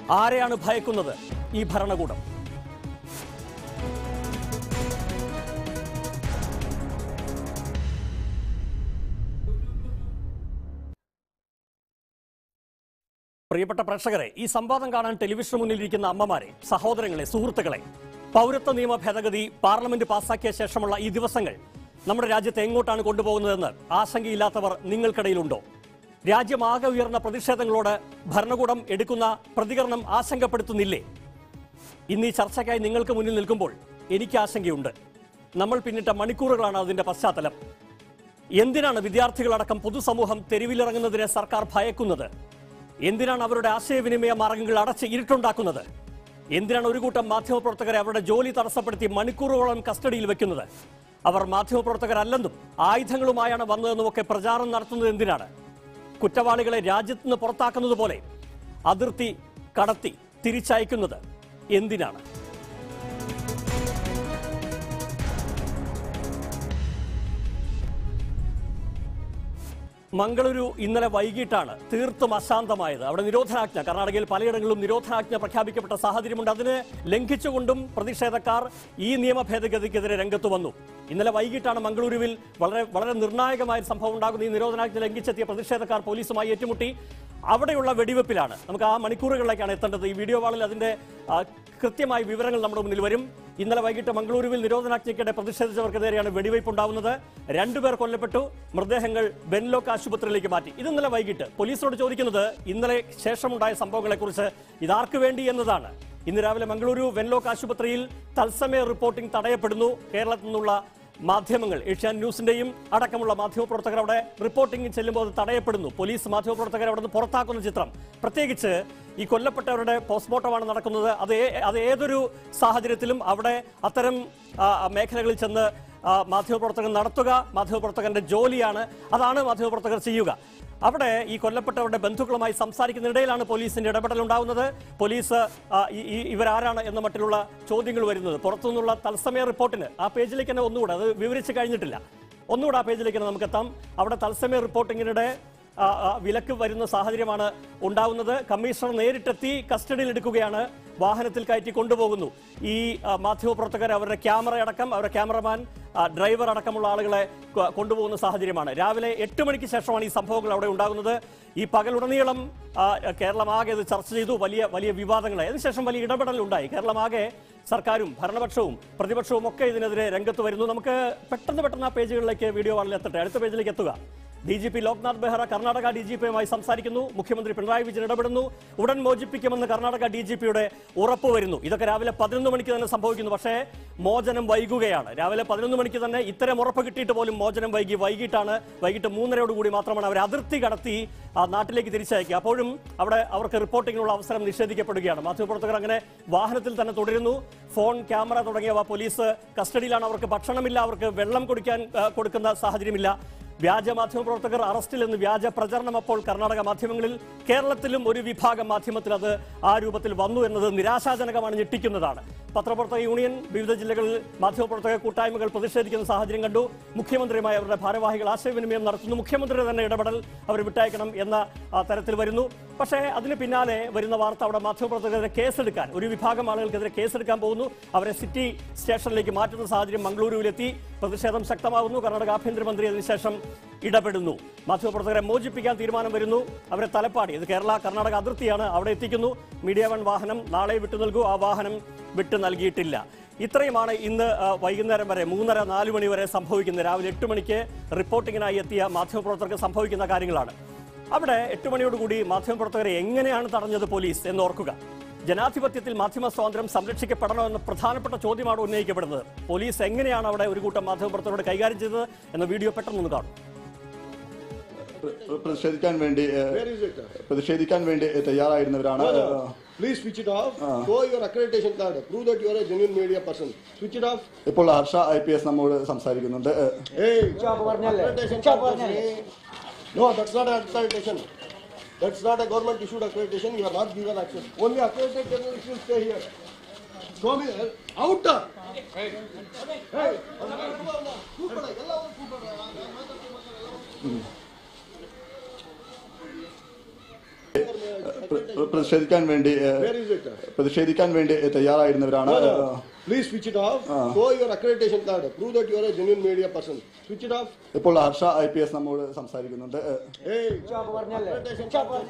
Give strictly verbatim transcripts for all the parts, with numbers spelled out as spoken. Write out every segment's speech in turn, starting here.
ആരെയാണ് ഭയക്കുന്നത് ഈ ഭരണകൂടം? പ്രിയപ്പെട്ട പ്രേക്ഷകരെ, ഈ സംവാദം കാണാൻ ടെലിവിഷന് മുന്നിലിരിക്കുന്ന അമ്മമാരെ, സഹോദരങ്ങളെ, സുഹൃത്തുക്കളെ, പൗരത്വ നിയമ ഭേദഗതി പാർലമെന്റ് പാസാക്കിയ ശേഷമുള്ള ഈ ദിവസങ്ങൾ നമ്മുടെ രാജ്യത്തെ എങ്ങോട്ടാണ് കൊണ്ടുപോകുന്നതെന്ന് ആശങ്കയില്ലാത്തവർ നിങ്ങൾക്കിടയിലുണ്ടോ? രാജ്യമാകെ ഉയർന്ന പ്രതിഷേധങ്ങളോട് ഭരണകൂടം എടുക്കുന്ന പ്രതികരണം ആശങ്കപ്പെടുത്തുന്നില്ലേ? ഇന്ന് ഈ ചർച്ചയ്ക്കായി നിങ്ങൾക്ക് മുന്നിൽ നിൽക്കുമ്പോൾ എനിക്ക് ആശങ്കയുണ്ട്. നമ്മൾ പിന്നിട്ട മണിക്കൂറുകളാണ് അതിന്റെ പശ്ചാത്തലം. എന്തിനാണ് വിദ്യാർത്ഥികളടക്കം പൊതുസമൂഹം തെരുവിലിറങ്ങുന്നതിനെ സർക്കാർ ഭയക്കുന്നത്? എന്തിനാണ് അവരുടെ ആശയവിനിമയ മാർഗങ്ങൾ അടച്ച് ഇരുട്ടുണ്ടാക്കുന്നത്? എന്തിനാണ് ഒരു കൂട്ടം മാധ്യമപ്രവർത്തകരെ അവരുടെ ജോലി തടസ്സപ്പെടുത്തി മണിക്കൂറുകളോളം കസ്റ്റഡിയിൽ വെക്കുന്നത്? അവർ മാധ്യമപ്രവർത്തകരല്ലെന്നും ആയുധങ്ങളുമായാണ് വന്നതെന്നുമൊക്കെ പ്രചാരണം നടത്തുന്നത് എന്തിനാണ്? കുറ്റവാളികളെ രാജ്യത്ത് നിന്ന് പുറത്താക്കുന്നത് പോലെ അതിർത്തി കടത്തി തിരിച്ചയക്കുന്നത് എന്തിനാണ്? മംഗളൂരു ഇന്നലെ വൈകിട്ടാണ് തീർത്തും അശാന്തമായത്. അവിടെ നിരോധനാജ്ഞ, കർണാടകയിൽ പലയിടങ്ങളിലും നിരോധനാജ്ഞ പ്രഖ്യാപിക്കപ്പെട്ട സാഹചര്യമുണ്ട്. അതിനെ ലംഘിച്ചുകൊണ്ടും പ്രതിഷേധക്കാർ ഈ നിയമ ഭേദഗതിക്കെതിരെ രംഗത്ത് വന്നു. ഇന്നലെ വൈകിട്ടാണ് മംഗളൂരുവിൽ വളരെ വളരെ നിർണായകമായ സംഭവം ഉണ്ടാകുന്നത്. ഈ നിരോധനാജ്ഞ ലംഘിച്ചെത്തിയ പ്രതിഷേധക്കാർ പോലീസുമായി ഏറ്റുമുട്ടി. അവിടെയുള്ള വെടിവെപ്പിലാണ്. നമുക്ക് ആ മണിക്കൂറുകളിലേക്കാണ് എത്തേണ്ടത്. ഈ വീഡിയോ വാളിൽ അതിന്റെ കൃത്യമായ വിവരങ്ങൾ നമ്മുടെ മുന്നിൽ വരും. ഇന്നലെ വൈകിട്ട് മംഗളൂരുവിൽ നിരോധനാജ്ഞയ്ക്കിടെ പ്രതിഷേധിച്ചവർക്കെതിരെയാണ് വെടിവയ്പ് ഉണ്ടാവുന്നത്. രണ്ടുപേർ കൊല്ലപ്പെട്ടു. മൃതദേഹങ്ങൾ ബെൻലോക്ക് ആശുപത്രിയിലേക്ക് മാറ്റി. ഇത് ഇന്നലെ വൈകിട്ട് പോലീസിനോട് ചോദിക്കുന്നത് ഇന്നലെ ശേഷമുണ്ടായ സംഭവങ്ങളെക്കുറിച്ച് ഇതാർക്ക് വേണ്ടി എന്നതാണ്. ഇന്ന് രാവിലെ മംഗളൂരു വെൻലോക്ക് ആശുപത്രിയിൽ തത്സമയ റിപ്പോർട്ടിംഗ് തടയപ്പെടുന്നു. കേരളത്തിൽ നിന്നുള്ള മാധ്യമങ്ങൾ, ഏഷ്യാനെറ്റ് ന്യൂസിന്റെയും അടക്കമുള്ള മാധ്യമപ്രവർത്തകർ അവിടെ റിപ്പോർട്ടിംഗ് ചെല്ലുമ്പോൾ അത് തടയപ്പെടുന്നു. പോലീസ് മാധ്യമപ്രവർത്തകരെ അവിടെ നിന്ന് പുറത്താക്കുന്ന ചിത്രം. പ്രത്യേകിച്ച് ഈ കൊല്ലപ്പെട്ടവരുടെ പോസ്റ്റ്മോർട്ടമാണ് നടക്കുന്നത്. അത് അത് ഏതൊരു സാഹചര്യത്തിലും അവിടെ അത്തരം മേഖലകളിൽ ചെന്ന് മാധ്യമപ്രവർത്തകർ നടത്തുക മാധ്യമപ്രവർത്തകന്റെ ജോലിയാണ്. അതാണ് മാധ്യമപ്രവർത്തകർ ചെയ്യുക. അവിടെ ഈ കൊല്ലപ്പെട്ടവരുടെ ബന്ധുക്കളുമായി സംസാരിക്കുന്നതിനിടയിലാണ് പോലീസിന്റെ ഇടപെടൽ ഉണ്ടാവുന്നത്. പോലീസ് ഇവരാരാണ് എന്ന മട്ടിലുള്ള ചോദ്യങ്ങൾ വരുന്നത്. പുറത്തുനിന്നുള്ള തത്സമയ റിപ്പോർട്ടിന് ആ പേജിലേക്ക് തന്നെ ഒന്നുകൂടെ, അത് വിവരിച്ച് കഴിഞ്ഞിട്ടില്ല, ഒന്നുകൂടെ ആ പേജിലേക്ക് തന്നെ നമുക്ക് എത്താം. അവിടെ തത്സമയ റിപ്പോർട്ടിങ്ങിനിടെ വിലക്ക് വരുന്ന സാഹചര്യമാണ് ഉണ്ടാവുന്നത്. കമ്മീഷണർ നേരിട്ടെത്തി കസ്റ്റഡിയിൽ എടുക്കുകയാണ്, വാഹനത്തിൽ കയറ്റി കൊണ്ടുപോകുന്നു. ഈ മാധ്യമപ്രവർത്തകർ അവരുടെ ക്യാമറ അടക്കം, അവരുടെ ക്യാമറമാൻ, ഡ്രൈവർ അടക്കമുള്ള ആളുകളെ കൊണ്ടുപോകുന്ന സാഹചര്യമാണ്. രാവിലെ എട്ട് മണിക്ക് ശേഷമാണ് ഈ സംഭവങ്ങൾ അവിടെ ഉണ്ടാകുന്നത്. ഈ പകലുടനീളം കേരളമാകെ ഇത് ചർച്ച ചെയ്തു. വലിയ വലിയ വിവാദങ്ങളായി. അതിനുശേഷം വലിയ ഇടപെടൽ ഉണ്ടായി. കേരളമാകെ സർക്കാരും ഭരണപക്ഷവും പ്രതിപക്ഷവും ഒക്കെ ഇതിനെതിരെ രംഗത്ത് വരുന്നു. നമുക്ക് പെട്ടെന്ന് പെട്ടെന്ന് ആ പേജുകളിലേക്ക് വീഡിയോ വാളിൽ എത്തട്ടെ. അടുത്ത പേജിലേക്ക് എത്തുക. D G P Loknath Behra Karnataka D G പിയുമായി സംസാരിക്കുന്നു. മുഖ്യമന്ത്രി പിണറായി വിജയൻ ഇടപെടുന്നു. ഉടൻ മോചിപ്പിക്കുമെന്ന് കർണാടക ഡി ജി പിയുടെ ഉറപ്പ് വരുന്നു. ഇതൊക്കെ രാവിലെ പതിനൊന്ന് മണിക്ക് തന്നെ സംഭവിക്കുന്നു. പക്ഷേ മോചനം വൈകുകയാണ്. രാവിലെ പതിനൊന്ന് മണിക്ക് തന്നെ ഇത്തരം ഉറപ്പ് കിട്ടിയിട്ട് പോലും മോചനം വൈകി. വൈകിട്ടാണ് വൈകിട്ട് മൂന്നരയോടുകൂടി മാത്രമാണ് അവർ അതിർത്തി കടത്തി നാട്ടിലേക്ക് തിരിച്ചയക്കുക. അപ്പോഴും അവിടെ അവർക്ക് റിപ്പോർട്ടിങ്ങിനുള്ള അവസരം നിഷേധിക്കപ്പെടുകയാണ്. മാധ്യമപ്രവർത്തകർ അങ്ങനെ വാഹനത്തിൽ തന്നെ തുടരുന്നു. ഫോൺ, ക്യാമറ തുടങ്ങിയവ പോലീസ് കസ്റ്റഡിയിലാണ്. അവർക്ക് ഭക്ഷണമില്ല, അവർക്ക് വെള്ളം കുടിക്കാൻ കൊടുക്കുന്ന സാഹചര്യമില്ല. വ്യാജ മാധ്യമപ്രവർത്തകർ അറസ്റ്റിൽ നിന്ന് വ്യാജ പ്രചരണം അപ്പോൾ കർണാടക മാധ്യമങ്ങളിൽ, കേരളത്തിലും ഒരു വിഭാഗം മാധ്യമത്തിൽ അത് ആ രൂപത്തിൽ വന്നു എന്നത് നിരാശാജനകമാണ്, ഞെട്ടിക്കുന്നതാണ്. പത്രപ്രവർത്തക യൂണിയൻ വിവിധ ജില്ലകളിൽ മാധ്യമപ്രവർത്തക കൂട്ടായ്മകൾ പ്രതിഷേധിക്കുന്ന സാഹചര്യം കണ്ടു. മുഖ്യമന്ത്രിയുമായി അവരുടെ ഭാരവാഹികൾ ആശയവിനിമയം നടത്തുന്നു. മുഖ്യമന്ത്രിയുടെ തന്നെ ഇടപെടൽ അവർ വിട്ടയക്കണം എന്ന തരത്തിൽ വരുന്നു. പക്ഷേ അതിന് പിന്നാലെ വരുന്ന വാർത്ത അവിടെ മാധ്യമപ്രവർത്തകരെ കേസെടുക്കാൻ, ഒരു വിഭാഗം ആളുകൾക്കെതിരെ കേസെടുക്കാൻ പോകുന്നു. അവരെ സിറ്റി സ്റ്റേഷനിലേക്ക് മാറ്റുന്ന സാഹചര്യം മംഗളൂരുവിലെത്തി. പ്രതിഷേധം ശക്തമാകുന്നു. കർണാടക ആഭ്യന്തരമന്ത്രി അതിനുശേഷം ഇടപെടുന്നു. മാധ്യമപ്രവർത്തകരെ മോചിപ്പിക്കാൻ തീരുമാനം വരുന്നു. അവരെ തലപ്പാടി, ഇത് കേരള കർണാടക അതിർത്തിയാണ്, അവിടെ എത്തിക്കുന്നു. മീഡിയ വൺ വാഹനം നാളെ വിട്ടു നൽകൂ. ആ വാഹനം വിട്ടു നൽകിയിട്ടില്ല. ഇത്രയുമാണ് ഇന്ന് വൈകുന്നേരം വരെ, മൂന്നര നാലു മണി വരെ സംഭവിക്കുന്നത്. രാവിലെ എട്ട് മണിക്ക് റിപ്പോർട്ടിങ്ങിനായി എത്തിയ മാധ്യമപ്രവർത്തകർക്ക് സംഭവിക്കുന്ന കാര്യങ്ങളാണ്. അവിടെ എട്ട് മണിയോടുകൂടി മാധ്യമപ്രവർത്തകരെ എങ്ങനെയാണ് തടഞ്ഞത് പോലീസ് എന്നോർക്കുക. ജനാധിപത്യത്തിൽ മാധ്യമ സ്വാതന്ത്ര്യം സംരക്ഷിക്കപ്പെടണോ എന്ന പ്രധാനപ്പെട്ട ചോദ്യമാണ് ഉന്നയിക്കപ്പെടുന്നത്. പോലീസ് എങ്ങനെയാണ് അവിടെ ഒരു കൂട്ടം മാധ്യമപ്രവർത്തകരോട് കൈകാര്യം ചെയ്തത് എന്ന വീഡിയോ പെട്ടെന്ന് കാണും. പ്രതിഷേധിക്കാൻ വേണ്ടി പ്രതിഷേധിക്കാൻ വേണ്ടി തയ്യാറായിരുന്നവരാണ്. Please switch it off. Show your accreditation card. Prove that you are a genuine media person. Switch it off. ഇപ്പോൾ ഹർഷ ഐ പി എസ് നമ്മോട് സംസാരിക്കുന്നുണ്ട്. No, that's not accreditation. That's not a government issued accreditation. You are not given access. Only accredited journalists will stay here. Show me out. Hey. Hey. പ്രതിഷേധിക്കാൻ വേണ്ടി Where is it? പ്രതിഷേധിക്കാൻ വേണ്ടി തയ്യാറായിരുന്നവരാണ്. No, no. Please switch it off. Show your accreditation card. Prove that you are a genuine media person. Switch it off. ഇപ്പോൾ Harsh I P S നമ്മോട് സംസാരിക്കുന്നുണ്ട്. Hey, accreditation card.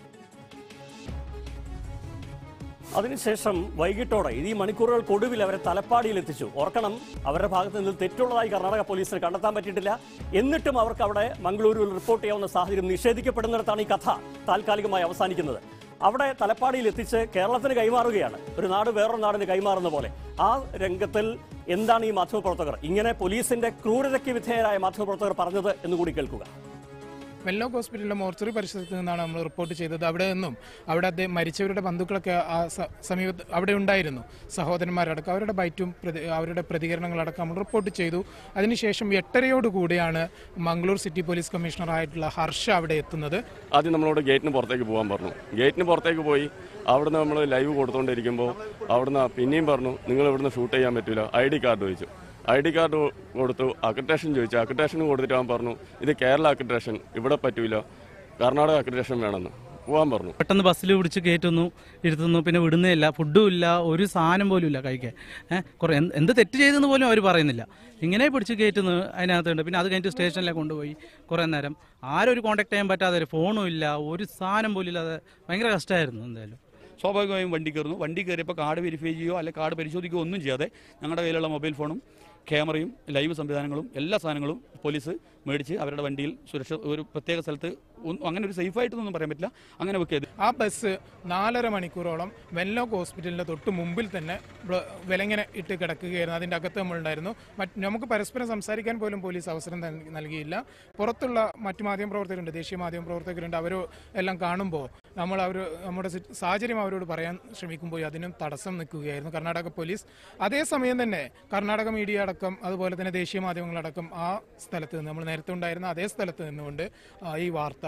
അതിനുശേഷം വൈകിട്ടോടെ ഈ മണിക്കൂറുകൾക്കൊടുവിൽ അവരെ തലപ്പാടിയിൽ എത്തിച്ചു. ഓർക്കണം, അവരുടെ ഭാഗത്ത് നിന്ന് തെറ്റുള്ളതായി കർണാടക പോലീസിന് കണ്ടെത്താൻ പറ്റിയിട്ടില്ല. എന്നിട്ടും അവർക്ക് അവിടെ മംഗളൂരുവിൽ റിപ്പോർട്ട് ചെയ്യാവുന്ന സാഹചര്യം നിഷേധിക്കപ്പെടുന്നിടത്താണ് ഈ കഥ താൽക്കാലികമായി അവസാനിക്കുന്നത്. അവിടെ തലപ്പാടിയിൽ എത്തിച്ച് കേരളത്തിന് കൈമാറുകയാണ്, ഒരു നാട് വേറൊരു നാടിന് കൈമാറുന്ന പോലെ. ആ രംഗത്തിൽ എന്താണ് ഈ മാധ്യമപ്രവർത്തകർ, ഇങ്ങനെ പോലീസിന്റെ ക്രൂരതയ്ക്ക് വിധേയരായ മാധ്യമപ്രവർത്തകർ പറഞ്ഞത് എന്നുകൂടി കേൾക്കുക. വെൻലോക്ക് ഹോസ്പിറ്റലിലെ മോർച്ചറി പരിസരത്ത് നിന്നാണ് നമ്മൾ റിപ്പോർട്ട് ചെയ്തത്. അവിടെ നിന്നും അവിടെ അദ്ദേഹം മരിച്ചവരുടെ ബന്ധുക്കളൊക്കെ ആ സമീപത്ത് അവിടെ ഉണ്ടായിരുന്നു, സഹോദരന്മാരടക്കം. അവരുടെ ബൈറ്റും അവരുടെ പ്രതികരണങ്ങളടക്കം നമ്മൾ റിപ്പോർട്ട് ചെയ്തു. അതിനുശേഷം എട്ടരയോടുകൂടിയാണ് മംഗളൂർ സിറ്റി പോലീസ് കമ്മീഷണറായിട്ടുള്ള ഹർഷ അവിടെ എത്തുന്നത്. ആദ്യം നമ്മളോട് ഗേറ്റിന് പുറത്തേക്ക് പോകാൻ പറഞ്ഞു. ഗേറ്റിന് പുറത്തേക്ക് പോയി അവിടുന്ന് നമ്മൾ ലൈവ് കൊടുത്തുകൊണ്ടിരിക്കുമ്പോൾ അവിടുന്ന് പിന്നെയും പറഞ്ഞു, നിങ്ങൾ ഇവിടുന്ന് ഷൂട്ട് ചെയ്യാൻ പറ്റില്ല, ഐ ഡി കാർഡ് ചോദിച്ചു. ഐ ഡി കാർഡ് കൊടുത്തു, അക്രഡിറ്റേഷൻ ചോദിച്ചു. അക്രഡിറ്റേഷൻ കൊടുത്തിട്ട് അവൻ പറഞ്ഞു, ഇത് കേരള അക്രഡിറ്റേഷൻ, ഇവിടെ പറ്റൂല, കർണാടക അക്രഡിറ്റേഷൻ വേണമെന്ന് പോകാൻ പറഞ്ഞു. പെട്ടെന്ന് ബസ്സിൽ പിടിച്ച് കയറ്റുന്നു, ഇരുത്തുന്നു, പിന്നെ വിടുന്നേയില്ല, ഫുഡും ഇല്ല, ഒരു സാധനം പോലും ഇല്ല കഴിക്കാൻ. ഏഹ് കുറേ എന്ത് തെറ്റ് ചെയ്തെന്ന് പോലും അവർ പറയുന്നില്ല. ഇങ്ങനെ പിടിച്ച് കയറ്റുന്നു അതിനകത്തുണ്ട്. പിന്നെ അത് കഴിഞ്ഞിട്ട് സ്റ്റേഷനിലേക്ക് കൊണ്ടുപോയി കുറേ നേരം ആരും ഒരു കോൺടാക്ട് ചെയ്യാൻ പറ്റാതെ, ഫോണും ഇല്ല, ഒരു സാധനം പോലും ഇല്ലാതെ ഭയങ്കര കഷ്ടമായിരുന്നു. എന്തായാലും സ്വാഭാവികമായും വണ്ടി കയറുന്നു. വണ്ടി കയറിയപ്പോൾ കാർഡ് വെരിഫൈ ചെയ്യുകയോ അല്ലെങ്കിൽ കാർഡ് പരിശോധിക്കുകയോ ഒന്നും ചെയ്യാതെ ഞങ്ങളുടെ കയ്യിലുള്ള മൊബൈൽ ഫോണും ക്യാമറയും ലൈവ് സംവിധാനങ്ങളും എല്ലാ സാധനങ്ങളും പോലീസ് മേടിച്ച് അവരുടെ വണ്ടിയിൽ സുരക്ഷ ഒരു പ്രത്യേക സ്ഥലത്ത് അങ്ങനെ ഒരു സേഫായിട്ടൊന്നും പറയാൻ പറ്റില്ല, അങ്ങനെ വെക്ക് ചെയ്ത് ആ ബസ് നാലര മണിക്കൂറോളം വെൻലോക്ക് ഹോസ്പിറ്റലിന്റെ തൊട്ട് മുമ്പിൽ തന്നെ വിലങ്ങനെ ഇട്ട് കിടക്കുകയായിരുന്നു. അതിൻ്റെ അകത്ത് നമ്മളുണ്ടായിരുന്നു. മറ്റ് നമുക്ക് പരസ്പരം സംസാരിക്കാൻ പോലും പോലീസ് അവസരം നൽകിയില്ല. പുറത്തുള്ള മറ്റു മാധ്യമപ്രവർത്തകരുണ്ട്, ദേശീയ മാധ്യമപ്രവർത്തകരുണ്ട്. അവർ എല്ലാം കാണുമ്പോൾ നമ്മൾ അവർ നമ്മുടെ സാഹചര്യം അവരോട് പറയാൻ ശ്രമിക്കുമ്പോൾ അതിനും തടസ്സം നിൽക്കുകയായിരുന്നു കർണാടക പോലീസ്. അതേസമയം തന്നെ കർണാടക മീഡിയ അടക്കം അതുപോലെ തന്നെ ദേശീയ മാധ്യമങ്ങളടക്കം ആ സ്ഥലത്ത് നിന്ന്, നമ്മൾ നേരത്തെ ഉണ്ടായിരുന്ന അതേ സ്ഥലത്ത് നിന്നുകൊണ്ട് ഈ വാർത്ത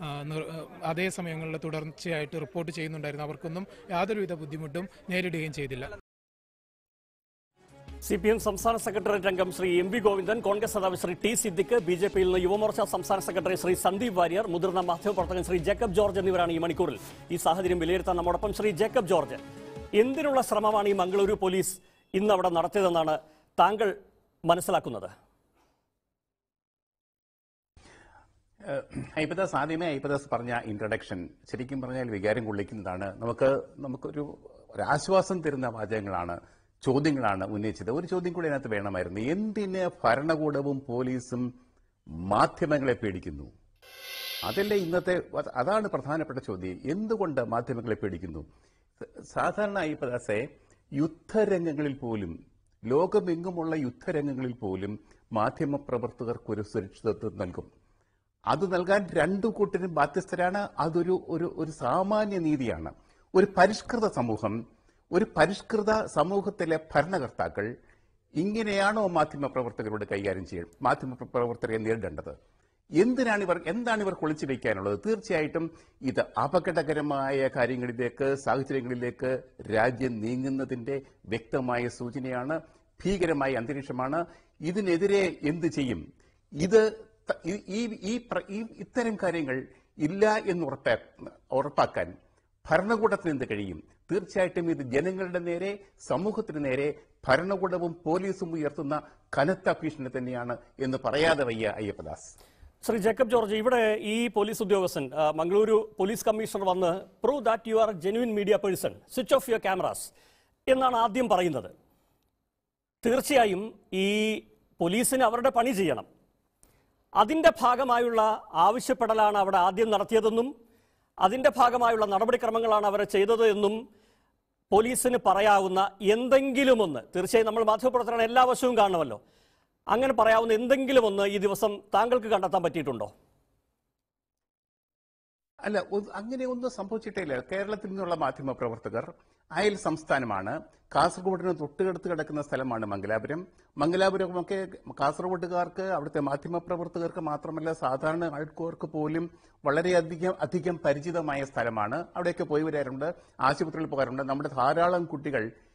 അതേ സമയങ്ങളിൽ തുടർച്ചയായിട്ട് റിപ്പോർട്ട് ചെയ്യുന്നുണ്ടായിരുന്നു. അവർക്കൊന്നും യാതൊരുവിധ ബുദ്ധിമുട്ടും നേരിടുകയും ചെയ്തില്ല. സി പി എം സംസ്ഥാന സെക്രട്ടേറിയറ്റ് അംഗം ശ്രീ എം വി ഗോവിന്ദൻ, കോൺഗ്രസ് നേതാവ് Shri T Siddique, B J പിയിൽ നിന്ന് യുവമോർച്ച സംസ്ഥാന സെക്രട്ടറി ശ്രീ സന്ദീപ് വാര്യർ, മുതിർന്ന മാധ്യമപ്രവർത്തകൻ ശ്രീ ജേക്കബ് ജോർജ് എന്നിവരാണ് ഈ മണിക്കൂറിൽ ഈ സാഹചര്യം വിലയിരുത്താൻ നമ്മോടൊപ്പം. ശ്രീ ജേക്കബ് ജോർജ്, എന്തിനുള്ള ശ്രമമാണ് ഈ മംഗളൂരു പോലീസ് ഇന്ന് അവിടെ നടത്തിയതെന്നാണ് താങ്കൾ മനസ്സിലാക്കുന്നത്? ഐപദാസ്, ആദ്യമേ ഐപദാസ് പറഞ്ഞ ഇൻട്രഡക്ഷൻ ശരിക്കും പറഞ്ഞാൽ വികാരം കൊള്ളിക്കുന്നതാണ്. നമുക്ക് നമുക്കൊരു ഒരാശ്വാസം തരുന്ന വാചകങ്ങളാണ്, ചോദ്യങ്ങളാണ് ഉന്നയിച്ചത്. ഒരു ചോദ്യം കൂടി അതിനകത്ത് വേണമായിരുന്നു. എന്തിന് ഭരണകൂടവും പോലീസും മാധ്യമങ്ങളെ പേടിക്കുന്നു? അതല്ലേ ഇന്നത്തെ, അതാണ് പ്രധാനപ്പെട്ട ചോദ്യം. എന്തുകൊണ്ട് മാധ്യമങ്ങളെ പേടിക്കുന്നു? സാധാരണ ഐപദാസെ, യുദ്ധരംഗങ്ങളിൽ പോലും, ലോകമെങ്ങുമുള്ള യുദ്ധരംഗങ്ങളിൽ പോലും മാധ്യമപ്രവർത്തകർക്ക് ഒരു സുരക്ഷിതത്വം നൽകും. അത് നൽകാൻ രണ്ടു കൂട്ടരും ബാധ്യസ്ഥരാണ്. അതൊരു ഒരു ഒരു സാമാന്യ നീതിയാണ്. ഒരു പരിഷ്കൃത സമൂഹം, ഒരു പരിഷ്കൃത സമൂഹത്തിലെ ഭരണകർത്താക്കൾ ഇങ്ങനെയാണോ മാധ്യമപ്രവർത്തകരോട് കൈകാര്യം ചെയ്യും, മാധ്യമപ്രവർത്തകരെ നേരിടേണ്ടത്? എന്തിനാണ് ഇവർ എന്താണ് ഇവർ ഒളിച്ചു വയ്ക്കാനുള്ളത്? തീർച്ചയായിട്ടും ഇത് അപകടകരമായ കാര്യങ്ങളിലേക്ക്, സാഹചര്യങ്ങളിലേക്ക് രാജ്യം നീങ്ങുന്നതിന്റെ വ്യക്തമായ സൂചനയാണ്. ഭീകരമായ അന്തരീക്ഷമാണ്. ഇതിനെതിരെ എന്ത് ചെയ്യും? ഇത് ഈ ഇത്തരം കാര്യങ്ങൾ ഇല്ല എന്ന് ഉറപ്പാ ഉറപ്പാക്കാൻ ഭരണകൂടത്തിന് എന്ത് കഴിയും? തീർച്ചയായിട്ടും ഇത് ജനങ്ങളുടെ നേരെ, സമൂഹത്തിന് നേരെ ഭരണകൂടവും പോലീസും ഉയർത്തുന്ന കനത്ത ഭീഷണി തന്നെയാണ് എന്ന് പറയാതെ വയ്യ അയ്യപ്പദാസ്. ശ്രീ ജേക്കബ് ജോർജ്, ഇവിടെ ഈ പോലീസ് ഉദ്യോഗസ്ഥൻ മംഗളൂരു പോലീസ് കമ്മീഷണർ വന്ന് prove that you are a genuine media person, switch off your cameras എന്നാണ് ആദ്യം പറയുന്നത്. തീർച്ചയായും ഈ പോലീസിന് അവരുടെ പണി ചെയ്യണം. അതിൻ്റെ ഭാഗമായുള്ള ആവശ്യപ്പെടലാണ് അവിടെ ആദ്യം നടത്തിയതെന്നും അതിൻ്റെ ഭാഗമായുള്ള നടപടിക്രമങ്ങളാണ് അവർ ചെയ്തത് എന്നും പോലീസിന് പറയാവുന്ന എന്തെങ്കിലും ഒന്ന്, തീർച്ചയായും നമ്മൾ മാധ്യമപ്രവർത്തകരാണ്, എല്ലാ വശവും കാണുമല്ലോ, അങ്ങനെ പറയാവുന്ന എന്തെങ്കിലും ഒന്ന് ഈ ദിവസം താങ്കൾക്ക് കണ്ടെത്താൻ പറ്റിയിട്ടുണ്ടോ? അല്ല, അങ്ങനെ ഒന്നും സംഭവിച്ചിട്ടില്ല. കേരളത്തിൽ നിന്നുള്ള മാധ്യമ പ്രവർത്തകർ, അയൽ സംസ്ഥാനമാണ്, കാസർഗോഡിന് തൊട്ടുകിടത്ത് കിടക്കുന്ന സ്ഥലമാണ് മംഗലാപുരം. മംഗലാപുരമൊക്കെ കാസർഗോഡുകാർക്ക്, അവിടുത്തെ മാധ്യമ പ്രവർത്തകർക്ക് മാത്രമല്ല സാധാരണ ആൾക്കാർക്ക് പോലും വളരെയധികം അധികം പരിചിതമായ സ്ഥലമാണ്. അവിടെയൊക്കെ പോയി വരാറുണ്ട്, ആശുപത്രിയിൽ പോകാറുണ്ട്. നമ്മുടെ ധാരാളം കുട്ടികൾ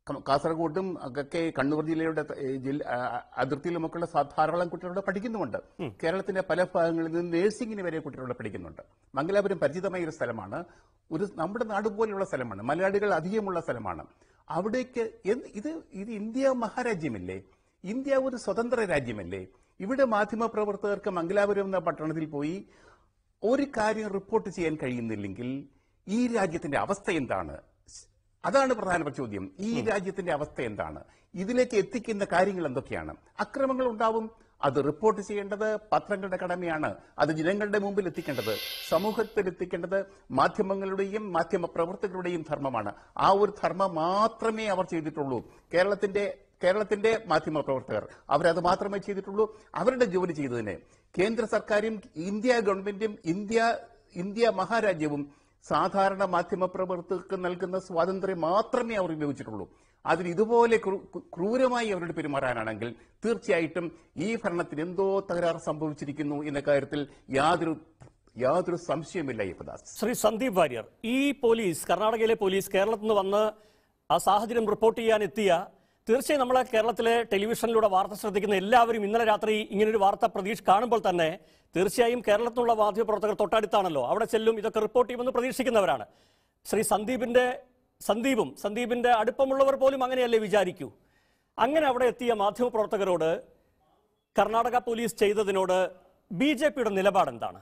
കാസർഗോഡും ഒക്കെ കണ്ണൂർ ജില്ലയുടെ ജില്ല അതിർത്തിയിലുമൊക്കെയുള്ള ധാരാളം കുട്ടികളുടെ പഠിക്കുന്നുമുണ്ട്. കേരളത്തിന്റെ പല ഭാഗങ്ങളിൽ നിന്ന് നേഴ്സിംഗിന് വരെ കുട്ടികളുടെ പഠിക്കുന്നുണ്ട്. മംഗലാപുരം പരിചിതമായ ഒരു സ്ഥലമാണ്, ഒരു നമ്മുടെ നാട് പോലെയുള്ള സ്ഥലമാണ്, മലയാളികൾ അധികമുള്ള സ്ഥലമാണ്. അവിടേക്ക് ഇത് ഇത് ഇന്ത്യ മഹാരാജ്യമല്ലേ? ഇന്ത്യ ഒരു സ്വതന്ത്ര രാജ്യമല്ലേ? ഇവിടെ മാധ്യമപ്രവർത്തകർക്ക് മംഗലാപുരം എന്ന പട്ടണത്തിൽ പോയി ഒരു കാര്യം റിപ്പോർട്ട് ചെയ്യാൻ കഴിയുന്നില്ലെങ്കിൽ ഈ രാജ്യത്തിന്റെ അവസ്ഥ എന്താണ്? അതാണ് പ്രധാനപ്പെട്ട ചോദ്യം. ഈ രാജ്യത്തിന്റെ അവസ്ഥ എന്താണ്? ഇതിലേക്ക് എത്തിക്കുന്ന കാര്യങ്ങൾ എന്തൊക്കെയാണ്? അക്രമങ്ങൾ ഉണ്ടാവും, അത് റിപ്പോർട്ട് ചെയ്യേണ്ടത് പത്രങ്ങളുടെ കടമയാണ്. അത് ജനങ്ങളുടെ മുമ്പിൽ എത്തിക്കേണ്ടത്, സമൂഹത്തിൽ എത്തിക്കേണ്ടത് മാധ്യമങ്ങളുടെയും മാധ്യമ പ്രവർത്തകരുടെയും ധർമ്മമാണ്. ആ ഒരു ധർമ്മം മാത്രമേ അവർ ചെയ്തിട്ടുള്ളൂ. കേരളത്തിന്റെ കേരളത്തിന്റെ മാധ്യമ പ്രവർത്തകർ അവരത് മാത്രമേ ചെയ്തിട്ടുള്ളൂ. അവരുടെ ജോലി ചെയ്തതിന് കേന്ദ്ര സർക്കാരും ഇന്ത്യ ഗവൺമെന്റും ഇന്ത്യ ഇന്ത്യ മഹാരാജ്യവും സാധാരണ മാധ്യമ പ്രവർത്തകർക്ക് നൽകുന്ന സ്വാതന്ത്ര്യം മാത്രമേ അവർ ഉപയോഗിച്ചിട്ടുള്ളൂ. അതിന് ഇതുപോലെ ക്രൂരമായി അവരോട് പെരുമാറാനാണെങ്കിൽ തീർച്ചയായിട്ടും ഈ ഭരണത്തിന് എന്തോ തകരാറ് സംഭവിച്ചിരിക്കുന്നു എന്ന കാര്യത്തിൽ യാതൊരു യാതൊരു സംശയമില്ല. യേശുദാസ്, ശ്രീ സന്ദീപ് വാര്യർ, ഈ പോലീസ്, കർണാടകയിലെ പോലീസ് കേരളത്തിൽ നിന്ന് വന്ന് ആ സാഹചര്യം റിപ്പോർട്ട് ചെയ്യാൻ എത്തിയ, തീർച്ചയായും നമ്മളെ കേരളത്തിലെ ടെലിവിഷനിലൂടെ വാർത്ത ശ്രദ്ധിക്കുന്ന എല്ലാവരും ഇന്നലെ രാത്രി ഇങ്ങനൊരു വാർത്ത പ്രതീക്ഷ കാണുമ്പോൾ തന്നെ തീർച്ചയായും കേരളത്തിലുള്ള മാധ്യമപ്രവർത്തകർ തൊട്ടടുത്താണല്ലോ, അവിടെ ചെല്ലും, ഇതൊക്കെ റിപ്പോർട്ട് ചെയ്യുമെന്ന് പ്രതീക്ഷിക്കുന്നവരാണ്. ശ്രീ സന്ദീപിന്റെ സന്ദീപും സന്ദീപിന്റെ അടുപ്പമുള്ളവർ പോലും അങ്ങനെയല്ലേ വിചാരിക്കൂ? അങ്ങനെ അവിടെ എത്തിയ മാധ്യമപ്രവർത്തകരോട് കർണാടക പോലീസ് ചെയ്തതിനോട് ബി ജെ പിയുടെ നിലപാട് എന്താണ്?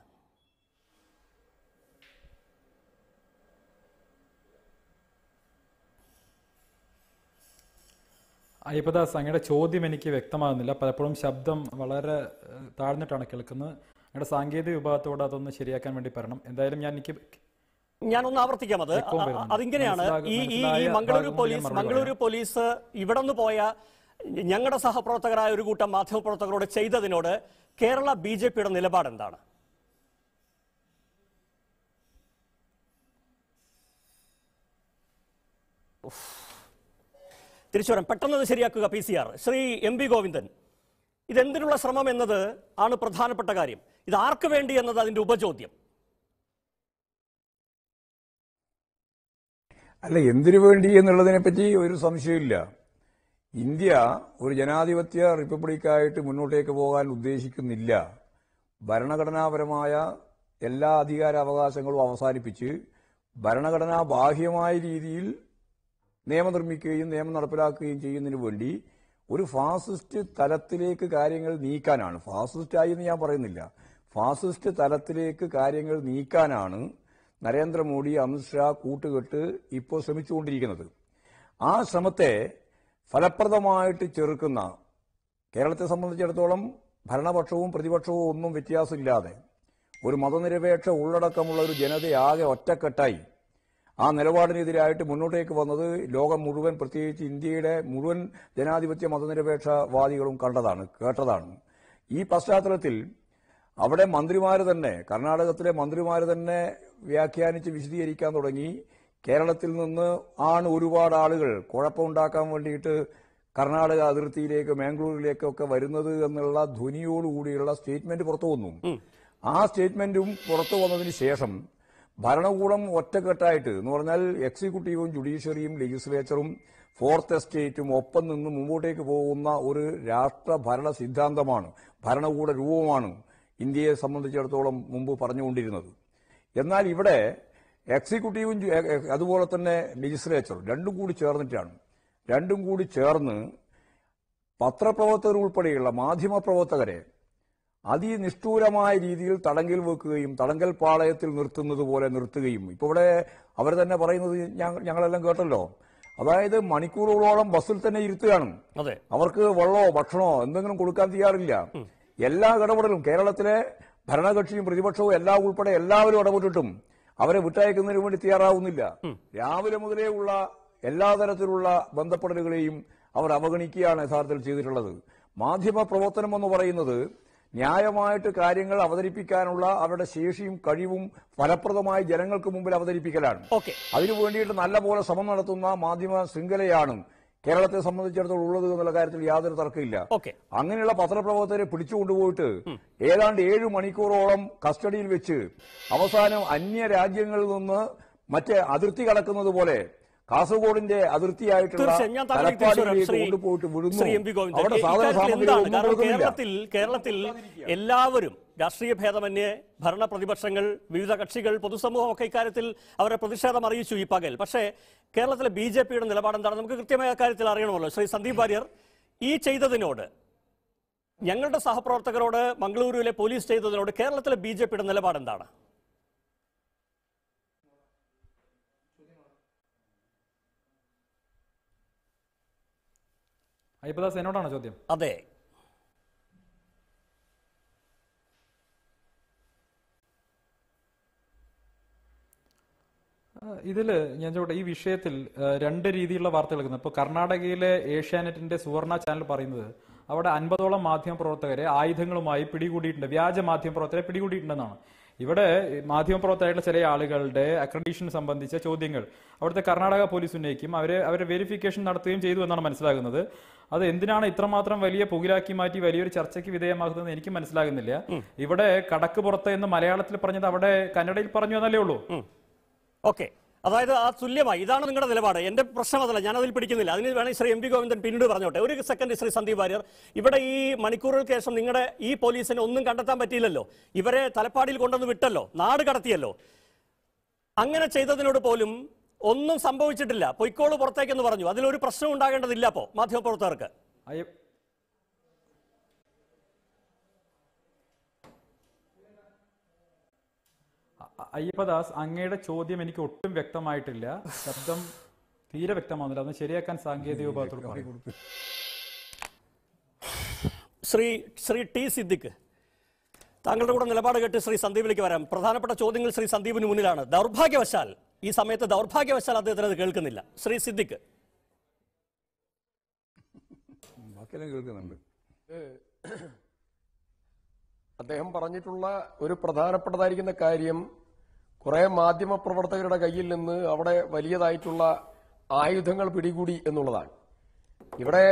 അയ്യപ്പദാസ്, അങ്ങയുടെ ചോദ്യം എനിക്ക് വ്യക്തമാകുന്നില്ല. പലപ്പോഴും ശബ്ദം വളരെ താഴ്ന്നിട്ടാണ് കേൾക്കുന്നത്. അങ്ങയുടെ സാങ്കേതിക വിഭാഗത്തോട് അതൊന്ന് ശരിയാക്കാൻ വേണ്ടി പറയണം. എന്തായാലും ഞാൻ എനിക്ക് ഞാനൊന്ന് ആവർത്തിക്കാം. അത് അതിങ്ങനെയാണ്. ഈ ഈ മംഗളൂരു പോലീസ് മംഗളൂരു പോലീസ് ഇവിടെ നിന്ന് പോയ ഞങ്ങളുടെ സഹപ്രവർത്തകരായ ഒരു കൂട്ടം മാധ്യമപ്രവർത്തകരോട് ചെയ്തതിനോട് കേരള ബി ജെ പിയുടെ നിലപാട് എന്താണ്? തിരിച്ചു വരാം, പെട്ടെന്ന് ശരിയാക്കുക P C R. Shri M P Govindan, ഇതെന്തിനുള്ള ശ്രമം എന്നത് ആണ് പ്രധാനപ്പെട്ട കാര്യം. ഇത് ആർക്ക് വേണ്ടി എന്നത് അതിന്റെ ഉപചോദ്യം. അല്ല, എന്തിനു വേണ്ടി എന്നുള്ളതിനെ പറ്റി ഒരു സംശയമില്ല. ഇന്ത്യ ഒരു ജനാധിപത്യ റിപ്പബ്ലിക്കായിട്ട് മുന്നോട്ടേക്ക് പോകാൻ ഉദ്ദേശിക്കുന്നില്ല. ഭരണഘടനാപരമായ എല്ലാ അധികാരാവകാശങ്ങളും അവസാനിപ്പിച്ച് ഭരണഘടനാ ബാഹ്യമായ രീതിയിൽ നിയമം നിർമ്മിക്കുകയും നിയമം നടപ്പിലാക്കുകയും ചെയ്യുന്നതിന് വേണ്ടി ഒരു ഫാസിസ്റ്റ് തലത്തിലേക്ക് കാര്യങ്ങൾ നീക്കാനാണ്. ഫാസിസ്റ്റായി എന്ന് ഞാൻ പറയുന്നില്ല, ഫാസിസ്റ്റ് തലത്തിലേക്ക് കാര്യങ്ങൾ നീക്കാനാണ് നരേന്ദ്രമോദി, അമിത്ഷാ കൂട്ടുകെട്ട് ഇപ്പോൾ ശ്രമിച്ചുകൊണ്ടിരിക്കുന്നത്. ആ ശ്രമത്തെ ഫലപ്രദമായിട്ട് ചെറുക്കുന്ന, കേരളത്തെ സംബന്ധിച്ചിടത്തോളം ഭരണപക്ഷവും പ്രതിപക്ഷവും ഒന്നും വ്യത്യാസമില്ലാതെ ഒരു മതനിരപേക്ഷ ഉള്ളടക്കമുള്ള ഒരു ജനതയാകെ ഒറ്റക്കെട്ടായി ആ നിലപാടിനെതിരായിട്ട് മുന്നോട്ടേക്ക് വന്നത് ലോകം മുഴുവൻ, പ്രത്യേകിച്ച് ഇന്ത്യയുടെ മുഴുവൻ ജനാധിപത്യ മതനിരപേക്ഷവാദികളും കണ്ടതാണ്, കേട്ടതാണ്. ഈ പശ്ചാത്തലത്തിൽ അവിടെ മന്ത്രിമാർ തന്നെ, കർണാടകത്തിലെ മന്ത്രിമാർ തന്നെ വ്യാഖ്യാനിച്ച് വിശദീകരിക്കാൻ തുടങ്ങി. കേരളത്തിൽ നിന്ന് ആണ് ഒരുപാട് ആളുകൾ കുഴപ്പമുണ്ടാക്കാൻ വേണ്ടിയിട്ട് കർണാടക അതിർത്തിയിലേക്ക്, മാംഗ്ലൂരിലേക്കൊക്കെ വരുന്നത് എന്നുള്ള ധ്വനിയോടുകൂടിയുള്ള സ്റ്റേറ്റ്മെന്റ് പുറത്തു വന്നു. ആ സ്റ്റേറ്റ്മെന്റും പുറത്തു വന്നതിന് ശേഷം ഭരണകൂടം ഒറ്റക്കെട്ടായിട്ട്, എന്ന് പറഞ്ഞാൽ എക്സിക്യൂട്ടീവും ജുഡീഷ്യറിയും ലെജിസ്ലേച്ചറും ഫോർത്ത് എസ്റ്റേറ്റും ഒപ്പം നിന്ന് മുമ്പോട്ടേക്ക് പോകുന്ന ഒരു രാഷ്ട്ര ഭരണ സിദ്ധാന്തമാണ്, ഭരണകൂട രൂപമാണ് ഇന്ത്യയെ സംബന്ധിച്ചിടത്തോളം മുമ്പ് പറഞ്ഞുകൊണ്ടിരുന്നത്. എന്നാൽ ഇവിടെ എക്സിക്യൂട്ടീവും അതുപോലെ തന്നെ ലെജിസ്ലേച്ചറും രണ്ടും കൂടി ചേർന്നിട്ടാണ്. രണ്ടും കൂടി ചേർന്ന് പത്രപ്രവർത്തകർ ഉൾപ്പെടെയുള്ള മാധ്യമപ്രവർത്തകരെ അതിനിഷ്ഠൂരമായ രീതിയിൽ തടങ്കൽ വെക്കുകയും തടങ്കൽ പാളയത്തിൽ നിർത്തുന്നത് പോലെ നിർത്തുകയും, ഇപ്പോൾ ഇവിടെ അവർ തന്നെ പറയുന്നത് ഞങ്ങളെല്ലാം കേട്ടല്ലോ, അതായത് മണിക്കൂറുകളോളം ബസ്സിൽ തന്നെ ഇരുത്തുകയാണ്. അവർക്ക് വെള്ളമോ ഭക്ഷണമോ എന്തെങ്കിലും കൊടുക്കാൻ തയ്യാറില്ല. എല്ലാ ഇടപെടലും കേരളത്തിലെ ഭരണകക്ഷിയും പ്രതിപക്ഷവും എല്ലാം ഉൾപ്പെടെ എല്ലാവരും ഇടപെട്ടിട്ടും അവരെ വിട്ടയക്കുന്നതിന് വേണ്ടി തയ്യാറാവുന്നില്ല. രാവിലെ മുതലേ ഉള്ള എല്ലാ തരത്തിലുള്ള ബന്ധപ്പെടലുകളെയും അവർ അവഗണിക്കുകയാണ് യഥാർത്ഥത്തിൽ ചെയ്തിട്ടുള്ളത്. മാധ്യമ പ്രവർത്തനം എന്ന് പറയുന്നത് ന്യായമായിട്ട് കാര്യങ്ങൾ അവതരിപ്പിക്കാനുള്ള അവരുടെ ശേഷിയും കഴിവും ഫലപ്രദമായി ജനങ്ങൾക്ക് മുമ്പിൽ അവതരിപ്പിക്കലാണ്. അതിനു വേണ്ടിയിട്ട് നല്ല പോലെ ശ്രമം നടത്തുന്ന മാധ്യമ ശൃംഖലയാണ് കേരളത്തെ സംബന്ധിച്ചിടത്തോളം ഉള്ളത് എന്നുള്ള കാര്യത്തിൽ യാതൊരു തർക്കമില്ല. അങ്ങനെയുള്ള പത്രപ്രവർത്തകരെ പിടിച്ചുകൊണ്ടുപോയിട്ട് ഏതാണ്ട് ഏഴു മണിക്കൂറോളം കസ്റ്റഡിയിൽ വെച്ച് അവസാനം അന്യ രാജ്യങ്ങളിൽ നിന്ന് മറ്റേ അതിർത്തി കടക്കുന്നത് പോലെ കാസർഗോഡിന്റെ അതിർത്തിയായിട്ടുള്ള തലപ്പാടിയിലേക്ക് കൊണ്ടുപോയിട്ട് വിടുന്നു. അവിടെ സാധന സാമഗ്രികളൊന്നും കേരളത്തിൽ കേരളത്തിൽ എല്ലാവരും രാഷ്ട്രീയ ഭേദമന്യേ ഭരണ പ്രതിപക്ഷങ്ങൾ വിവിധ കക്ഷികൾ പൊതുസമൂഹം ഒക്കെ ഇക്കാര്യത്തിൽ അവരുടെ പ്രതിഷേധം അറിയിച്ചു ഈ പകൽ. പക്ഷേ കേരളത്തിലെ ബി ജെ പിയുടെ നിലപാട് എന്താണ് നമുക്ക് കൃത്യമായ കാര്യത്തിൽ അറിയണമല്ലോ. ശ്രീ സന്ദീപ് വാര്യർ, ഈ ചെയ്തതിനോട്, ഞങ്ങളുടെ സഹപ്രവർത്തകരോട് മംഗളൂരുവിലെ പോലീസ് ചെയ്തതിനോട് കേരളത്തിലെ ബി ജെ പിയുടെ നിലപാട് എന്താണ്? അയ്യപ്പദാസ്, എന്നോടാണോ ചോദ്യം? അതെ. ഇതില് ഞാൻ ചോട്ടെ, ഈ വിഷയത്തിൽ രണ്ട് രീതിയിലുള്ള വാർത്തകൾ കേൾക്കുന്നത്. ഇപ്പോൾ കർണാടകയിലെ ഏഷ്യാനെറ്റിന്റെ സുവർണ ചാനൽ പറയുന്നത് അവിടെ അൻപതോളം മാധ്യമ പ്രവർത്തകരെ ആയുധങ്ങളുമായി പിടികൂടിയിട്ടുണ്ട്, വ്യാജ മാധ്യമ പ്രവർത്തകരെ പിടികൂടിയിട്ടുണ്ടെന്നാണ്. ഇവിടെ മാധ്യമപ്രവർത്തകരായിട്ടുള്ള ചില ആളുകളുടെ അക്രഡിറ്റേഷൻ സംബന്ധിച്ച ചോദ്യങ്ങൾ അവിടുത്തെ കർണാടക പോലീസ് ഉന്നയിക്കും, അവരെ അവരെ വെരിഫിക്കേഷൻ നടത്തുകയും ചെയ്തു എന്നാണ് മനസ്സിലാകുന്നത്. അത് എന്തിനാണ് ഇത്രമാത്രം വലിയ പുകിലാക്കി മാറ്റി വലിയൊരു ചർച്ചയ്ക്ക് വിധേയമാകുന്നത് എനിക്ക് മനസ്സിലാകുന്നില്ല. ഇവിടെ കടക്ക് പുറത്ത് എന്ന് മലയാളത്തിൽ പറഞ്ഞത് അവിടെ കന്നഡയിൽ പറഞ്ഞു എന്നല്ലേ ഉള്ളൂ. ഓക്കെ, അതായത് ആ തുല്യമായി ഇതാണ് നിങ്ങളുടെ നിലപാട്. എന്റെ പ്രശ്നം അതല്ല, ഞാൻ അതിൽ പിടിക്കുന്നില്ല. അതിന് വേണമെങ്കിൽ ശ്രീ എം വി ഗോവിന്ദൻ പിന്നീട് പറഞ്ഞോട്ടെ. ഒരു സെക്കൻഡ് ശ്രീ സന്ദീപ് വാര്യർ, ഇവിടെ ഈ മണിക്കൂറുകൾക്ക് ശേഷം നിങ്ങളുടെ ഈ പോലീസിന് ഒന്നും കണ്ടെത്താൻ പറ്റിയില്ലല്ലോ. ഇവരെ തലപ്പാടിയിൽ കൊണ്ടുവന്ന് വിട്ടല്ലോ, നാട് കടത്തിയല്ലോ. അങ്ങനെ ചെയ്തതിനോട് പോലും ഒന്നും സംഭവിച്ചിട്ടില്ല, പൊയ്ക്കോള് പുറത്തേക്കെന്ന് പറഞ്ഞു. അതിലൊരു പ്രശ്നം ഉണ്ടാകേണ്ടതില്ല അപ്പോ മാധ്യമപ്രവർത്തകർക്ക്. അയ്യപ്പദാസ്, അങ്ങയുടെ ചോദ്യം എനിക്ക് ഒട്ടും വ്യക്തമായിട്ടില്ല, ശബ്ദം തീരെ വ്യക്തമാകുന്നില്ല, അതൊന്ന് ശരിയാക്കാൻ സാങ്കേതിക വിഭാഗത്തോട് പറയും. ശ്രീ ശ്രീ ടി സിദ്ദിഖ്, താങ്കളുടെ കൂടെ നിലപാട് കേട്ട് ശ്രീ സന്ദീപിലേക്ക് വരാം. പ്രധാനപ്പെട്ട ചോദ്യങ്ങൾ ശ്രീ സന്ദീപിന് മുന്നിലാണ്. ദൗർഭാഗ്യവശാൽ ഈ സമയത്ത് ദൗർഭാഗ്യവശാൽ അദ്ദേഹത്തിന് അത് കേൾക്കുന്നില്ല. ശ്രീ സിദ്ദിഖ്. കേൾക്കുന്നുണ്ട്. അദ്ദേഹം പറഞ്ഞിട്ടുള്ള ഒരു പ്രധാനപ്പെട്ടതായിരിക്കുന്ന കാര്യം, കുറെ മാധ്യമ പ്രവർത്തകരുടെ കയ്യിൽ നിന്ന് അവിടെ വലിയതായിട്ടുള്ള ആയുധങ്ങൾ പിടികൂടി എന്നുള്ളതാണ്. ഇവിടെ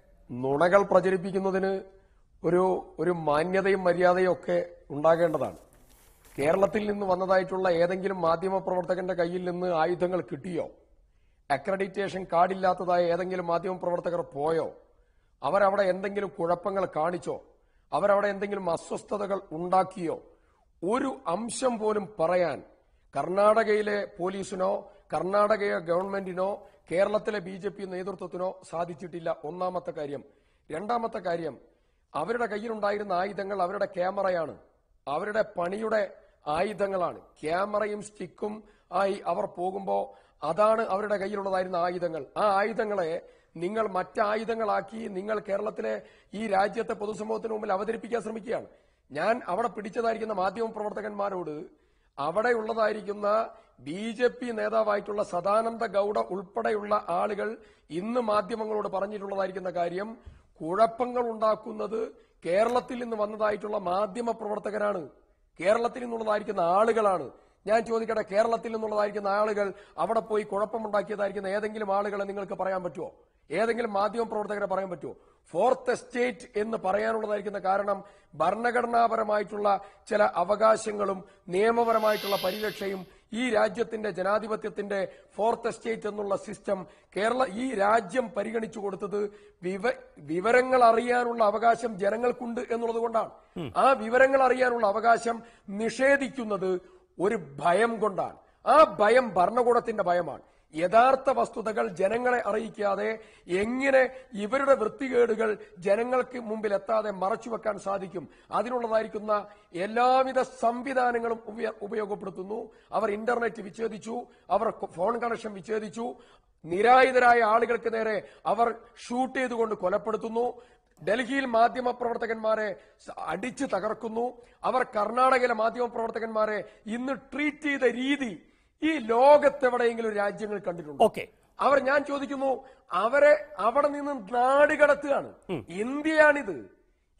നുണകൾ പ്രചരിപ്പിക്കുന്നതിന് ഒരു ഒരു മാന്യതയും മര്യാദയും ഒക്കെ ഉണ്ടാകേണ്ടതാണ്. കേരളത്തിൽ നിന്ന് വന്നതായിട്ടുള്ള ഏതെങ്കിലും മാധ്യമ പ്രവർത്തകന്റെ കയ്യിൽ നിന്ന് ആയുധങ്ങൾ കിട്ടിയോ? അക്രഡിറ്റേഷൻ കാർഡില്ലാത്തതായ ഏതെങ്കിലും മാധ്യമ പ്രവർത്തകർ പോയോ? അവരവിടെ എന്തെങ്കിലും കുഴപ്പങ്ങൾ കാണിച്ചോ? അവരവിടെ എന്തെങ്കിലും അസ്വസ്ഥതകൾ ഉണ്ടാക്കിയോ? ഒരു അംശം പോലും പറയാൻ കർണാടകയിലെ പോലീസിനോ കർണാടക ഗവൺമെന്റിനോ കേരളത്തിലെ ബി ജെ പി നേതൃത്വത്തിനോ സാധിച്ചിട്ടില്ല. ഒന്നാമത്തെ കാര്യം. രണ്ടാമത്തെ കാര്യം, അവരുടെ കയ്യിലുണ്ടായിരുന്ന ആയുധങ്ങൾ അവരുടെ ക്യാമറയാണ്, അവരുടെ പണിയുടെ ആയുധങ്ങളാണ്. ക്യാമറയും സ്റ്റിക്കും ആയി അവർ പോകുമ്പോൾ അതാണ് അവരുടെ കയ്യിലുള്ളതായിരുന്ന ആയുധങ്ങൾ. ആ ആയുധങ്ങളെ നിങ്ങൾ മറ്റായുധങ്ങളാക്കി നിങ്ങൾ കേരളത്തിലെ ഈ രാജ്യത്തെ പൊതുസമൂഹത്തിന് മുമ്പിൽ അവതരിപ്പിക്കാൻ ശ്രമിക്കുകയാണ്. ഞാൻ അവിടെ പിടിച്ചതായിരിക്കുന്ന മാധ്യമ പ്രവർത്തകന്മാരോട് അവിടെയുള്ളതായിരിക്കുന്ന ബി ജെ പി നേതാവായിട്ടുള്ള സദാനന്ദ ഗൌഡ ഉൾപ്പെടെയുള്ള ആളുകൾ ഇന്ന് മാധ്യമങ്ങളോട് പറഞ്ഞിട്ടുള്ളതായിരിക്കുന്ന കാര്യം, കുഴപ്പങ്ങൾ ഉണ്ടാക്കുന്നത് കേരളത്തിൽ നിന്ന് വന്നതായിട്ടുള്ള മാധ്യമ പ്രവർത്തകരാണ്, കേരളത്തിൽ നിന്നുള്ളതായിരിക്കുന്ന ആളുകളാണ്. ഞാൻ ചോദിക്കട്ടെ, കേരളത്തിൽ നിന്നുള്ളതായിരിക്കുന്ന ആളുകൾ അവിടെ പോയി കുഴപ്പമുണ്ടാക്കിയതായിരിക്കുന്ന ഏതെങ്കിലും ആളുകളെ നിങ്ങൾക്ക് പറയാൻ പറ്റുമോ? ഏതെങ്കിലും മാധ്യമ പ്രവർത്തകരെ പറയാൻ പറ്റുമോ? ഫോർത്ത് എസ്റ്റേറ്റ് എന്ന് പറയാനുള്ളതായിരിക്കുന്ന കാരണം ഭരണഘടനാപരമായിട്ടുള്ള ചില അവകാശങ്ങളും നിയമപരമായിട്ടുള്ള പരിരക്ഷയും ഈ രാജ്യത്തിന്റെ ജനാധിപത്യത്തിന്റെ ഫോർത്ത് എസ്റ്റേറ്റ് എന്നുള്ള സിസ്റ്റം കേരള ഈ രാജ്യം പരിഗണിച്ചു കൊടുത്തത് വിവ വിവരങ്ങൾ അറിയാനുള്ള അവകാശം ജനങ്ങൾക്കുണ്ട് എന്നുള്ളത് കൊണ്ടാണ്. ആ വിവരങ്ങൾ അറിയാനുള്ള അവകാശം നിഷേധിക്കുന്നത് ഒരു ഭയം കൊണ്ടാണ്. ആ ഭയം ഭരണകൂടത്തിന്റെ ഭയമാണ്. യഥാർത്ഥ വസ്തുതകൾ ജനങ്ങളെ അറിയിക്കാതെ എങ്ങനെ ഇവരുടെ വൃത്തികേടുകൾ ജനങ്ങൾക്ക് മുമ്പിൽ എത്താതെ മറച്ചുവെക്കാൻ സാധിക്കും? അതിനുള്ളതായിരിക്കുന്ന എല്ലാവിധ സംവിധാനങ്ങളും ഉപയോഗപ്പെടുത്തുന്നു. അവർ ഇന്റർനെറ്റ് വിച്ഛേദിച്ചു, അവർ ഫോൺ കണക്ഷൻ വിച്ഛേദിച്ചു, നിരായുധരായ ആളുകൾക്ക് നേരെ അവർ ഷൂട്ട് ചെയ്തുകൊണ്ട് കൊലപ്പെടുത്തുന്നു. ഡൽഹിയിൽ മാധ്യമ പ്രവർത്തകന്മാരെ അടിച്ചു തകർക്കുന്നു. അവർ കർണാടകയിലെ മാധ്യമ പ്രവർത്തകന്മാരെ ഇന്ന് ട്രീറ്റ് ചെയ്ത രീതി ഈ ലോകത്തെവിടെയെങ്കിലും രാജ്യങ്ങൾ കണ്ടിട്ടുണ്ടോ? അവർ, ഞാൻ ചോദിക്കുന്നു, അവരെ അവിടെ നിന്ന് നാട് കടത്തുകയാണ്. ഇന്ത്യയാണിത്.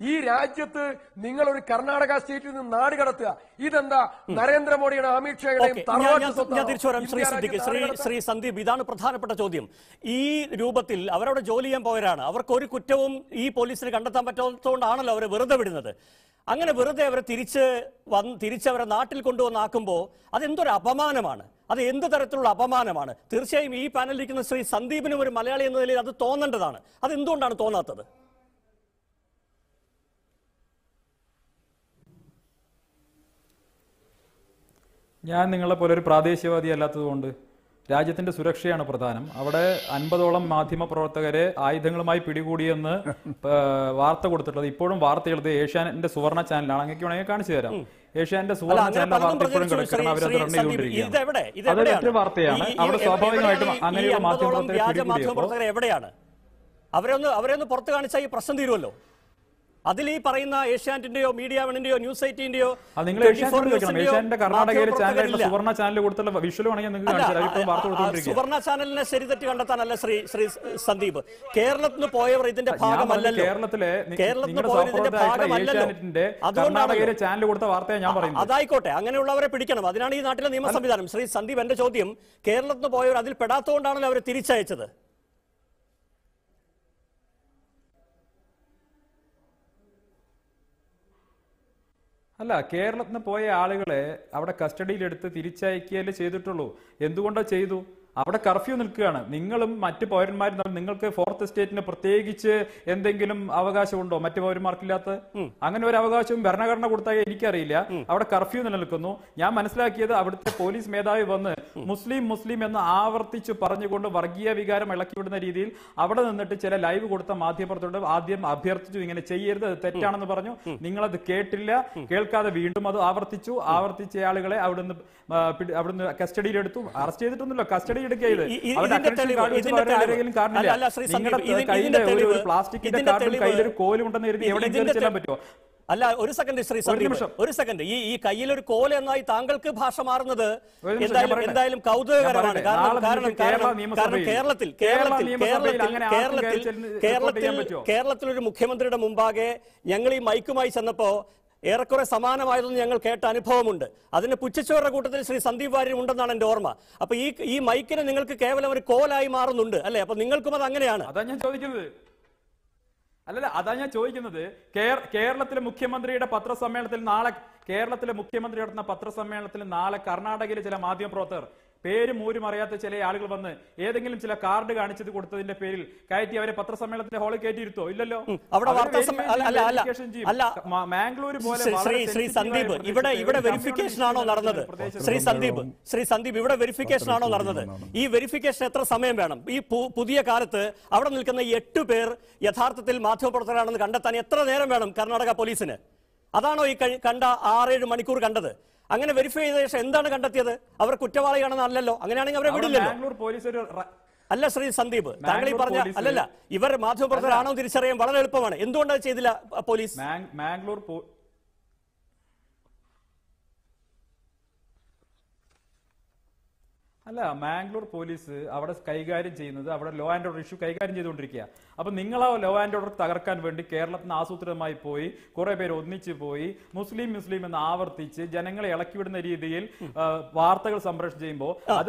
ഈ രാജ്യത്ത് നിങ്ങൾ ഒരു കർണാടക സ്റ്റേറ്റിൽ നിന്ന് നാട് കടത്തുക. ഇതെന്താ നരേന്ദ്രമോദിയുടെ അമിത്ഷായുടെയും ഞാൻ തിരിച്ചു വരാം ശ്രീ സിദ്ദിഖ്. ശ്രീ ശ്രീ സന്ദീപ്, ഇതാണ് പ്രധാനപ്പെട്ട ചോദ്യം. ഈ രൂപത്തിൽ അവരവിടെ ജോലി ചെയ്യാൻ പോയവരാണ്. അവർക്ക് ഒരു കുറ്റവും ഈ പോലീസിന് കണ്ടെത്താൻ പറ്റാത്തതുകൊണ്ടാണല്ലോ അവരെ വെറുതെ വിടുന്നത്. അങ്ങനെ വെറുതെ അവരെ തിരിച്ച് വന്ന് തിരിച്ചവരെ നാട്ടിൽ കൊണ്ടുവന്നാക്കുമ്പോൾ അതെന്തൊരു അപമാനമാണ്, അത് എന്ത് തരത്തിലുള്ള അപമാനമാണ്. തീർച്ചയായും ഈ പാനലിരിക്കുന്ന ശ്രീ സന്ദീപിനും ഒരു മലയാളി എന്ന നിലയിൽ അത് തോന്നേണ്ടതാണ്. അതെന്തുകൊണ്ടാണ് തോന്നാത്തത്? ഞാൻ നിങ്ങളെ പോലെ ഒരു പ്രാദേശികവാദി അല്ലാത്തതുകൊണ്ട് രാജ്യത്തിന്റെ സുരക്ഷയാണ് പ്രധാനം. അവിടെ അൻപതോളം മാധ്യമ പ്രവർത്തകരെ ആയുധങ്ങളുമായി പിടികൂടിയെന്ന് വാർത്ത കൊടുത്തിട്ടുള്ളത് ഇപ്പോഴും വാർത്തയുള്ളത് ഏഷ്യാനെറ്റിന്റെ സുവർണ ചാനലാണ്. അങ്ങനെയൊക്കെ വേണമെങ്കിൽ കാണിച്ചു തരാം. ഏഷ്യാനെറ്റിന്റെ സുവർണ ചാനലിലെ വാർത്ത ഇപ്പോഴും കിടക്കണം. അവരത് റൺ ചെയ്തുകൊണ്ടിരിക്കുകയാണ്. അത് മറ്റൊരു വാർത്തയാണ്. അവിടെ സ്വാഭാവികമായിട്ടും അങ്ങനെയുള്ള മാധ്യമപ്രവർത്തകരെ എവിടെയാണ് അവരൊന്ന് അവരെയൊന്ന് പുറത്ത് കാണിച്ചാൽ ഈ പ്രശ്നം തീരുമല്ലോ. അതിൽ ഈ പറയുന്ന ഏഷ്യാനെറ്റിന്റെയോ മീഡിയ വണ്ണിന്റെയോ ന്യൂസ് എയ്റ്റീന്റെയോ ഏഷ്യാനെറ്റിന്റെ കർണാടകയിലെ ചാനലായിട്ടുള്ള സുവർണ ചാനൽ കൊടുത്തുള്ള വിഷ്വൽ സുവർണ ചാനലിനെ ശരിതെറ്റ് കണ്ടെത്താനല്ല ശ്രീ ശ്രീ സന്ദീപ്. കേരളത്തിന് പോയവർ ഇതിന്റെ ഭാഗമല്ലല്ലോ. കേരളത്തിലെ കേരളത്തിന് പോയവർ ഇതിന്റെ ഭാഗമല്ലല്ലോ. കർണാടകയിലെ ചാനൽ കൊടുത്ത വാർത്തയെ ഞാൻ പറയുന്നത്. അതായിക്കോട്ടെ, അങ്ങനെയുള്ളവരെ പിടിക്കണം. അതിനാണ് ഈ നാട്ടിലെ നിയമ സംവിധാനം. ശ്രീ സന്ദീപ്, എന്റെ ചോദ്യം, കേരളത്തിന് പോയവർ അതിൽ പെടാത്തതുകൊണ്ടാണല്ലോ അവരെ തിരിച്ചയച്ചത്. അല്ല, കേരളത്തിന് പോയ ആളുകളെ അവിടെ കസ്റ്റഡിയിലെടുത്ത് തിരിച്ചയക്കുകയല്ലേ ചെയ്തിട്ടുള്ളൂ. എന്തുകൊണ്ടാ ചെയ്തു? അവിടെ കർഫ്യൂ നിൽക്കുകയാണ്. നിങ്ങളും മറ്റു പൗരന്മാരും തമ്മിൽ നിങ്ങൾക്ക് ഫോർത്ത് സ്റ്റേറ്റിന് പ്രത്യേകിച്ച് എന്തെങ്കിലും അവകാശമുണ്ടോ മറ്റു പൗരന്മാർക്കില്ലാത്ത? അങ്ങനെ ഒരു അവകാശവും ഭരണഘടന കൊടുത്താൽ എനിക്കറിയില്ല. അവിടെ കർഫ്യൂ നിലനിൽക്കുന്നു. ഞാൻ മനസ്സിലാക്കിയത് അവിടുത്തെ പോലീസ് മേധാവി വന്ന് മുസ്ലിം മുസ്ലിം എന്ന് ആവർത്തിച്ച് പറഞ്ഞുകൊണ്ട് വർഗീയ വികാരം ഇളക്കിവിടുന്ന രീതിയിൽ അവിടെ നിന്നിട്ട് ചില ലൈവ് കൊടുത്ത മാധ്യമപ്രവർത്തകരോട് ആദ്യം അഭ്യർത്ഥിച്ചു, ഇങ്ങനെ ചെയ്യരുത്, അത് തെറ്റാണെന്ന് പറഞ്ഞു. നിങ്ങളത് കേട്ടില്ല. കേൾക്കാതെ വീണ്ടും അത് ആവർത്തിച്ചു. ആവർത്തിച്ച ആളുകളെ അവിടുന്ന് അവിടുന്ന് കസ്റ്റഡിയിലെടുത്തു. അറസ്റ്റ് ചെയ്തിട്ടൊന്നുമില്ല, കസ്റ്റഡി എടുക്കുകയത്. പ്ലാസ്റ്റിക്കിന്റെ കാർഡും കയ്യിലൊരു കോലും ഉണ്ടെന്ന് കരുതി എവിടെയെങ്കിലും ചെല്ലാൻ പറ്റുമോ? അല്ല, ഒരു സെക്കൻഡ് ശ്രീ സന്ദീപ്, ഒരു സെക്കൻഡ്. ഈ ഈ കയ്യിലൊരു കോല എന്നായി താങ്കൾക്ക് ഭാഷ മാറുന്നത് എന്തായാലും എന്തായാലും കൗതുകകരമാണ്. കാരണം കാരണം കാരണം കേരളത്തിൽ കേരളത്തിൽ കേരളത്തിൽ കേരളത്തിൽ കേരളത്തിൽ ഒരു മുഖ്യമന്ത്രിയുടെ മുമ്പാകെ ഞങ്ങൾ ഈ മൈക്കുമായി ചെന്നപ്പോ ഏറെക്കുറെ സമാനമായതൊന്നും ഞങ്ങൾ കേട്ട അനുഭവമുണ്ട്. അതിന് പുച്ഛച്ചോറുടെ കൂട്ടത്തിൽ ശ്രീ സന്ദീപ് വാര്യർ ഉണ്ടെന്നാണ് എന്റെ ഓർമ്മ. അപ്പൊ ഈ ഈ മൈക്കിന് നിങ്ങൾക്ക് കേവലം ഒരു കോലായി മാറുന്നുണ്ട് അല്ലെ? അപ്പൊ നിങ്ങൾക്കും അത് അങ്ങനെയാണ്. അതാ ഞാൻ ചോദിക്കുന്നത്. അല്ലല്ല, അതാ ഞാൻ ചോദിക്കുന്നത്. കേരളത്തിലെ മുഖ്യമന്ത്രിയുടെ പത്രസമ്മേളനത്തിൽ നാളെ കേരളത്തിലെ മുഖ്യമന്ത്രി നടത്തുന്ന പത്രസമ്മേളനത്തിൽ നാളെ കർണാടകയിലെ ചില മാധ്യമപ്രവർത്തകർ പേരും ഊരും അറിയാത്ത ചില ആളുകൾ വന്ന് ഏതെങ്കിലും ചില കാർഡ് കാണിച്ചത് കൊടുത്തതിന്റെ പേരിൽ കയറ്റി അവരെ പത്രസമ്മേളനത്തിന്റെ ഹാളിൽ കയറ്റിയിരുത്തോ? ഇല്ലല്ലോ. മാംഗ്ലൂർ പോലെ ശ്രീ സന്ദീപ്, ഇവിടെ ഇവിടെ വെരിഫിക്കേഷൻ ആണോ നടന്നത്? ശ്രീ സന്ദീപ് ശ്രീ സന്ദീപ് ഇവിടെ വെരിഫിക്കേഷൻ ആണോ നടന്നത്? ഈ വെരിഫിക്കേഷൻ എത്ര സമയം വേണം? ഈ പുതിയ കാലത്ത് അവിടെ നിൽക്കുന്ന ഈ എട്ട് പേർ യഥാർത്ഥത്തിൽ മാധ്യമപ്രവർത്തകരാണെന്ന് കണ്ടെത്താൻ എത്ര നേരം വേണം കർണാടക പോലീസിന്? അതാണോ ഈ കണ്ട ആറേഴ് മണിക്കൂർ കണ്ടത്? അങ്ങനെ വെരിഫൈ ചെയ്ത ശേഷം എന്താണ് കണ്ടെത്തിയത്? അവർ കുറ്റവാളിയാണെന്ന് അല്ലല്ലോ. അങ്ങനെയാണെങ്കിൽ അവരെ വിടില്ലല്ലോ. അല്ല ശ്രീ സന്ദീപ്, താങ്കൾ ഈ പറഞ്ഞ അല്ലല്ല, ഇവർ മാധ്യമപ്രവർത്തകരാണോ തിരിച്ചറിയാൻ വളരെ എളുപ്പമാണ്. എന്തുകൊണ്ട് അത് ചെയ്തില്ല പോലീസ്? മാംഗ്ലൂർ അല്ല, മാംഗ്ലൂർ പോലീസ് അവിടെ കൈകാര്യം ചെയ്യുന്നത് അവിടെ ലോ ആൻഡ് ഓർഡർ ഇഷ്യൂ കൈകാര്യം ചെയ്തുകൊണ്ടിരിക്കുക. അപ്പൊ നിങ്ങൾ ആ ലോ ആൻഡ് ഓർഡർ തകർക്കാൻ വേണ്ടി കേരളത്തിന് ആസൂത്രിതമായി പോയി കുറെ പേര് ഒന്നിച്ചു പോയി മുസ്ലിം മുസ്ലിം എന്ന് ആവർത്തിച്ച് ജനങ്ങളെ ഇളക്കിവിടുന്ന രീതിയിൽ വാർത്തകൾ സംപ്രേഷണം ചെയ്യുമ്പോൾ അത്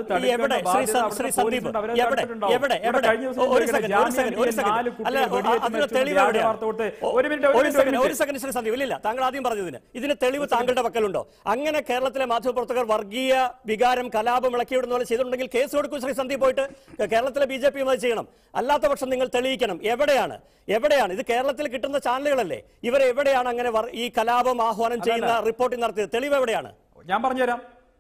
താങ്കൾ ആദ്യം പറഞ്ഞതിന് ഇതിന് തെളിവ് താങ്കളുടെ പക്കലുണ്ടോ? അങ്ങനെ കേരളത്തിലെ മാധ്യമപ്രവർത്തകർ വർഗീയ വികാരം കലാപം ഇളക്കിവിടുന്ന ചെയ്തിട്ടുണ്ടെങ്കിൽ കേസ് കൊടുക്കും ശ്രീ സന്ദീപ്. പോയിട്ട് കേരളത്തിലെ ബി ജെ പിയും അത് ചെയ്യണം. അല്ലാത്ത പക്ഷം നിങ്ങൾ തെളിയിക്കണം. എവിടെയാണ് എവിടെയാണ് ഇത്? കേരളത്തിൽ കിട്ടുന്ന ചാനലുകളല്ലേ ഇവരെ എവിടെയാണ് അങ്ങനെ ഈ കലാപം ആഹ്വാനം ചെയ്യുന്ന റിപ്പോർട്ടിംഗ് നടത്തിയത്? തെളിവ് എവിടെയാണ്? ഞാൻ പറഞ്ഞുതരാം.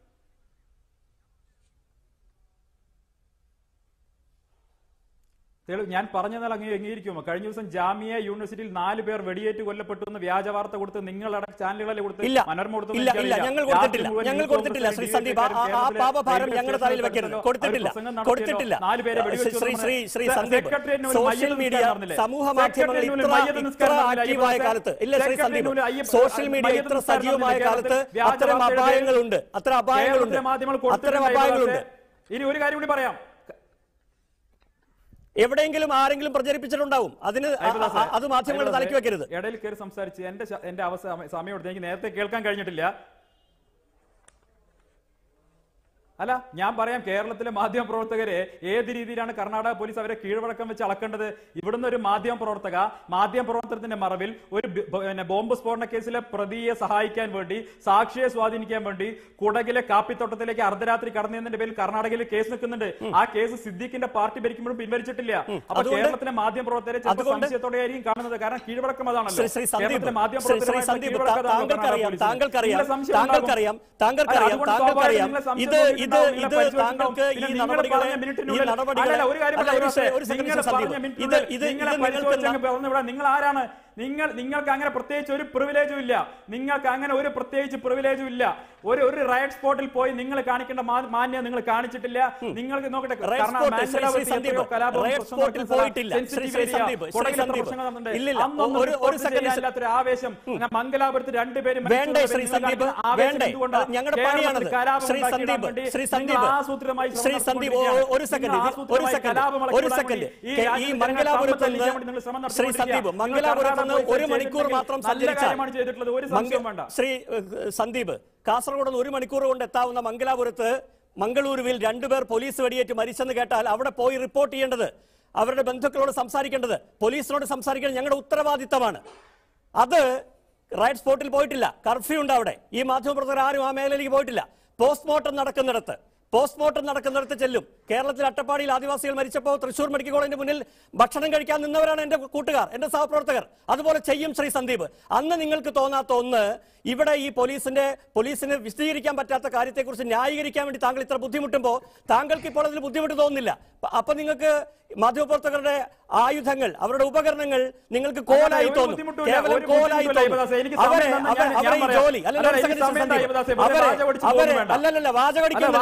ഞാൻ പറഞ്ഞാൽ അങ്ങ് അംഗീകരിക്കുമോ? കഴിഞ്ഞ ദിവസം ജാമിയ യൂണിവേഴ്സിറ്റിയിൽ നാല് പേർ വെടിയേറ്റ് കൊല്ലപ്പെട്ടു എന്ന് വ്യാജ വാർത്ത കൊടുത്ത് നിങ്ങളുടെ ചാനലുകളിൽ കൊടുത്ത് മനോരമ ഞങ്ങൾ കൊടുത്തിട്ടില്ല ഞങ്ങൾ കൊടുത്തിട്ടില്ല ശ്രീ സന്ദീപ്. ആ പാപഭാരം ഞങ്ങളുടെ തലയിൽ വെക്കരുത്. കൊടുത്തിട്ടില്ല കൊടുത്തിട്ടില്ല ശ്രീ ശ്രീ സന്ദീപ്. സോഷ്യൽ മീഡിയ സമൂഹ മാധ്യമങ്ങൾ ഇത്ര ആക്റ്റീവായ കാലത്ത് ഇല്ല ശ്രീ സന്ദീപ്, സോഷ്യൽ മീഡിയ ഇത്ര സജീവമായ കാലത്ത് അത്തരം അപായങ്ങളുണ്ട് അത്തരം അപായങ്ങളുണ്ട് അത്തരം അപായങ്ങളുണ്ട്. ഇനി ഒരു കാര്യം കൂടി പറയാം. എവിടെയെങ്കിലും ആരെങ്കിലും പ്രചരിപ്പിച്ചിട്ടുണ്ടാവും. അതിന് അത് മാധ്യമങ്ങളുടെ തലയ്ക്ക് വെക്കരുത്. ഇടയിൽ കയറി സംസാരിച്ച് എന്റെ എന്റെ അവസ്ഥ സമയം എടുത്ത് എനിക്ക് നേരത്തെ കേൾക്കാൻ കഴിഞ്ഞിട്ടില്ല. അല്ല, ഞാൻ പറയാം, കേരളത്തിലെ മാധ്യമ പ്രവർത്തകരെ ഏത് രീതിയിലാണ് കർണാടക പോലീസ് അവരെ കീഴ്വഴക്കം വെച്ച് അളക്കേണ്ടത്? ഇവിടുന്ന് ഒരു മാധ്യമ പ്രവർത്തക മാധ്യമ പ്രവർത്തനത്തിന്റെ മറവിൽ ഒരു പിന്നെ ബോംബ് സ്ഫോടന കേസിലെ പ്രതിയെ സഹായിക്കാൻ വേണ്ടി, സാക്ഷിയെ സ്വാധീനിക്കാൻ വേണ്ടി കുടകിലെ കാപ്പിത്തോട്ടത്തിലേക്ക് അർദ്ധരാത്രി കടന്നതിന്റെ പേരിൽ കർണാടകയിൽ കേസ് നിൽക്കുന്നുണ്ട്. ആ കേസ് സിദ്ദീഖിന്റെ പാർട്ടി ഭരിക്കുമ്പോഴും പിൻവലിച്ചിട്ടില്ല. അപ്പൊ കേരളത്തിലെ മാധ്യമ പ്രവർത്തകരെ സംശയത്തോടെ ആയിരിക്കും കാണുന്നത്. കാരണം കീഴ്വഴക്കം അതാണല്ലോ. കേരളത്തിലെ മാധ്യമ പ്രവർത്തകർ ഇത് ഇത് താങ്കൾക്ക് ഈ നടപടികളെ ഈ നടപടികളെ നിങ്ങൾ ആരാണ്? നിങ്ങൾ നിങ്ങൾക്ക് അങ്ങനെ പ്രത്യേകിച്ച് ഒരു പ്രിവിലേജും ഇല്ല. നിങ്ങൾക്ക് അങ്ങനെ ഒരു പ്രത്യേകിച്ച് പ്രിവിലേജും ഇല്ല. ഒരു ഒരു റൈറ്റ് സ്പോട്ടിൽ പോയി നിങ്ങൾ കാണിക്കേണ്ട മാന്യം നിങ്ങൾ കാണിച്ചിട്ടില്ല. നിങ്ങൾക്ക് നോക്കട്ടെ, അല്ലാത്തൊരു ആവേശം മംഗലാപുരത്ത് രണ്ടുപേരും ആസൂത്രിതമായി ഒരു മണിക്കൂർ മാത്രം ശ്രീ സന്ദീപ്, കാസർഗോഡ് നിന്ന് ഒരു മണിക്കൂർ കൊണ്ട് എത്താവുന്ന മംഗലാപുരത്ത് മംഗളൂരുവിൽ രണ്ടുപേർ പോലീസ് വെടിയേറ്റ് മരിച്ചെന്ന് കേട്ടാൽ അവിടെ പോയി റിപ്പോർട്ട് ചെയ്യേണ്ടത്, അവരുടെ ബന്ധുക്കളോട് സംസാരിക്കേണ്ടത്, പോലീസിനോട് സംസാരിക്കേണ്ടത് ഞങ്ങളുടെ ഉത്തരവാദിത്തമാണ്. അത് റൈറ്റ് സ്പോട്ടിൽ പോയിട്ടില്ല. കർഫ്യൂ ഉണ്ട് അവിടെ. ഈ മാധ്യമപ്രവർത്തകർ ആരും ആ മേഖലയിലേക്ക് പോയിട്ടില്ല. പോസ്റ്റ്മോർട്ടം നടക്കുന്നിടത്ത് പോസ്റ്റ്മോർട്ടം നടക്കുന്നിടത്ത് ചെല്ലും. കേരളത്തിൽ അട്ടപ്പാടിയിൽ ആദിവാസികൾ മരിച്ചപ്പോൾ തൃശൂർ മെഡിക്കൽ കോളേജിന്റെ മുന്നിൽ ഭക്ഷണം കഴിക്കാൻ നിന്നവരാണ് എന്റെ കൂട്ടുകാർ, എന്റെ സഹപ്രവർത്തകർ. അതുപോലെ ചെയ്യും ശ്രീ സന്ദീപ്. അന്ന് നിങ്ങൾക്ക് തോന്നാത്ത ഒന്ന്, ഇവിടെ ഈ പോലീസിന്റെ പോലീസിന് വിശദീകരിക്കാൻ പറ്റാത്ത കാര്യത്തെക്കുറിച്ച് ന്യായീകരിക്കാൻ വേണ്ടി താങ്കൾ ഇത്ര ബുദ്ധിമുട്ടുമ്പോൾ താങ്കൾക്ക് ഇപ്പോൾ അതിൽ ബുദ്ധിമുട്ട് തോന്നുന്നില്ല. അപ്പൊ നിങ്ങൾക്ക് മാധ്യമപ്രവർത്തകരുടെ ആയുധങ്ങൾ, അവരുടെ ഉപകരണങ്ങൾ നിങ്ങൾക്ക് കോലായി തോന്നും. കേവലം കോലായി തോന്നും. അവരെ അവരെ ജോലി അല്ലല്ല വാചകടിക്കുന്നില്ല.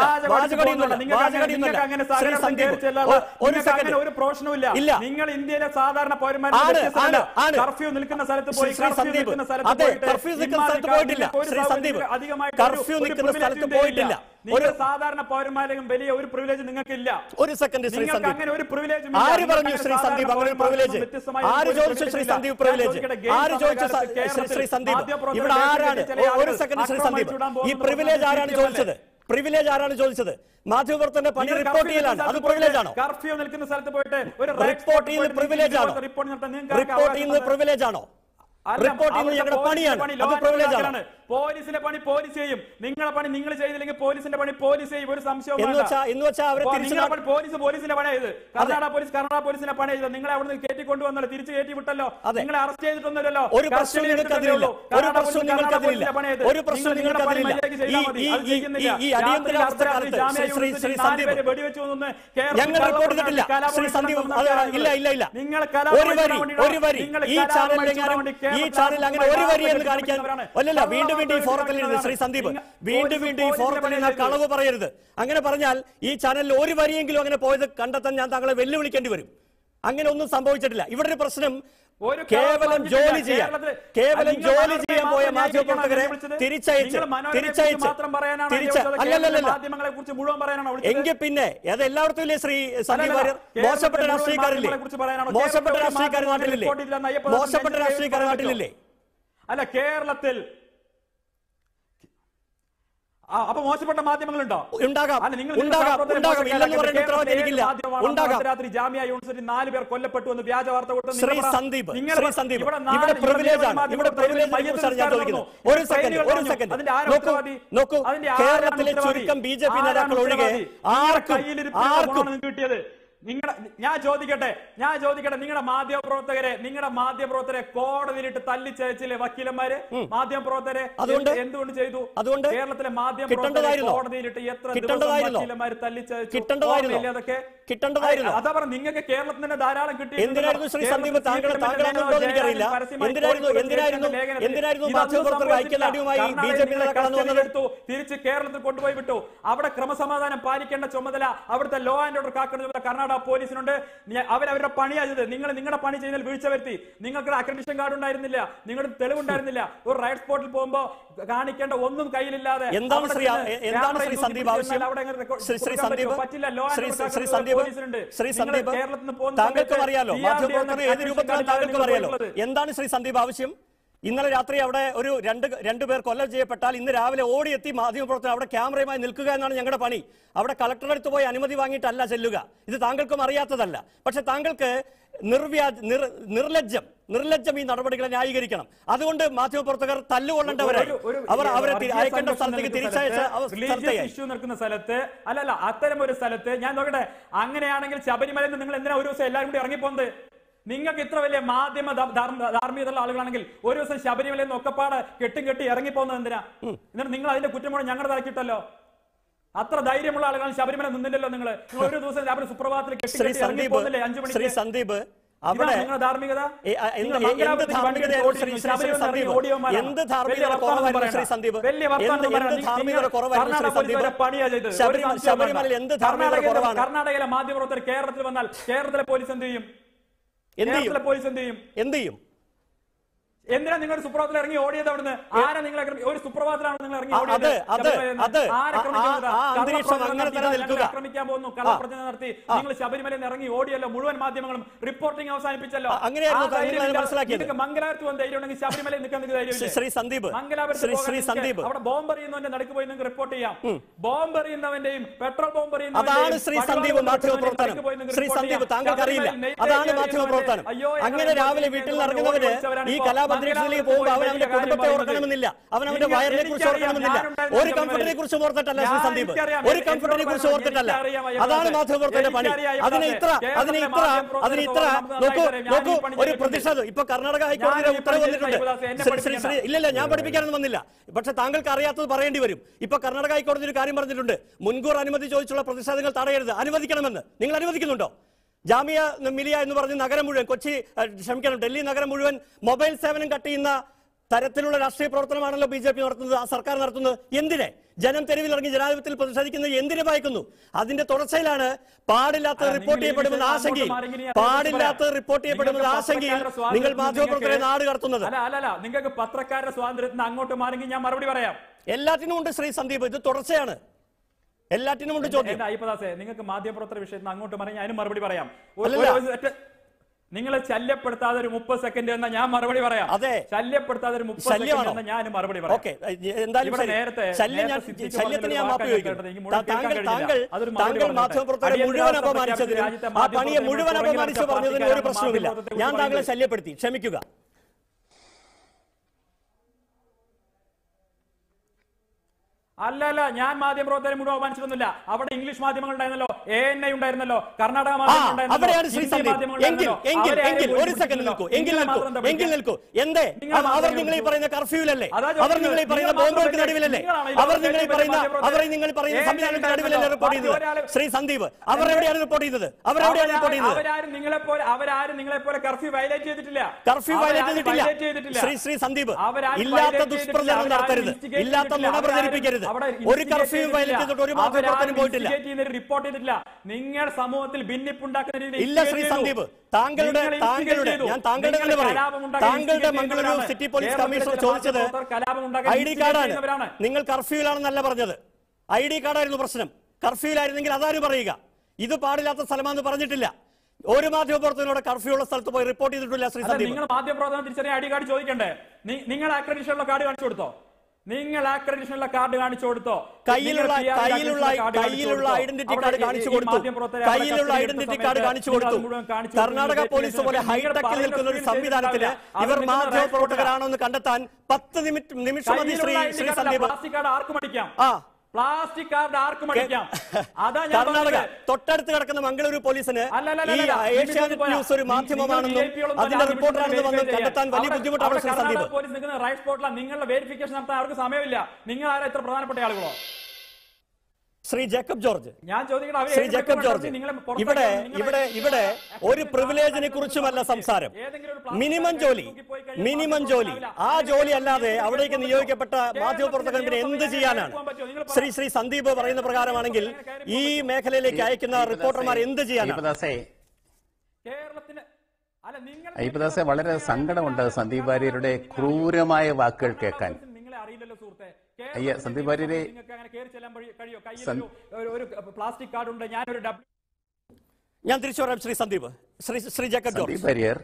ഒരു സെക്കൻഡ്, ഒരു പ്രശ്നമില്ല. നിങ്ങൾ ഇന്ത്യയിലെ സാധാരണ പൗരന്മാർ കർഫ്യൂ നിൽക്കുന്ന സ്ഥലത്ത് പോയി പോയിട്ടില്ല. ശ്രീ സന്ദീപ്, കർഫ്യൂ നിൽക്കുന്ന സ്ഥലത്ത് പോയിട്ടില്ല. ഒരു സാധാരണ പൗരന്മാരെയും വലിയ ഒരു പ്രിവിലേജ് നിങ്ങൾക്കില്ല. ഒരു സെക്കൻഡ് ശ്രീ സന്ദീപ്, അങ്ങനെ ഒരു പ്രിവിലേജ് ആര് പറഞ്ഞു ശ്രീ സന്ദീപ് അങ്ങനെ ഒരു പ്രിവിലേജ്? ആര് ചോദിച്ചു ശ്രീ സന്ദീപ് പ്രിവിലേജ്? ആര് ചോദിച്ചു ശ്രീ സന്ദീപ്? ഇവിടെ ആരാണ്? ഒരു സെക്കൻഡ് ശ്രീ സന്ദീപ്, ഈ പ്രിവിലേജ് ആരാണ് ചോദിച്ചത്? പ്രിവിലേജ് ആരാണ് ചോദിച്ചത്? മാധ്യമപ്രവർത്തകന്റെ പണി റിപ്പോർട്ട് ചെയ്യലാണ്. അത് പ്രിവിലേജ് ആണോ? കർഫ്യൂ നിൽക്കുന്ന സ്ഥലത്ത് പോയിട്ട് റിപ്പോർട്ട് ചെയ്യുന്നത് പ്രിവിലേജ് ആണോ? റിപ്പോർട്ട് ചെയ്യുന്നത് പ്രിവിലേജ് ആണോ? റിപ്പോർട്ട് ചെയ്യുന്നത് ഞങ്ങളുടെ പണിയാണ്. അത് പ്രിവിലേജ് ആണ്. പോലീസിന്റെ പണി പോലീസ് ചെയ്യും. നിങ്ങളുടെ പണി നിങ്ങൾ ചെയ്തില്ലെങ്കിൽ പോലീസിന്റെ പണി പോലീസ് ചെയ്യും. ഒരു സംശയവും പോലീസ് പോലീസിന്റെ പണി ചെയ്ത് കർണാടക പോലീസ് കർണാടക പോലീസിന്റെ പണി ചെയ്ത് നിങ്ങളെ അവിടെ നിന്ന് കയറ്റി കൊണ്ടുവന്നല്ലോ, തിരിച്ചു കയറ്റി വിട്ടല്ലോ, നിങ്ങളെ അറസ്റ്റ് ചെയ്തിട്ടൊന്നുമല്ലോ. ഒരു പ്രശ്നം നിങ്ങൾക്കതില്ല. ഒരു പ്രശ്നം നിങ്ങൾക്കതില്ല. ഒരു പ്രശ്നം നിങ്ങൾക്കതില്ല. ഈ അടിയന്തരാവസ്ഥ കാലത്ത് ശ്രീ ശ്രീ സന്ദീപ് ഞങ്ങൾ റിപ്പോർട്ട് ചെയ്തിട്ടില്ല. ശ്രീ സന്ദീപ് ഇല്ല ഇല്ല ഇല്ല ഒരു വരി ഒരു വരി ഈ ചാനലിലെങ്ങാനും ഈ ചാനൽ അങ്ങനെ ഒരു വരി എന്ന് കാണിക്കാൻ അല്ലല്ല. വീണ്ടും വീണ്ടും ഈ ഫോറത്തിൽ ശ്രീ സന്ദീപ് വീണ്ടും വീണ്ടും ഈ ഫോറത്തിൽ കളവ് പറയരുത്. അങ്ങനെ പറഞ്ഞാൽ ഈ ചാനലിൽ ഒരു വരിയെങ്കിലും അങ്ങനെ പോയത് കണ്ടെത്താൻ ഞാൻ താങ്കളെ വെല്ലുവിളിക്കേണ്ടി വരും. അങ്ങനെ ഒന്നും സംഭവിച്ചിട്ടില്ല. ഇവിടെ ഒരു പ്രശ്നം കേവലം ജോലി ചെയ്യാൻ കേവലം ജോലി ചെയ്യാൻ പോയ മാധ്യമപ്രവർത്തകരെ തിരിച്ചയച്ച് തിരിച്ചയച്ച് തിരിച്ച അല്ലല്ലല്ല എങ്കിൽ പിന്നെ അത് എല്ലായിടത്തും ഇല്ലേ ശ്രീ സന്ദീപ് വാര്യർ? മോശപ്പെട്ട രാഷ്ട്രീയക്കാരില്ലേ? മോശപ്പെട്ട രാഷ്ട്രീയക്കാർ നാട്ടിലില്ലേ? മോശപ്പെട്ട രാഷ്ട്രീയക്കാർ നാട്ടിലില്ലേ? അല്ല, കേരളത്തിൽ അപ്പൊ മോശപ്പെട്ട മാധ്യമങ്ങളുണ്ടോ? രാത്രി ജാമിയ യൂണിവേഴ്സിറ്റി നാല് പേർ കൊല്ലപ്പെട്ടു എന്ന് വ്യാജ വാർത്ത കൊടുത്തു. കേരളത്തിലെ ചുരുക്കം ബി ജെ പി നേതാക്കൾ ഒഴികെ ആർക്കും കിട്ടിയത് നിങ്ങളുടെ ഞാൻ ചോദിക്കട്ടെ ഞാൻ ചോദിക്കട്ടെ നിങ്ങളുടെ മാധ്യമപ്രവർത്തകരെ നിങ്ങളുടെ മാധ്യമപ്രവർത്തകരെ കോടതിയിലിട്ട് തല്ലിച്ചയച്ചില്ലേ വക്കീലന്മാര്? മാധ്യമപ്രവർത്തകരെ എന്തുകൊണ്ട് ചെയ്തു? അതുകൊണ്ട് കേരളത്തിലെ മാധ്യമപ്രവർത്തകരെ കോടതിയിലിട്ട് എത്ര വക്കീലന്മാര് തല്ലിച്ചയച്ചു? അതൊക്കെ കിട്ടേണ്ടതായിരുന്നു. അതാ പറഞ്ഞ നിങ്ങൾക്ക് കേരളത്തിൽ തന്നെ ധാരാളം കിട്ടി. എന്തിനായിരുന്നു ശ്രീ സന്ദീപ് താങ്കൾ താങ്കളാണെന്നോ എനിക്കറിയില്ല. എന്തിനായിരുന്നു എന്തിനായിരുന്നു എന്തിനായിരുന്നു മാധ്യമപ്രവർത്തകർ ഐക്യദാർഢ്യവുമായി ബി ജെ പി എടുത്തു തിരിച്ച് കേരളത്തിൽ കൊണ്ടുപോയി വിട്ടു. അവിടെ ക്രമസമാധാനം പാലിക്കേണ്ട ചുമതല അവിടുത്തെ ലോ ആൻഡ് ഓർഡർ കാക്കേണ്ട ചുമതല കർണാടക പോലീസിനുണ്ട്. അവരവരുടെ പണി ചെയ്തത്. നിങ്ങൾ നിങ്ങളുടെ പണി ചെയ്താൽ വീഴ്ച വരുത്തി. നിങ്ങൾക്ക് അക്രഡിറ്റേഷൻ കാർഡ് ഉണ്ടായിരുന്നില്ല, നിങ്ങളുടെ തെളിവുണ്ടായിരുന്നില്ല. ഒരു റൈറ്റ് സ്പോട്ടിൽ പോകുമ്പോ കാണിക്കേണ്ട ഒന്നും കയ്യിലില്ലാതെ എന്താണ് ശ്രീ എന്താണ് ശ്രീ സന്ദീപ് ആവശ്യം? ശ്രീ സന്ദീപ് ശ്രീ സന്ദീപ് ശ്രീ സന്ദീപ് താങ്കൾക്കും അറിയാലോ, മാധ്യമപ്രവർത്തനം ഏത് രൂപത്തിലാണ് താങ്കൾക്കും അറിയാലോ. എന്താണ് ശ്രീ സന്ദീപ് ആവശ്യം? ഇന്നലെ രാത്രി അവിടെ ഒരു രണ്ട് രണ്ടുപേർ കൊല്ലം ചെയ്യപ്പെട്ടാൽ ഇന്ന് രാവിലെ ഓടിയെത്തി മാധ്യമപ്രവർത്തനം അവിടെ ക്യാമറയുമായി നിൽക്കുക എന്നാണ് ഞങ്ങളുടെ പണി. അവിടെ കളക്ടറുടെ അടുത്ത് പോയി അനുമതി വാങ്ങിയിട്ടല്ല ചെല്ലുക. ഇത് താങ്കൾക്കും അറിയാത്തതല്ല. പക്ഷെ താങ്കൾക്ക് നിർവ്യാജ നിർലജ്ജം നിർലജ്ജം ഈ നടപടികളെ ന്യായീകരിക്കണം. അതുകൊണ്ട് മാധ്യമപ്രവർത്തകർ തല്ലുകൊള്ളേണ്ടവരായി അവർ അവരെ അയക്കേണ്ട സ്ഥലത്തേക്ക് തിരിച്ചയച്ച ഇഷ്യൂ നിൽക്കുന്ന സ്ഥലത്ത് അല്ലല്ല അത്തരം ഒരു സ്ഥലത്ത് ഞാൻ നോക്കട്ടെ. അങ്ങനെയാണെങ്കിൽ ശബരിമലയിൽ നിങ്ങൾ എന്തിനാ ഒരു ദിവസം എല്ലാവരും കൂടി ഇറങ്ങിപ്പോന്നത്? നിങ്ങൾക്ക് ഇത്ര വലിയ മാധ്യമ ധാർമ്മികതയുള്ള ആളുകളാണെങ്കിൽ ഒരു ദിവസം ശബരിമലയിൽ നിന്ന് ഒക്കെപ്പാട് കെട്ടും കെട്ടി ഇറങ്ങിപ്പോകുന്നത് എന്തിനാ? എന്നിട്ട് നിങ്ങൾ അതിന്റെ കുറ്റം ഞങ്ങളുടെ തലക്കിട്ടല്ലോ. അത്ര ധൈര്യമുള്ള ആളുകൾ ശബരിമല നിന്നില്ലല്ലോ. നിങ്ങൾ ഒരു ദിവസം രാവിലെ സുപ്രഭാതത്തിൽ കെട്ടി കെട്ടി ഇറങ്ങിപ്പോകുന്നില്ലേ അഞ്ചു മണിക്ക്? ശ്രീ സന്ദീപ് അവിടെ നിങ്ങളുടെ ധാർമ്മികത എന്ത് ധാർമ്മികത കുറവായിരുന്നു ശ്രീ സന്ദീപ്? ധാർമ്മികത കുറവായിരുന്നു ശ്രീ സന്ദീപ്? ശബരിമലയിൽ എന്ത് ധാർമ്മികത കുറവാണ്? കർണാടകയിലെ മാധ്യമപ്രവർത്തകർ കേരളത്തിൽ വന്നാൽ കേരളത്തിലെ പോലീസ് എന്ത് ചെയ്യും? കേരളത്തിലെ പോലീസ് എന്ത് ചെയ്യും? എന്ത് ചെയ്യും? എന്തിനാ നിങ്ങൾ സുപ്രഭാതത്തിൽ ഇറങ്ങി ഓടിയത്? അവിടുന്ന് ആരാ നിങ്ങൾ ഒരു സുപ്രഭാതത്തിലാണ് നിങ്ങൾ ഇറങ്ങി ഓടിയത്? ആക്രമിക്കാൻ പോകുന്നു, കള്ളപ്രചരണം നടത്തി നിങ്ങൾ ശബരിമലയിൽ ഇറങ്ങി ഓടിയല്ലോ. മുഴുവൻ മാധ്യമങ്ങളും റിപ്പോർട്ടിംഗ് അവസാനിപ്പിച്ചല്ലോ. നിങ്ങൾക്ക് മംഗലാപുരത്ത് വന്ന് ധൈര്യം ഉണ്ടെങ്കിൽ ശബരിമലയിൽ നിൽക്കാൻ ധൈര്യം. അവിടെ ബോംബ് എറിയുന്നവന്റെ നടുക്ക് പോയി നിങ്ങൾക്ക് റിപ്പോർട്ട് ചെയ്യാം. ബോംബ് എറിയുന്നവന്റെയും പെട്രോൾ ബോംബ് എറിയുന്നവന്റെയും ശ്രീ സന്ദീപ് താങ്കൾക്ക് അറിയില്ല. അതാണ് മാധ്യമപ്രവർത്തനം. അങ്ങനെ രാവിലെ വീട്ടിൽ നിന്ന് ഇറങ്ങുന്നവര് ഈ കലാപ അന്തരീക്ഷത്തിലേക്ക് പോകുമ്പോൾ അവൻ അവന്റെ കുടുംബത്തെ ഓർക്കണമെന്നില്ല, അവൻ അവന്റെ വയറിനെ കുറിച്ച് ഓർക്കണമെന്നില്ല. ഒരു കംഫർട്ടിനെ കുറിച്ച് ഓർത്തിട്ടല്ല ശ്രീ സന്ദീപ്, ഒരു കംഫർട്ടിനെ കുറിച്ച് ഓർത്തിട്ടല്ല. അതാണ് മാധ്യമപ്രവർത്തകന്റെ പണി. അതിന് ഇത്ര അതിന് ഇത്ര അതിന് ഇത്ര നോക്കൂ നോക്കൂ ഒരു പ്രതിഷേധം. ഇപ്പൊ കർണാടക ഹൈക്കോടതിയുടെ ഉത്തരവ് വന്നിട്ടുണ്ട്. ഇല്ലല്ല, ഞാൻ പഠിപ്പിക്കാനൊന്നും വന്നില്ല. പക്ഷെ താങ്കൾക്ക് അറിയാത്തത് പറയേണ്ടി വരും. ഇപ്പൊ കർണാടക ഹൈക്കോടതി ഒരു കാര്യം പറഞ്ഞിട്ടുണ്ട്. മുൻകൂർ അനുമതി ചോദിച്ചുള്ള പ്രതിഷേധങ്ങൾ തടയരുത്, അനുവദിക്കണമെന്ന്. നിങ്ങൾ അനുവദിക്കുന്നുണ്ടോ? ജാമിയ മിലിയ എന്ന് പറഞ്ഞ് നഗരം മുഴുവൻ, കൊച്ചി ക്ഷമിക്കണം ഡൽഹി നഗരം മുഴുവൻ മൊബൈൽ സേവനം കട്ട് ചെയ്യുന്ന തരത്തിലുള്ള രാഷ്ട്രീയ പ്രവർത്തനമാണല്ലോ ബി ജെ പി നടത്തുന്നത്, ആ സർക്കാർ നടത്തുന്നത്. എന്തിനെ? ജനം തെരുവിലിറങ്ങി ജനാധിപത്യത്തിൽ പ്രതിഷേധിക്കുന്നത് എന്തിനു ഭയക്കുന്നു? അതിന്റെ തുടർച്ചയിലാണ് പാടില്ലാത്ത റിപ്പോർട്ട് ചെയ്യപ്പെടുമെന്ന ആശങ്കയിൽ പാടില്ലാത്ത റിപ്പോർട്ട് ചെയ്യപ്പെടുമെന്ന ആശങ്കയിൽ നിങ്ങൾ മാധ്യമപ്രവർത്തകരെ നാട് കടത്തുന്നത്. അല്ല, നിങ്ങൾക്ക് പത്രക്കാരുടെ സ്വാതന്ത്ര്യത്തിന് അങ്ങോട്ട് മാറി ഞാൻ മറുപടി പറയാം. എല്ലാറ്റിനും ഉണ്ട് ശ്രീ സന്ദീപ്, ഇത് തുടർച്ചയാണ്. എല്ലാറ്റിനും ഉണ്ട് ചോദ്യം. അയ്യപ്പദാസേ, നിങ്ങൾക്ക് മാധ്യമപ്രവർത്തന വിഷയത്തിൽ അങ്ങോട്ട് പറഞ്ഞ് അതിന് മറുപടി പറയാം. നിങ്ങളെ ശല്യപ്പെടുത്താതെ ഒരു മുപ്പത് സെക്കൻഡ് എന്ന ഞാൻ മറുപടി പറയാം. അതെ, ശല്യപ്പെടുത്താതെ ഒരു മുപ്പത് സെക്കൻഡ് എന്ന ഞാൻ മറുപടി പറയാം. നേരത്തെ ശല്യത്തിന് ഞാൻ മാപ്പ് ചോദിക്കുന്നു. താങ്കൾ മാധ്യമപ്രവർത്തകരെ മുഴുവൻ അപമാനിച്ചതിന്, ആ പണിയെ മുഴുവൻ അപമാനിച്ചു പറഞ്ഞതിന് ഒരു പ്രശ്നവുമില്ല. ഞാൻ താങ്കളെ ശല്യപ്പെടുത്തി, ക്ഷമിക്കുക. അല്ലല്ല, ഞാൻ മാധ്യമപ്രവർത്തകരെ മുഴുവൻ അപമാനിച്ചിട്ടൊന്നുമില്ല. അവിടെ ഇംഗ്ലീഷ് മാധ്യമങ്ങൾ ഉണ്ടായിരുന്നല്ലോ, എ എൻ ഐ ഉണ്ടായിരുന്നല്ലോ, കർണാടക മാധ്യമങ്ങൾ ഉണ്ടായിരുന്നല്ലോ. ഒരു സെക്കൻഡ് നിൽക്കൂ, എങ്കിൽ നിൽക്കൂ, എങ്കിൽ നിൽക്കൂ. എന്തേ അവർ നിങ്ങൾ ഈ പറയുന്ന കർഫ്യൂലല്ലേ? അവർ നിങ്ങൾ ഈ പറയുന്ന ബോംബുകൾക്ക് നടുവിലല്ലേ? അവർ നിങ്ങൾ ഈ പറയുന്ന അവർ നിങ്ങൾ ഈ പറയുന്ന സംവിധാനങ്ങൾക്ക് നടുവിലല്ലേ റിപ്പോർട്ട് ചെയ്തത്? ശ്രീ സന്ദീപ്, അവർ എവിടെയാണ് റിപ്പോർട്ട് ചെയ്തത്? അവരെവിടെയാണ് റിപ്പോർട്ട് ചെയ്തത്? അവരാരും നിങ്ങളെ പോലെ അവരാരും നിങ്ങളെ പോലെ കർഫ്യൂ വയലേറ്റ് ചെയ്തിട്ടില്ല. കർഫ്യൂ വയലേറ്റ് ചെയ്തിട്ടില്ല. ശ്രീ ശ്രീ സന്ദീപ്, ഇല്ലാത്ത ദുഷ്പ്രചരണം നടത്തരുത്, ഇല്ലാത്ത നുണ പ്രചരിപ്പിക്കരുത്. ഒരു കർഫ്യൂ വയലേറ്റ് ചെയ്തിട്ട് ഒരു മാധ്യമപ്രവർത്തനം പോയിട്ടില്ല, റിപ്പോർട്ട് ചെയ്തിട്ടില്ല. നിങ്ങൾ സമൂഹത്തിൽ ഭിന്നിപ്പുണ്ടാക്കുന്ന രീതിയിൽ ഇല്ല ശ്രീ സന്ദീപ്. താങ്കളുടെ താങ്കളുടെ ഞാൻ താങ്കളുടെ തന്നെ പറയും, താങ്കളുടെ മംഗളൂരു സിറ്റി പോലീസ് കമ്മീഷണർ ചോദിച്ചത് ഐ ഡി കാർഡാണ്. നിങ്ങൾ കർഫ്യൂലാണെന്നല്ല പറഞ്ഞത്, ഐ ഡി കാർഡായിരുന്നു പ്രശ്നം. കർഫ്യൂലായിരുന്നെങ്കിൽ അതാരും പറയുക. ഇത് പാടില്ലാത്ത സ്ഥലമാണെന്ന് പറഞ്ഞിട്ടില്ല. ഒരു മാധ്യമപ്രവർത്തനോട് കർഫ്യൂ ഉള്ള സ്ഥലത്ത് പോയി റിപ്പോർട്ട് ചെയ്തിട്ടില്ല ശ്രീ സന്ദീപ്. നിങ്ങൾ മാധ്യമപ്രവർത്തനം തിരിച്ചറിയാൻ ഐ ഡി കാർഡ് ചോദിക്കണ്ടേ? നിങ്ങൾ അക്രഡിറ്റേഷനുള്ള കാർഡ് കാണിച്ചു കൊടുത്തോ? നിങ്ങൾ അക്രഡിറ്റേഷനുള്ള കാർഡ് കാണിച്ചു കൊടുത്തോ? കയ്യിലുള്ള കയ്യിലുള്ള കയ്യിലുള്ള ഐഡന്റിറ്റി കാർഡ് കാണിച്ചു കൊടുത്തു. കയ്യിലുള്ള ഐഡന്റിറ്റി കാർഡ് കാണിച്ചു കൊടുത്തു. കർണാടക പോലീസ് പോലെ ഹൈടെക്കിൽ നിൽക്കുന്ന ഒരു സംവിധാനത്തിന് ഇവർ മാധ്യമപ്രവർത്തകരാണെന്ന് കണ്ടെത്താൻ പത്ത് നിമിഷം മതി ശ്രീ ശ്രീ സന്ദീപ്. ആർക്കും അടിക്കാം, പ്ലാസ്റ്റിക് കാർഡ് ആർക്കും അടിക്കാം. കർണാടക തൊട്ടടുത്ത് കിടക്കുന്ന മംഗളൂരു പോലീസിന് ഈ ഏഷ്യാനെറ്റ് ന്യൂസ് ഒരു മാധ്യമമാണെന്നും അതിന്റെ റിപ്പോർട്ടറാണെന്നും വന്ന് കണ്ടെത്താൻ വലിയ ബുദ്ധിമുട്ടാണ് ശ്രീ സന്ദീപ്. പോലീസ് നിൽക്കുന്ന റൈറ്റ് സ്പോട്ടിലാണ്. നിങ്ങളുടെ വെരിഫിക്കേഷൻ നടത്താൻ അവർക്ക് സമയമില്ല. നിങ്ങൾ ആരാ ഇത്ര പ്രധാനപ്പെട്ട ആളുകളോ? ശ്രീ ജേക്കബ് ജോർജ്, ഞാൻ ചോദിക്കണം, ശ്രീ ജേക്കബ് ജോർജ്, ഇവിടെ ഇവിടെ ഇവിടെ ഒരു പ്രിവിലേജിനെ കുറിച്ചുമല്ല സംസാരം. മിനിമം ജോലി, മിനിമം ജോലി, ആ ജോലി അല്ലാതെ അവിടേക്ക് നിയോഗിക്കപ്പെട്ട മാധ്യമപ്രവർത്തകർ എന്ത് ചെയ്യാനാണ്? ശ്രീ ശ്രീ സന്ദീപ് പറയുന്ന പ്രകാരമാണെങ്കിൽ ഈ മേഖലയിലേക്ക് അയക്കുന്ന റിപ്പോർട്ടർമാർ എന്ത് ചെയ്യാനാണ്? അയ്യപ്പദാസെ, വളരെ സങ്കടമുണ്ട് സന്ദീപ് വാര്യരുടെ ക്രൂരമായ വാക്കുകൾ കേൾക്കാൻ. അയ്യ സന്ദീപ് വാര്യരെ, ഒരു പ്ലാസ്റ്റിക് കാർഡ് ഉണ്ട്, ഞാനൊരു ഞാൻ തിരിച്ചു പറയാം ശ്രീ സന്ദീപ്. ശ്രീ ശ്രീ ജേക്കബ് ജോർജ്. സന്ദീപ് വാര്യർ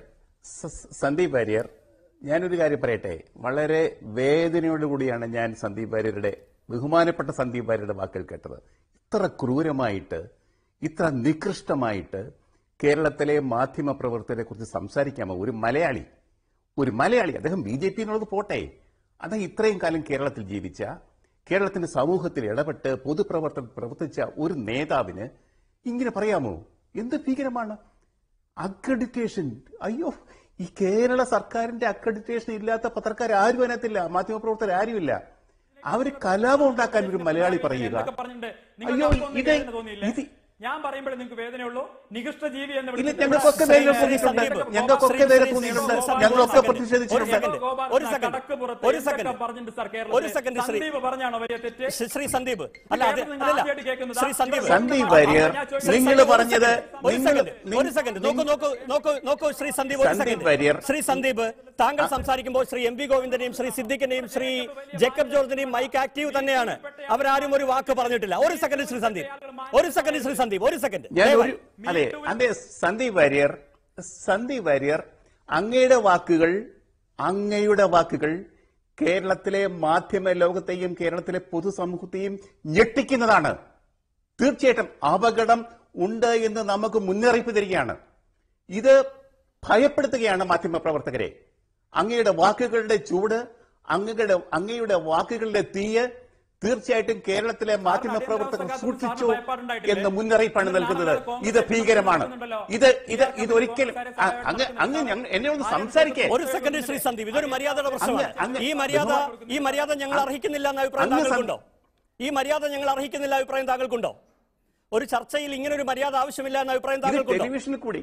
സന്ദീപ് വാര്യർ ഞാനൊരു കാര്യം പറയട്ടെ. വളരെ വേദനയോടുകൂടിയാണ് ഞാൻ സന്ദീപ് വാര്യരുടെ, ബഹുമാനപ്പെട്ട സന്ദീപ് വാര്യരുടെ വാക്കുകൾ കേട്ടത്. ഇത്ര ക്രൂരമായിട്ട്, ഇത്ര നികൃഷ്ടമായിട്ട് കേരളത്തിലെ മാധ്യമ പ്രവർത്തകരെ കുറിച്ച് സംസാരിക്കാമോ? ഒരു മലയാളി ഒരു മലയാളി അദ്ദേഹം ബി ജെ പി എന്നുള്ളത് പോട്ടെ, അദ്ദേഹം ഇത്രയും കാലം കേരളത്തിൽ ജീവിച്ച, കേരളത്തിന്റെ സമൂഹത്തിൽ ഇടപെട്ട് പൊതുപ്രവർത്തനം പ്രവർത്തിച്ച ഒരു നേതാവിന് ഇങ്ങനെ പറയാമോ? എന്ത് ഭീകരമാണ്! അക്രഡിറ്റേഷൻ, അയ്യോ, ഈ കേരള സർക്കാരിന്റെ അക്രഡിറ്റേഷൻ ഇല്ലാത്ത പത്രക്കാർ ആരും അതിനകത്തില്ല, മാധ്യമപ്രവർത്തകർ ആരുമില്ല. അവര് കലാപം ഉണ്ടാക്കാൻ ഒരു മലയാളി പറയുക. അയ്യോ, ഇത് ഇത് ഞാൻ പറയുമ്പോഴേ നിങ്ങൾക്ക് വേദനയുള്ളൂ. നികൃഷ്ട ജീവി എന്ന് ഞങ്ങൾക്കൊക്കെ ധൈര്യം തോന്നിയിട്ടുണ്ട്, ഞങ്ങൾക്കൊക്കെ ധൈര്യം തോന്നിയിട്ടുണ്ട്, ഞങ്ങളൊക്കെ പ്രതിഷേധിച്ചിട്ടുണ്ട്. ഒരു സെക്കൻഡ് ഒരു സെക്കൻഡ് ഒരു സെക്കൻഡ് ശ്രീ പറഞ്ഞാണോ വലിയ തെറ്റ്? ശ്രീ സന്ദീപ് അല്ല അതെ ശ്രീ സന്ദീപ് സന്ദീപ് വാര്യർ നിങ്ങൾ പറഞ്ഞത് ഒരു സെക്കൻഡ് ഒരു സെക്കൻഡ് നോക്കൂ നോക്കൂ നോക്കൂ നോക്കൂ ശ്രീ സന്ദീപ് ഒരു സെക്കൻഡ് ശ്രീ സന്ദീപ് താങ്കൾ സംസാരിക്കുമ്പോൾ ശ്രീ എം വി ഗോവിന്ദനെയും ശ്രീ സിദ്ദിഖിനെയും ശ്രീ ജേക്കബ് ജോർജിനെയും മൈക്ക് ആക്റ്റീവ് തന്നെയാണ്. അവരാരും ഒരു വാക്ക് പറഞ്ഞിട്ടില്ല. ഒരു സെക്കൻഡ് ശ്രീ സന്ദീപ് ഒരു സെക്കൻഡ് ശ്രീ സന്ദീപ് ഒരു സെക്കൻഡ് അതെ അതെ സന്ദീപ് വാര്യർ സന്ദീപ് വാര്യർ അങ്ങയുടെ വാക്കുകൾ അങ്ങയുടെ വാക്കുകൾ കേരളത്തിലെ മാധ്യമ ലോകത്തെയും കേരളത്തിലെ പൊതുസമൂഹത്തെയും ഞെട്ടിക്കുന്നതാണ്. തീർച്ചയായിട്ടും അപകടം ഉണ്ട് എന്ന് നമുക്ക് മുന്നറിയിപ്പ് തരികയാണ്. ഇത് ഭയപ്പെടുത്തുകയാണ് മാധ്യമ പ്രവർത്തകരെ. അങ്ങയുടെ വാക്കുകളുടെ ചൂട്, അങ്ങയുടെ അങ്ങയുടെ വാക്കുകളുടെ തീയ് തീർച്ചയായിട്ടും കേരളത്തിലെ മാധ്യമ പ്രവർത്തകർ സൂക്ഷിച്ചു എന്ന് മുന്നറിയിപ്പാണ് നൽകുന്നത്. ഇത് ഭീകരമാണ്. ഇത് ഇത് ഇത് ഒരിക്കലും അങ്ങ് അങ്ങ് എന്നെ ഒന്ന് സംസാരിക്കേ. ഒരു സെക്കൻഡ് ശ്രീ സന്ദീപ്, ഇതൊരു മര്യാദയുടെ പ്രശ്നമാണ്. ഈ മര്യാദ ഈ മര്യാദ ഞങ്ങൾ അർഹിക്കുന്നില്ല എന്ന അഭിപ്രായം താങ്കൾക്കുണ്ടോ? ഈ മര്യാദ ഞങ്ങൾ അർഹിക്കുന്നില്ല അഭിപ്രായം താങ്കൾക്കുണ്ടോ? ഒരു ചർച്ചയിൽ ഇങ്ങനെ ഒരു മര്യാദ ആവശ്യമില്ല എന്ന അഭിപ്രായം താങ്കൾക്കുണ്ടോ? ടെലിവിഷനിൽ കൂടി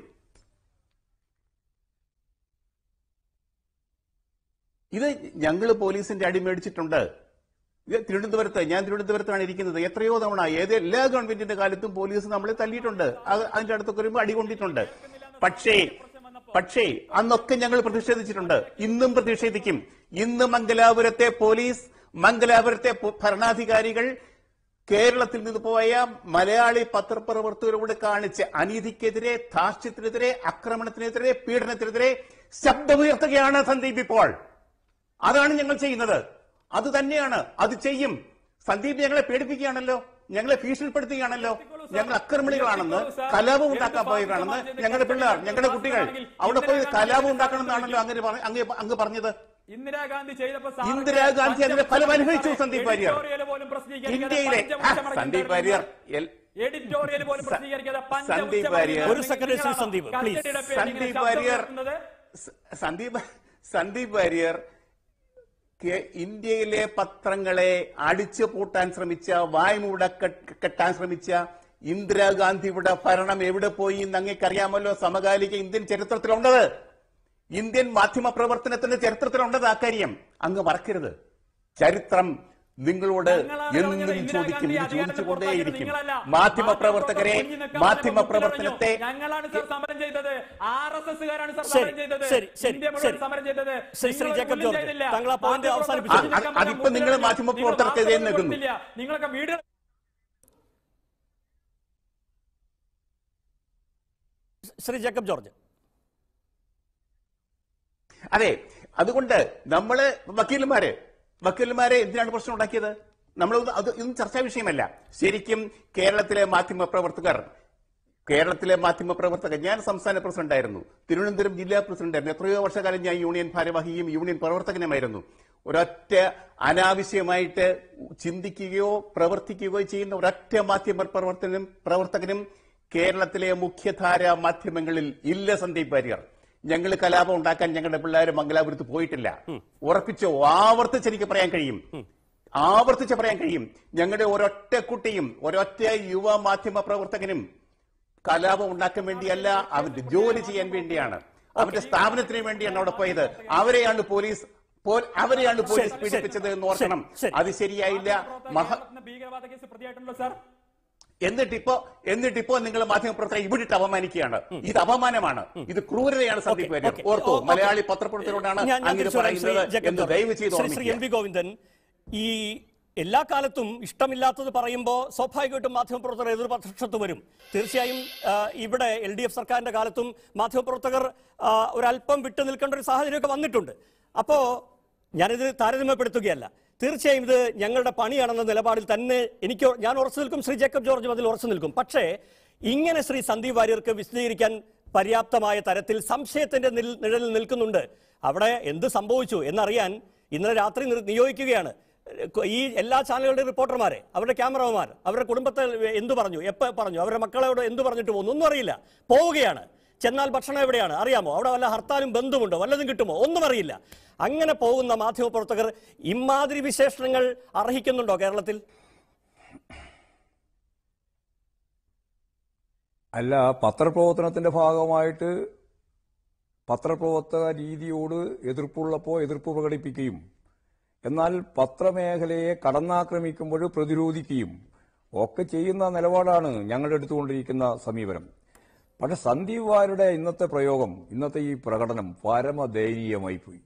ഇത് ഞങ്ങൾ പോലീസിന്റെ അടി മേടിച്ചിട്ടുണ്ട്. തിരുവനന്തപുരത്ത് ഞാൻ തിരുവനന്തപുരത്താണ് ഇരിക്കുന്നത്. എത്രയോ തവണ ഏത് എല്ലാ ഗവൺമെന്റിന്റെ കാലത്തും പോലീസ് നമ്മളെ തല്ലിയിട്ടുണ്ട്, അതിന്റെ അടുത്തൊക്കെ വരുമ്പോൾ അടികൊണ്ടിട്ടുണ്ട്. പക്ഷേ പക്ഷേ അന്നൊക്കെ ഞങ്ങൾ പ്രതിഷേധിച്ചിട്ടുണ്ട്, ഇന്നും പ്രതിഷേധിക്കും. ഇന്ന് മംഗലാപുരത്തെ പോലീസ്, മംഗലാപുരത്തെ ഭരണാധികാരികൾ കേരളത്തിൽ നിന്ന് പോയ മലയാളി പത്രപ്രവർത്തകരോട് കാണിച്ച അനീതിക്കെതിരെ, ധാർഷ്ട്യത്തിനെതിരെ, ആക്രമണത്തിനെതിരെ, പീഡനത്തിനെതിരെ ശബ്ദമുയർത്തുകയാണ് സന്ദീപ്. ഇപ്പോൾ അതാണ് ഞങ്ങൾ ചെയ്യുന്നത്. അത് തന്നെയാണ്, അത് ചെയ്യും. സന്ദീപ് ഞങ്ങളെ പേടിപ്പിക്കുകയാണല്ലോ, ഞങ്ങളെ ഭീഷണിപ്പെടുത്തുകയാണല്ലോ, ഞങ്ങൾ അക്രമണികളാണെന്ന്, കലാപം ഉണ്ടാക്കാൻ പോയവരാണെന്ന്, ഞങ്ങളുടെ പിള്ളേർ, ഞങ്ങളുടെ കുട്ടികൾ അവിടെ പോയി കലാപം ഉണ്ടാക്കണമെന്നാണല്ലോ അങ്ങനെ അങ്ങ് പറഞ്ഞത്. ഇന്ദിരാഗാന്ധി ചെയ്തപ്പോൾ ഇന്ദിരാഗാന്ധി അതിന്റെ ഫലം അനുഭവിച്ചു. സന്ദീപ് വാര്യർ ഇന്ത്യയിലെ സന്ദീപ് വാര്യർ എഡിറ്റോറിയൽ പോലും സന്ദീപ് വാര്യർ ഒരു സെക്കൻഡ് ശ്രീ സന്ദീപ് സന്ദീപ് വാര്യർ സന്ദീപ് സന്ദീപ് വാര്യർ ഇന്ത്യയിലെ പത്രങ്ങളെ അടിച്ചു പൂട്ടാൻ ശ്രമിച്ച, വായ്മൂട കെട്ടാൻ ശ്രമിച്ച ഇന്ദിരാഗാന്ധിയുടെ ഭരണം എവിടെ പോയി എന്ന് അങ്ങേക്കറിയാമല്ലോ. സമകാലിക ഇന്ത്യൻ ചരിത്രത്തിലുണ്ടത്, ഇന്ത്യൻ മാധ്യമ പ്രവർത്തനത്തിന്റെ ചരിത്രത്തിലുണ്ടത്. ആ കാര്യം അങ്ങ് മറക്കരുത്. ചരിത്രം നിങ്ങളോട് എന്നും ചോദിക്കും, ഇത് ചോദിച്ചുകൊണ്ടേയിരിക്കും. മാധ്യമ പ്രവർത്തകരെ, മാധ്യമ പ്രവർത്തനത്തെ സമരം ചെയ്തത് ആർ എസ് എസ്കാരാണ് അതിപ്പോ നിങ്ങൾ മാധ്യമ പ്രവർത്തകർക്കെതിരെ നിൽക്കുന്നു. നിങ്ങളൊക്കെ വീഡിയോ ശ്രീ ജേക്കബ് ജോർജ്. അതെ, അതുകൊണ്ട് നമ്മള് വക്കീലന്മാര് വക്കീലന്മാരെ എന്തിനാണ് പ്രശ്നം ഉണ്ടാക്കിയത്? നമ്മൾ അത് ഇതൊന്നും ചർച്ചാ വിഷയമല്ല. ശരിക്കും കേരളത്തിലെ മാധ്യമ പ്രവർത്തകർ കേരളത്തിലെ മാധ്യമ പ്രവർത്തകർ ഞാൻ സംസ്ഥാന പ്രസിഡന്റായിരുന്നു, തിരുവനന്തപുരം ജില്ലാ പ്രസിഡന്റായിരുന്നു. എത്രയോ വർഷക്കാലം ഞാൻ യൂണിയൻ ഭാരവാഹിയും യൂണിയൻ പ്രവർത്തകനുമായിരുന്നു. ഒരൊറ്റ അനാവശ്യമായിട്ട് ചിന്തിക്കുകയോ പ്രവർത്തിക്കുകയോ ചെയ്യുന്ന ഒരൊറ്റ മാധ്യമ പ്രവർത്തനം പ്രവർത്തകനും കേരളത്തിലെ മുഖ്യധാര മാധ്യമങ്ങളിൽ ഇല്ല. സന്ദീപ് വാര്യർ, ഞങ്ങൾ കലാപം ഉണ്ടാക്കാൻ ഞങ്ങളുടെ പിള്ളേർ മംഗലാപുരത്ത് പോയിട്ടില്ല. ഉറപ്പിച്ചോ, ആവർത്തിച്ച് എനിക്ക് പറയാൻ കഴിയും, ആവർത്തിച്ച് പറയാൻ കഴിയും. ഞങ്ങളുടെ ഒരൊറ്റ കുട്ടിയും ഒരൊറ്റ യുവ മാധ്യമ പ്രവർത്തകനും കലാപം ഉണ്ടാക്കാൻ വേണ്ടിയല്ല, അവന്റെ ജോലി ചെയ്യാൻ വേണ്ടിയാണ്, അവന്റെ സ്ഥാപനത്തിന് വേണ്ടിയാണ് അവിടെ പോയത്. അവരെയാണ് പോലീസ് അവരെയാണ് പോലീസ് പീഡിപ്പിച്ചത് എന്ന് ഓർക്കണം. അത് ശരിയായില്ല. ഭീകരവാദ കേസ് പ്രതിയായിട്ടുണ്ടോ സാർ? എന്നിട്ടിപ്പോ എന്നിട്ടിപ്പോ നിങ്ങൾ മാധ്യമപ്രവർത്തകരെ ഇവിടിട്ട് അപമാനിക്കുകയാണ്. ഇത് അപമാനമാണ്, ഇത് ക്രൂരതയാണ്. സന്ദീപ് വാര്യർ ഓർത്തോ, മലയാളി പത്രപ്രവർത്തകരോടാണ് അങ്ങനെ പറയുന്നത് എന്ന് ദയവ് ചെയ്ത് ശ്രീ എം വി ഗോവിന്ദൻ, ഈ എല്ലാ കാലത്തും ഇഷ്ടമില്ലാത്തത് പറയുമ്പോൾ സ്വാഭാവികമായിട്ടും മാധ്യമപ്രവർത്തകർ എതിർപക്ഷത്ത് വരും. തീർച്ചയായും ഇവിടെ എൽ ഡി എഫ് സർക്കാരിന്റെ കാലത്തും മാധ്യമപ്രവർത്തകർ ഒരല്പം വിട്ടു നിൽക്കേണ്ട ഒരു സാഹചര്യമൊക്കെ വന്നിട്ടുണ്ട്. അപ്പോൾ ഞാനിത് താരതമ്യപ്പെടുത്തുകയല്ല. തീർച്ചയായും ഇത് ഞങ്ങളുടെ പണിയാണെന്ന നിലപാടിൽ തന്നെ എനിക്ക് ഞാൻ ഉറച്ചു നിൽക്കും. ശ്രീ ജേക്കബ് ജോർജും അതിൽ ഉറച്ചു നിൽക്കും. പക്ഷേ ഇങ്ങനെ ശ്രീ സന്ദീപ് വാര്യർക്ക് വിശദീകരിക്കാൻ പര്യാപ്തമായ തരത്തിൽ സംശയത്തിന്റെ നിഴലിൽ നിൽക്കുന്നുണ്ട്. അവിടെ എന്ത് സംഭവിച്ചു എന്നറിയാൻ ഇന്നലെ രാത്രി നിയോഗിക്കുകയാണ് ഈ എല്ലാ ചാനലുകളുടെയും റിപ്പോർട്ടർമാരെ, അവരുടെ ക്യാമറമാർ, അവരുടെ കുടുംബത്തെ എന്തു പറഞ്ഞു, എപ്പോൾ പറഞ്ഞു, അവരുടെ മക്കളോട് എന്തു പറഞ്ഞിട്ട് പോകുന്നു ഒന്നും അറിയില്ല. പോവുകയാണ്. ചെന്നാൽ ഭക്ഷണം എവിടെയാണ് അറിയാമോ, അവിടെ വല്ല ഹർത്താലും ബന്ധുമുണ്ടോ, വല്ലതും കിട്ടുമോ ഒന്നും അറിയില്ല. അങ്ങനെ പോകുന്ന മാധ്യമപ്രവർത്തകർ ഇമാതിരി വിശേഷണങ്ങൾ അർഹിക്കുന്നുണ്ടോ കേരളത്തിൽ? അല്ല, പത്രപ്രവർത്തനത്തിന്റെ ഭാഗമായിട്ട് പത്രപ്രവർത്തക രീതിയോട് എതിർപ്പുള്ളപ്പോൾ എതിർപ്പ് പ്രകടിപ്പിക്കുകയും എന്നാൽ പത്രമേഖലയെ കടന്നാക്രമിക്കുമ്പോൾ പ്രതിരോധിക്കുകയും ഒക്കെ ചെയ്യുന്ന നിലപാടാണ് ഞങ്ങൾ എടുത്തുകൊണ്ടിരിക്കുന്ന സമീപനം. പക്ഷെ സന്ദീപ് വാര്യരുടെ ഇന്നത്തെ പ്രയോഗം, ഇന്നത്തെ ഈ പ്രകടനം പരമദയനീയമായി പോയി.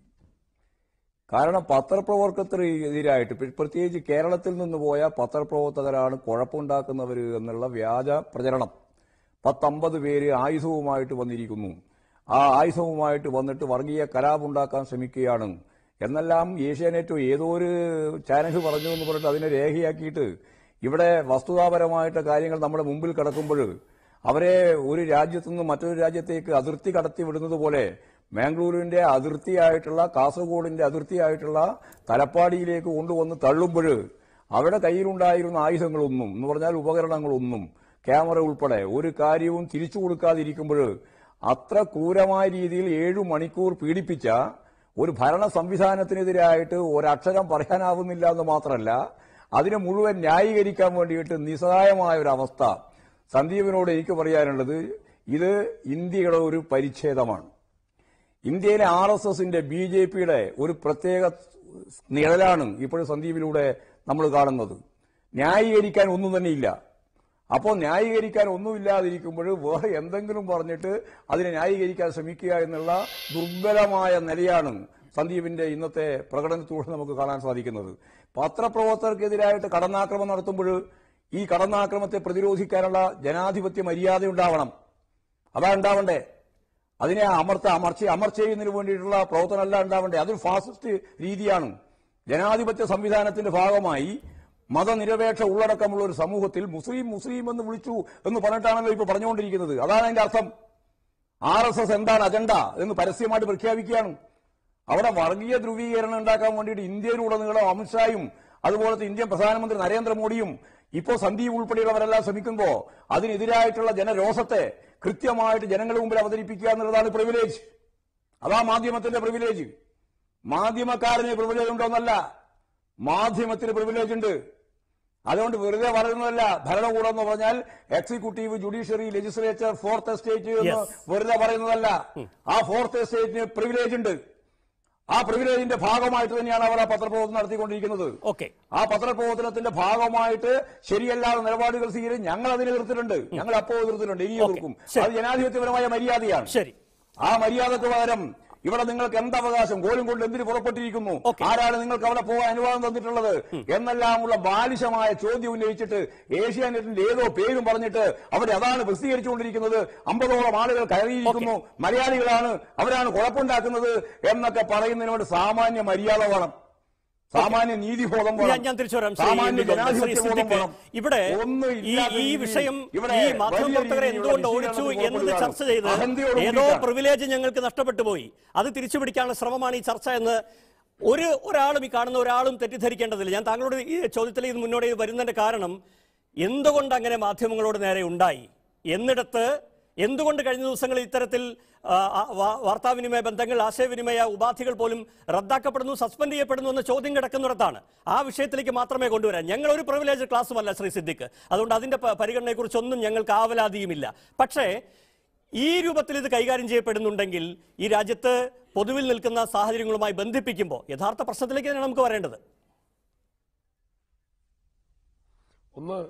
കാരണം പത്രപ്രവർത്തകർക്കെതിരായിട്ട് പ്രത്യേകിച്ച് കേരളത്തിൽ നിന്ന് പോയ പത്രപ്രവർത്തകരാണ് കുഴപ്പമുണ്ടാക്കുന്നവർ എന്നുള്ള വ്യാജ പ്രചരണം. പത്തമ്പത് പേര് ആയുധവുമായിട്ട് വന്നിരിക്കുന്നു, ആ ആയുധവുമായിട്ട് വന്നിട്ട് വർഗീയ കലാപുണ്ടാക്കാൻ ശ്രമിക്കുകയാണ് എന്നെല്ലാം ഏഷ്യാനെറ്റോ ഏതോ ഒരു ചാനൽ പറഞ്ഞു എന്ന് പറഞ്ഞിട്ട് അതിനെ രേഖയാക്കിയിട്ട് ഇവിടെ വസ്തുതാപരമായിട്ട് കാര്യങ്ങൾ നമ്മുടെ മുമ്പിൽ കിടക്കുമ്പോൾ അവരെ ഒരു രാജ്യത്തു നിന്ന് മറ്റൊരു രാജ്യത്തേക്ക് അതിർത്തി കടത്തി വിടുന്നത് പോലെ മാംഗ്ലൂരിന്റെ അതിർത്തിയായിട്ടുള്ള കാസർഗോഡിന്റെ അതിർത്തിയായിട്ടുള്ള തലപ്പാടിയിലേക്ക് കൊണ്ടുവന്ന് തള്ളുമ്പോൾ അവരുടെ കയ്യിലുണ്ടായിരുന്ന ആയുധങ്ങളൊന്നും എന്ന് പറഞ്ഞാൽ ഉപകരണങ്ങളൊന്നും ക്യാമറ ഉൾപ്പെടെ ഒരു കാര്യവും തിരിച്ചു കൊടുക്കാതിരിക്കുമ്പോൾ അത്ര ക്രൂരമായ രീതിയിൽ ഏഴു മണിക്കൂർ പീഡിപ്പിച്ച ഒരു ഭരണ സംവിധാനത്തിനെതിരായിട്ട് ഒരക്ഷരം പറയാനാവുന്നില്ല എന്ന് മാത്രമല്ല അതിനെ മുഴുവൻ ന്യായീകരിക്കാൻ വേണ്ടിയിട്ട് നിസ്സഹായമായ ഒരു അവസ്ഥ. സന്ദീപിനോട് എനിക്ക് പറയാനുള്ളത്, ഇത് ഇന്ത്യയുടെ ഒരു പരിച്ഛേദമാണ്. ഇന്ത്യയിലെ ആർ എസ് എസിന്റെ ബി ജെ പിയുടെ ഒരു പ്രത്യേക നിഴലാണ് ഇപ്പോഴും സന്ദീപിലൂടെ നമ്മൾ കാണുന്നത്. ന്യായീകരിക്കാൻ ഒന്നും തന്നെ ഇല്ല. അപ്പോൾ ന്യായീകരിക്കാൻ ഒന്നുമില്ലാതിരിക്കുമ്പോൾ വേറെ എന്തെങ്കിലും പറഞ്ഞിട്ട് അതിനെ ന്യായീകരിക്കാൻ ശ്രമിക്കുക എന്നുള്ള ദുർബലമായ നിലയാണ് സന്ദീപിന്റെ ഇന്നത്തെ പ്രകടനത്തിലൂടെ നമുക്ക് കാണാൻ സാധിക്കുന്നത്. പത്രപ്രവർത്തകർക്കെതിരായിട്ട് കടന്നാക്രമണം നടത്തുമ്പോൾ ഈ കടന്നാക്രമത്തെ പ്രതിരോധിക്കാനുള്ള ജനാധിപത്യ മര്യാദ ഉണ്ടാവണം. അതാ ഉണ്ടാവണ്ടേ. അതിനെ അമർത്ത അമർച്ച അമർച്ച ചെയ്യുന്നതിന് വേണ്ടിയിട്ടുള്ള പ്രവർത്തനമല്ല ഉണ്ടാവണ്ടേ. അതൊരു ഫാസിസ്റ്റ് രീതിയാണ്. ജനാധിപത്യ സംവിധാനത്തിന്റെ ഭാഗമായി മതനിരപേക്ഷ ഉള്ളടക്കമുള്ള ഒരു സമൂഹത്തിൽ മുസ്ലിം മുസ്ലിം എന്ന് വിളിച്ചു എന്ന് പറഞ്ഞിട്ടാണല്ലോ ഇപ്പൊ പറഞ്ഞുകൊണ്ടിരിക്കുന്നത്. അതാണ് അതിന്റെ അർത്ഥം. ആർ എസ് എസ് എന്താണ് അജണ്ട എന്ന് പരസ്യമായിട്ട് പ്രഖ്യാപിക്കുകയാണ്. അവിടെ വർഗീയ ധ്രുവീകരണം ഉണ്ടാക്കാൻ വേണ്ടിയിട്ട് ഇന്ത്യയിലുടനീളം അമിത്ഷായും അതുപോലത്തെ ഇന്ത്യൻ പ്രധാനമന്ത്രി നരേന്ദ്രമോദിയും ഇപ്പോൾ സന്ദീപ് ഉൾപ്പെടെയുള്ളവരെല്ലാം ശ്രമിക്കുമ്പോൾ അതിനെതിരായിട്ടുള്ള ജനരോഷത്തെ കൃത്യമായിട്ട് ജനങ്ങളുടെ മുമ്പിൽ അവതരിപ്പിക്കുക എന്നുള്ളതാണ് പ്രിവിലേജ്. അതാ മാധ്യമത്തിന്റെ പ്രിവിലേജ്. മാധ്യമക്കാരന് പ്രിവിലേജ് ഉണ്ടോന്നല്ല, മാധ്യമത്തിന് പ്രിവിലേജ് ഉണ്ട്. അതുകൊണ്ട് വെറുതെ പറയുന്നതല്ല. ഭരണകൂടം എന്ന് പറഞ്ഞാൽ executive, judiciary, legislature, fourth estate എന്ന് വെറുതെ പറയുന്നതല്ല. ആ ഫോർത്ത് എസ്റ്റേറ്റിന് പ്രിവിലേജ് ഉണ്ട്. ആ പ്രിവിലേജിന്റെ ഭാഗമായിട്ട് തന്നെയാണ് അവർ ആ പത്രപ്രവർത്തനം നടത്തിക്കൊണ്ടിരിക്കുന്നത്. ആ പത്രപ്രവർത്തനത്തിന്റെ ഭാഗമായിട്ട് ശരിയല്ലാത്ത നിലപാടുകൾ സ്വീകരിച്ച് ഞങ്ങൾ അതിനെ എതിർത്തിട്ടുണ്ട്. ഞങ്ങൾ അപ്പോൾ എതിർത്തിട്ടുണ്ട്, ഇനി എതിർക്കും. അത് ജനാധിപത്യപരമായ മര്യാദയാണ്. ആ മര്യാദക്ക് പകരം ഇവിടെ നിങ്ങൾക്ക് എന്തവകാശം, ഗോലും കൊണ്ട് എന്തിന് പുറപ്പെട്ടിരിക്കുന്നു, ആരാണ് നിങ്ങൾക്ക് അവിടെ പോകാൻ അനുവാദം തന്നിട്ടുള്ളത് എന്നെല്ലാമുള്ള ബാലിശമായ ചോദ്യം ഉന്നയിച്ചിട്ട് ഏഷ്യാനെറ്റിന്റെ ഏതോ പേരും പറഞ്ഞിട്ട് അവരെ അതാണ് പ്രസിദ്ധീകരിച്ചുകൊണ്ടിരിക്കുന്നത്. അമ്പതോളം ആളുകൾ കയറിയിരിക്കുന്നു, മലയാളികളാണ്, അവരാണ് കുഴപ്പമുണ്ടാക്കുന്നത് എന്നൊക്കെ പറയുന്നതിനോട് സാമാന്യ മര്യാദ വേണം, സാമാന്യ നീതിബോധം വേണം, സാമാന്യ ജനാധിപത്യ ബോധം വേണം. ഇവിടെ ഈ വിഷയം ഈ മാധ്യമപ്രവർത്തകരെ എന്തുകൊണ്ട് ഓടിച്ചു എന്നത് ചർച്ച ചെയ്ത് ഏതോ പ്രിവിലേജ് ഞങ്ങൾക്ക് നഷ്ടപ്പെട്ടു പോയി, അത് തിരിച്ചുപിടിക്കാനുള്ള ശ്രമമാണ് ഈ ചർച്ച എന്ന് ഒരു ഒരാളും ഈ കാണുന്ന ഒരാളും തെറ്റിദ്ധരിക്കേണ്ടതില്ല. ഞാൻ താങ്കളോട് ഈ ചോദ്യത്തിൽ ഇത് മുന്നോട്ട് വരുന്നതിന്റെ കാരണം എന്തുകൊണ്ട് അങ്ങനെ മാധ്യമങ്ങളോട് നേരെ ഉണ്ടായി എന്നിടത്ത് എന്തുകൊണ്ട് കഴിഞ്ഞ ദിവസങ്ങളിൽ ഇത്തരത്തിൽ വാർത്താവിനിമയ ബന്ധങ്ങൾ, ആശയവിനിമയ ഉപാധികൾ പോലും റദ്ദാക്കപ്പെടുന്നു, സസ്പെൻഡ് ചെയ്യപ്പെടുന്നു എന്ന ചോദ്യം കിടക്കുന്നിടത്താണ്. ആ വിഷയത്തിലേക്ക് മാത്രമേ കൊണ്ടുവരാൻ. ഞങ്ങൾ ഒരു പ്രിവിലേജ് ക്ലാസ്സുമല്ല ശ്രീ സിദ്ദിഖ്, അതുകൊണ്ട് അതിന്റെ പരിഗണനയെക്കുറിച്ചൊന്നും ഞങ്ങൾക്ക് ആവലാതിയുമില്ല. പക്ഷേ ഈ രൂപത്തിൽ ഇത് കൈകാര്യം ചെയ്യപ്പെടുന്നുണ്ടെങ്കിൽ ഈ രാജ്യത്ത് പൊതുവിൽ നിൽക്കുന്ന സാഹചര്യങ്ങളുമായി ബന്ധിപ്പിക്കുമ്പോൾ യഥാർത്ഥ പ്രശ്നത്തിലേക്ക് തന്നെയാണ് നമുക്ക് വരേണ്ടത്. ഒന്ന്,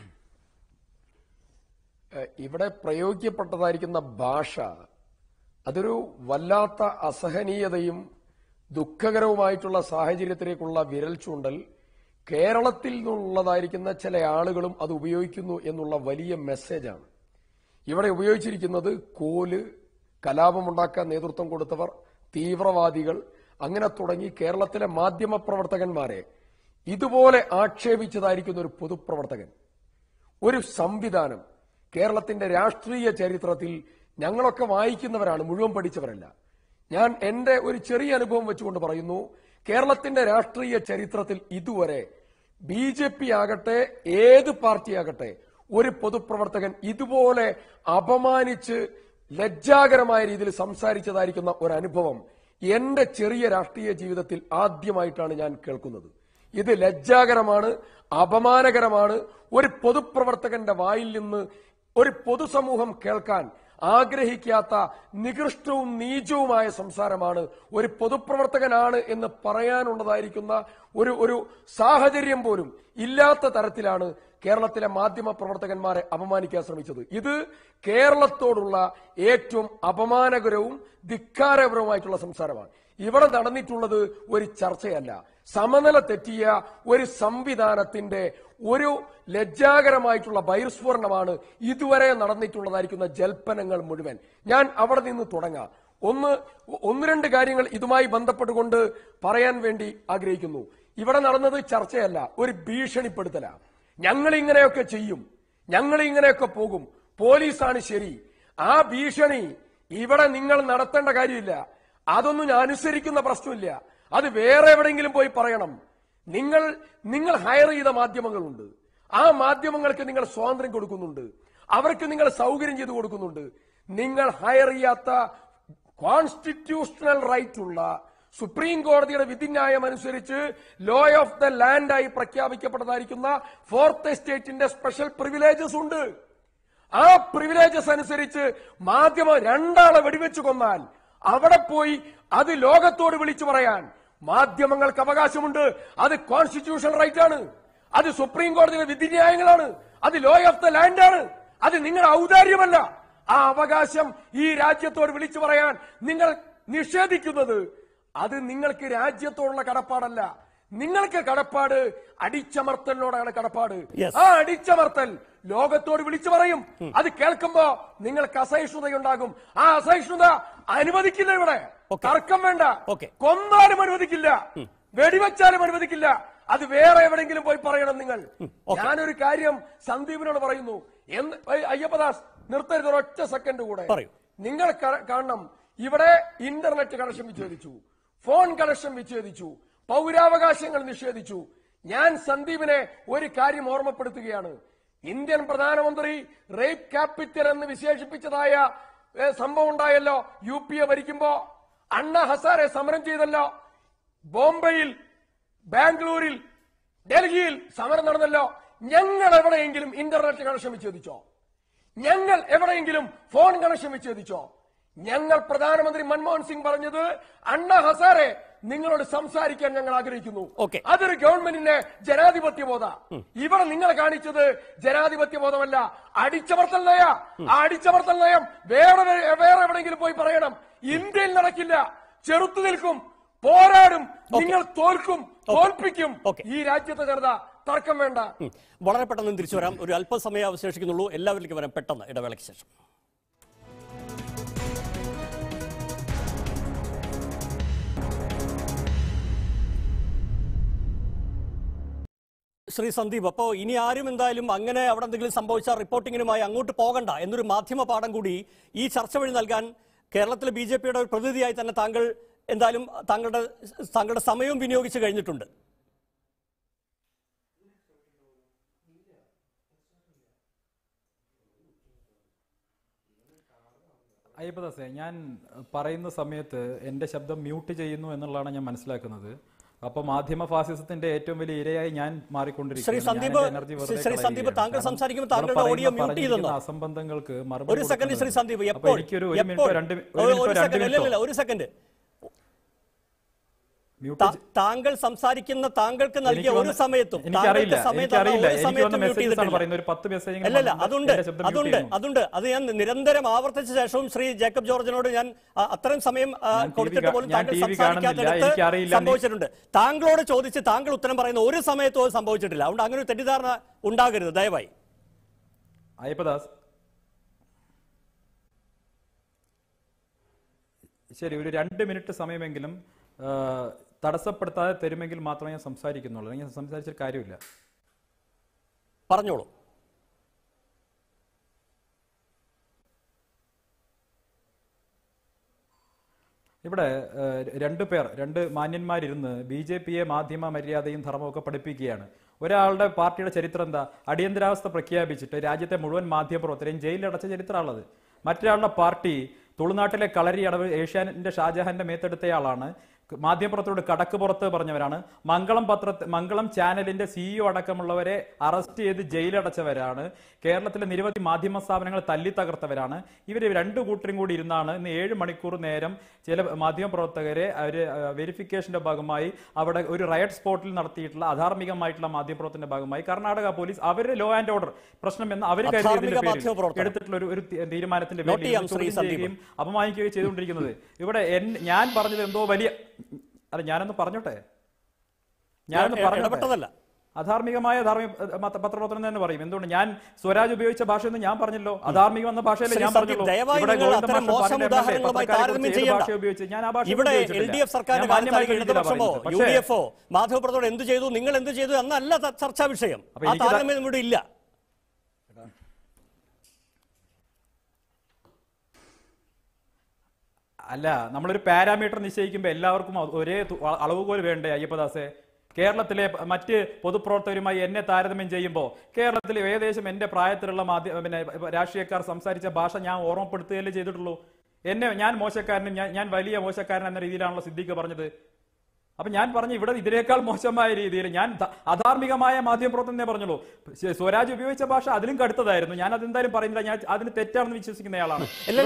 ഇവിടെ പ്രയോഗിക്കപ്പെട്ടതായിരിക്കുന്ന ഭാഷ അതൊരു വല്ലാത്ത അസഹനീയതയും ദുഃഖകരവുമായിട്ടുള്ള സാഹചര്യത്തിലേക്കുള്ള വിരൽ ചൂണ്ടൽ കേരളത്തിൽ നിന്നുള്ളതായിരിക്കുന്ന ചില ആളുകളും അത് ഉപയോഗിക്കുന്നു എന്നുള്ള വലിയ മെസ്സേജാണ്. ഇവിടെ ഉപയോഗിച്ചിരിക്കുന്നത് കോല്, കലാപമുണ്ടാക്കാൻ നേതൃത്വം കൊടുത്തവർ, തീവ്രവാദികൾ, അങ്ങനെ തുടങ്ങി കേരളത്തിലെ മാധ്യമ പ്രവർത്തകന്മാരെ ഇതുപോലെ ആക്ഷേപിച്ചതായിരിക്കുന്ന ഒരു പൊതുപ്രവർത്തകൻ, ഒരു സംവിധാനം കേരളത്തിന്റെ രാഷ്ട്രീയ ചരിത്രത്തിൽ ഞങ്ങളൊക്കെ വായിക്കുന്നവരാണ്, മുഴുവൻ പഠിച്ചവരല്ല. ഞാൻ എന്റെ ഒരു ചെറിയ അനുഭവം വെച്ചുകൊണ്ട് പറയുന്നു, കേരളത്തിന്റെ രാഷ്ട്രീയ ചരിത്രത്തിൽ ഇതുവരെ ബി ജെ പി ആകട്ടെ ഏത് പാർട്ടിയാകട്ടെ ഒരു പൊതുപ്രവർത്തകൻ ഇതുപോലെ അപമാനിച്ച് ലജ്ജാകരമായ രീതിയിൽ സംസാരിച്ചതായിരിക്കുന്ന ഒരു അനുഭവം എന്റെ ചെറിയ രാഷ്ട്രീയ ജീവിതത്തിൽ ആദ്യമായിട്ടാണ് ഞാൻ കേൾക്കുന്നത്. ഇത് ലജ്ജാകരമാണ്, അപമാനകരമാണ്. ഒരു പൊതുപ്രവർത്തകന്റെ വായിൽ നിന്ന് ഒരു പൊതുസമൂഹം കേൾക്കാൻ ആഗ്രഹിക്കാത്ത നികൃഷ്ടവും നീചവുമായ സംസാരമാണ്. ഒരു പൊതുപ്രവർത്തകനാണ് എന്ന് പറയാനുള്ളതായിരിക്കുന്ന ഒരു ഒരു സാഹചര്യം പോലും ഇല്ലാത്ത തരത്തിലാണ് കേരളത്തിലെ മാധ്യമ പ്രവർത്തകന്മാരെ അപമാനിക്കാൻ ശ്രമിച്ചത്. ഇത് കേരളത്തോടുള്ള ഏറ്റവും അപമാനകരവും ധിക്കാരപരവുമായിട്ടുള്ള സംസാരമാണ്. ഇവിടെ നടന്നിട്ടുള്ളത് ഒരു ചർച്ചയല്ല, സമനില തെറ്റിയ ഒരു സംവിധാനത്തിന്റെ ഒരു ലജ്ജാകരമായിട്ടുള്ള ബഹിർസ്ഫോരണമാണ് ഇതുവരെ നടന്നിട്ടുള്ളതായിരിക്കുന്ന ജൽപ്പനങ്ങൾ മുഴുവൻ. ഞാൻ അവിടെ നിന്ന് തുടങ്ങാം. ഒന്ന് ഒന്ന് രണ്ട് കാര്യങ്ങൾ ഇതുമായി ബന്ധപ്പെട്ടുകൊണ്ട് പറയാൻ വേണ്ടി ആഗ്രഹിക്കുന്നു. ഇവിടെ നടന്നത് ചർച്ചയല്ല, ഒരു ഭീഷണിപ്പെടുത്തലാണ്. ഞങ്ങൾ ഇങ്ങനെയൊക്കെ ചെയ്യും, ഞങ്ങൾ ഇങ്ങനെയൊക്കെ പോകും, പോലീസാണ് ശരി. ആ ഭീഷണി ഇവിടെ നിങ്ങൾ നടത്തേണ്ട കാര്യമില്ല. അതൊന്നും ഞാൻ അനുസരിക്കുന്ന പ്രശ്നമില്ല. അത് വേറെ എവിടെയെങ്കിലും പോയി പറയണം. നിങ്ങൾ നിങ്ങൾ ഹയർ ചെയ്ത മാധ്യമങ്ങളുണ്ട്, ആ മാധ്യമങ്ങൾക്ക് നിങ്ങൾ സ്വാതന്ത്ര്യം കൊടുക്കുന്നുണ്ട്, അവർക്ക് നിങ്ങൾ സൗകര്യം ചെയ്തു കൊടുക്കുന്നുണ്ട്. നിങ്ങൾ ഹയർ ചെയ്യാത്ത കോൺസ്റ്റിറ്റ്യൂഷണൽ റൈറ്റ് ഉള്ള സുപ്രീം കോടതിയുടെ വിധിന്യായം അനുസരിച്ച് ലോ ഓഫ് ദ ലാൻഡായി പ്രഖ്യാപിക്കപ്പെട്ടതായിരിക്കുന്ന ഫോർത്ത് എസ്റ്റേറ്റിന്റെ സ്പെഷ്യൽ പ്രിവിലേജസ് ഉണ്ട്. ആ പ്രിവിലേജസ് അനുസരിച്ച് മാധ്യമം രണ്ടാളെ വെടിവെച്ച് കൊന്നാൽ അവിടെ പോയി അത് ലോകത്തോട് വിളിച്ചു പറയാൻ മാധ്യമങ്ങൾക്ക് അവകാശമുണ്ട്. അത് കോൺസ്റ്റിറ്റ്യൂഷണൽ റൈറ്റ് ആണ്, അത് സുപ്രീം കോടതിയുടെ വിധിന്യായങ്ങളാണ്, അത് ലോ ഓഫ് ദ ലാൻഡ് ആണ്. അത് നിങ്ങളുടെ ഔദാര്യമല്ല. ആ അവകാശം ഈ രാജ്യത്തോട് വിളിച്ചു പറയാൻ നിങ്ങൾ നിഷേധിക്കുന്നത് അത് നിങ്ങൾക്ക് രാജ്യത്തോടുള്ള കടപ്പാടല്ല. നിങ്ങൾക്ക് കടപ്പാട് അടിച്ചമർത്തലിനോടാണ് കടപ്പാട്. ആ അടിച്ചമർത്തൽ ലോകത്തോട് വിളിച്ചു പറയും. അത് കേൾക്കുമ്പോ നിങ്ങൾക്ക് അസഹിഷ്ണുതയുണ്ടാകും. ആ അസഹിഷ്ണുത അനുവദിക്കില്ല. ഇവിടെ തർക്കം വേണ്ട. കൊന്നാലും അനുവദിക്കില്ല, വെടിവെച്ചാലും അനുവദിക്കില്ല. അത് വേറെ എവിടെയെങ്കിലും പോയി പറയണം നിങ്ങൾ. ഞാനൊരു കാര്യം സന്ദീപിനോട് പറയുന്നു. അയ്യപ്പദാസ് നിർത്തരുത് ഒരൊറ്റ സെക്കൻഡ് കൂടെ. നിങ്ങൾ കാണണം, ഇവിടെ ഇന്റർനെറ്റ് കണക്ഷൻ വിച്ഛേദിച്ചു, ഫോൺ കണക്ഷൻ വിച്ഛേദിച്ചു, പൗരാവകാശങ്ങൾ നിഷേധിച്ചു. ഞാൻ സന്ദീപിനെ ഒരു കാര്യം ഓർമ്മപ്പെടുത്തുകയാണ്. ഇന്ത്യൻ പ്രധാനമന്ത്രി റേപ്പ് ക്യാപിറ്റൽ എന്ന് വിശേഷിപ്പിച്ചതായ സംഭവം ഉണ്ടായല്ലോ. യു പി എ ഭരിക്കുമ്പോ അണ്ണ ഹസാരെ സമരം ചെയ്തല്ലോ. ബോംബെയിൽ, ബാംഗ്ലൂരിൽ, ഡൽഹിയിൽ സമരം നടന്നല്ലോ. ഞങ്ങൾ എവിടെയെങ്കിലും ഇന്റർനെറ്റ് കണക്ഷൻ വിച്ഛേദിച്ചോ? ഞങ്ങൾ എവിടെയെങ്കിലും ഫോൺ കണക്ഷൻ വിച്ഛേദിച്ചോ? ഞങ്ങൾ പ്രധാനമന്ത്രി മൻമോഹൻ സിംഗ് പറഞ്ഞത് അണ്ണ ഹസാരെ നിങ്ങളോട് സംസാരിക്കാൻ ഞങ്ങൾ ആഗ്രഹിക്കുന്നു. അതൊരു ഗവൺമെന്റിന്റെ ജനാധിപത്യ ബോധ. ഇവിടെ നിങ്ങൾ കാണിച്ചത് ജനാധിപത്യ ബോധമല്ല, അടിച്ചമർത്തൽ നയ. ആ അടിച്ചമർത്തൽ നയം വേറെ വേറെ എവിടെയെങ്കിലും പോയി പറയണം. ഇന്ത്യയിൽ നടക്കില്ല. ചെറുത്തു നിൽക്കും, പോരാടും, നിങ്ങൾ തോൽക്കും, തോൽപ്പിക്കും ഈ രാജ്യത്തെ ജനത. തർക്കം വേണ്ട. വളരെ പെട്ടെന്ന് തിരിച്ചു വരാം. ഒരു അല്പസമയം അവശേഷിക്കുന്നുള്ളൂ. എല്ലാവരിലേക്കും വരാം പെട്ടെന്ന് ഇടവേളയ്ക്ക് ശേഷം. ശ്രീ സന്ദീപ്, അപ്പോൾ ഇനി ആരും എന്തായാലും അങ്ങനെ അവിടെ എന്തെങ്കിലും സംഭവിച്ചാൽ റിപ്പോർട്ടിങ്ങിനുമായി അങ്ങോട്ട് പോകണ്ട എന്നൊരു മാധ്യമ പാഠം കൂടി ഈ ചർച്ച വഴി നൽകാൻ കേരളത്തിലെ ബി ജെ പിയുടെ ഒരു പ്രതിനിധിയായി തന്നെ താങ്കൾ എന്തായാലും താങ്കളുടെ താങ്കളുടെ സമയവും വിനിയോഗിച്ചു കഴിഞ്ഞിട്ടുണ്ട്. അയ്യപ്പദാസേ, ഞാൻ പറയുന്ന സമയത്ത് എൻ്റെ ശബ്ദം മ്യൂട്ട് ചെയ്യുന്നു എന്നുള്ളതാണ് ഞാൻ മനസ്സിലാക്കുന്നത്. അപ്പൊ മാധ്യമ ഫാസിസത്തിന്റെ ഏറ്റവും വലിയ ഇരയായി ഞാൻ മാറിക്കൊണ്ടിരിക്കുന്നു. അസംബന്ധങ്ങൾക്ക് മറുപടി എനിക്കൊരു ഒരു മിനിറ്റോ രണ്ട് മിനിറ്റോ ഒരു സെക്കൻഡ് താങ്കൾ സംസാരിക്കുന്ന താങ്കൾക്ക് നൽകിയ ഒരു സമയത്തും എനിക്കറിയില്ല എനിക്കറിയില്ല അല്ലല്ല അതുണ്ട് അതുണ്ട് അതുണ്ട് അത് ഞാൻ നിരന്തരം ആവർത്തിച്ച ശേഷവും ശ്രീ ജേക്കബ് ജോർജിനോട് ഞാൻ അത്രയും സമയം കൊടുത്തിട്ട് പോലും താങ്കൾ സംസാരിക്കാത്തതിനകത്ത് സംഭവിച്ചിട്ടുണ്ട്. താങ്കളോട് ചോദിച്ച് താങ്കൾ ഉത്തരം പറയുന്ന ഒരു സമയത്തും അത് സംഭവിച്ചിട്ടില്ല. അതുകൊണ്ട് അങ്ങനെ ഒരു തെറ്റിദ്ധാരണ ഉണ്ടാകരുത് ദയവായി. അയ്യപ്പദാസ്, ശരി, ഒരു രണ്ട് മിനിറ്റ് സമയമെങ്കിലും തടസ്സപ്പെടുത്താതെ തരുമെങ്കിൽ മാത്രമേ ഞാൻ സംസാരിക്കുന്നുള്ളൂ. അല്ലെങ്കിൽ സംസാരിച്ചിട്ട് കാര്യമില്ല. പറഞ്ഞോളൂ. ഇവിടെ രണ്ടു പേർ രണ്ട് മാന്യന്മാരിരുന്ന് ബി ജെ പിയെ മാധ്യമ മര്യാദയും ധർമ്മവും ഒക്കെ പഠിപ്പിക്കുകയാണ്. ഒരാളുടെ പാർട്ടിയുടെ ചരിത്രം എന്താ? അടിയന്തരാവസ്ഥ പ്രഖ്യാപിച്ചിട്ട് രാജ്യത്തെ മുഴുവൻ മാധ്യമപ്രവർത്തകരെയും ജയിലിലടച്ച ചരിത്രമുള്ളത്. മറ്റൊരാളുടെ പാർട്ടി തുളുനാട്ടിലെ കളരി അടവ് ഏഷ്യാനെറ്റിന്റെ ഷാജഹാന്റെ മേത്തെടുത്തയാളാണ്. മാധ്യമപ്രവർത്തകരോട് കടക്ക് പുറത്ത് പറഞ്ഞവരാണ്. മംഗളം പത്ര മംഗളം ചാനലിന്റെ സിഇഒ അടക്കമുള്ളവരെ അറസ്റ്റ് ചെയ്ത് ജയിലടച്ചവരാണ്. കേരളത്തിലെ നിരവധി മാധ്യമ സ്ഥാപനങ്ങൾ തല്ലി തകർത്തവരാണ്. ഇവർ രണ്ടു കൂട്ടരും കൂടി ഇരുന്നാണ് ഇന്ന് ഏഴ് മണിക്കൂർ നേരം ചില മാധ്യമപ്രവർത്തകരെ അവർ വെരിഫിക്കേഷന്റെ ഭാഗമായി അവിടെ ഒരു റയറ്റ് സ്പോട്ടിൽ നടത്തിയിട്ടുള്ള അധാർമികമായിട്ടുള്ള മാധ്യമപ്രവർത്തനത്തിന്റെ ഭാഗമായി കർണാടക പോലീസ് അവരുടെ ലോ ആൻഡ് ഓർഡർ പ്രശ്നം എന്ന് അവർ കരുതിയതിന്റെ പേരിൽ എടുത്തിട്ടുള്ള ഒരു തീരുമാനത്തിന്റെ പേരിൽ അപമാനിക്കുകയും ചെയ്തുകൊണ്ടിരിക്കുന്നത്. ഇവിടെ ഞാൻ പറഞ്ഞത് എന്തോ വലിയ അല്ല ഞാനൊന്ന് പറഞ്ഞോട്ടെ ഞാനൊന്ന് പറഞ്ഞോട്ടെ അധാർമികമായ ധാർമ്മിക പത്രപ്രവർത്തനം തന്നെ പറയും. എന്തുകൊണ്ട് ഞാൻ സ്വരാജ് ഉപയോഗിച്ച ഭാഷയൊന്നും ഞാൻ പറഞ്ഞല്ലോ. അധാർമികം എന്ന ഭാഷയല്ലേ ഞാൻ പറഞ്ഞല്ലോ. ഭാഷ ഉപയോഗിച്ച് ഞാൻ ആ ഭാഷ മാധ്യമപ്രവർത്തകർ എന്ത് ചെയ്തു, നിങ്ങൾ എന്ത് ചെയ്തു എന്നല്ല ചർച്ചാ വിഷയം. ആ താരതമ്യം ഇവിടെ ഇല്ല. അല്ല, നമ്മളൊരു പാരാമീറ്റർ നിശ്ചയിക്കുമ്പോൾ എല്ലാവർക്കും ഒരേ അളവുകോൽ വേണ്ടേ അയ്യപ്പദാസെ? കേരളത്തിലെ മറ്റ് പൊതുപ്രവർത്തകരുമായി എന്നെ താരതമ്യം ചെയ്യുമ്പോൾ കേരളത്തിലെ ഏകദേശം എന്റെ പ്രായത്തിലുള്ള മാധ്യമ പിന്നെ രാഷ്ട്രീയക്കാർ സംസാരിച്ച ഭാഷ ഞാൻ ഓർമ്മപ്പെടുത്തുകയല്ലേ ചെയ്തിട്ടുള്ളൂ. എന്നെ ഞാൻ മോശക്കാരനും ഞാൻ വലിയ മോശക്കാരൻ എന്ന രീതിയിലാണല്ലോ സിദ്ദീഖ് പറഞ്ഞത്. അപ്പൊ ഞാൻ പറഞ്ഞു ഇവിടെ ഇതിനേക്കാൾ മോശമായ രീതിയിൽ ഞാൻ അധാർമികമായ മാധ്യമപ്രവർത്തനം പറഞ്ഞുള്ളൂ. സ്വരാജ് ഉപയോഗിച്ച ഭാഷ അതിലും കടുത്തതായിരുന്നു. ഞാൻ അതെന്തായാലും പറയുന്നില്ല, ഞാൻ അതിന് തെറ്റാണെന്ന് വിശ്വസിക്കുന്നയാളാണ്.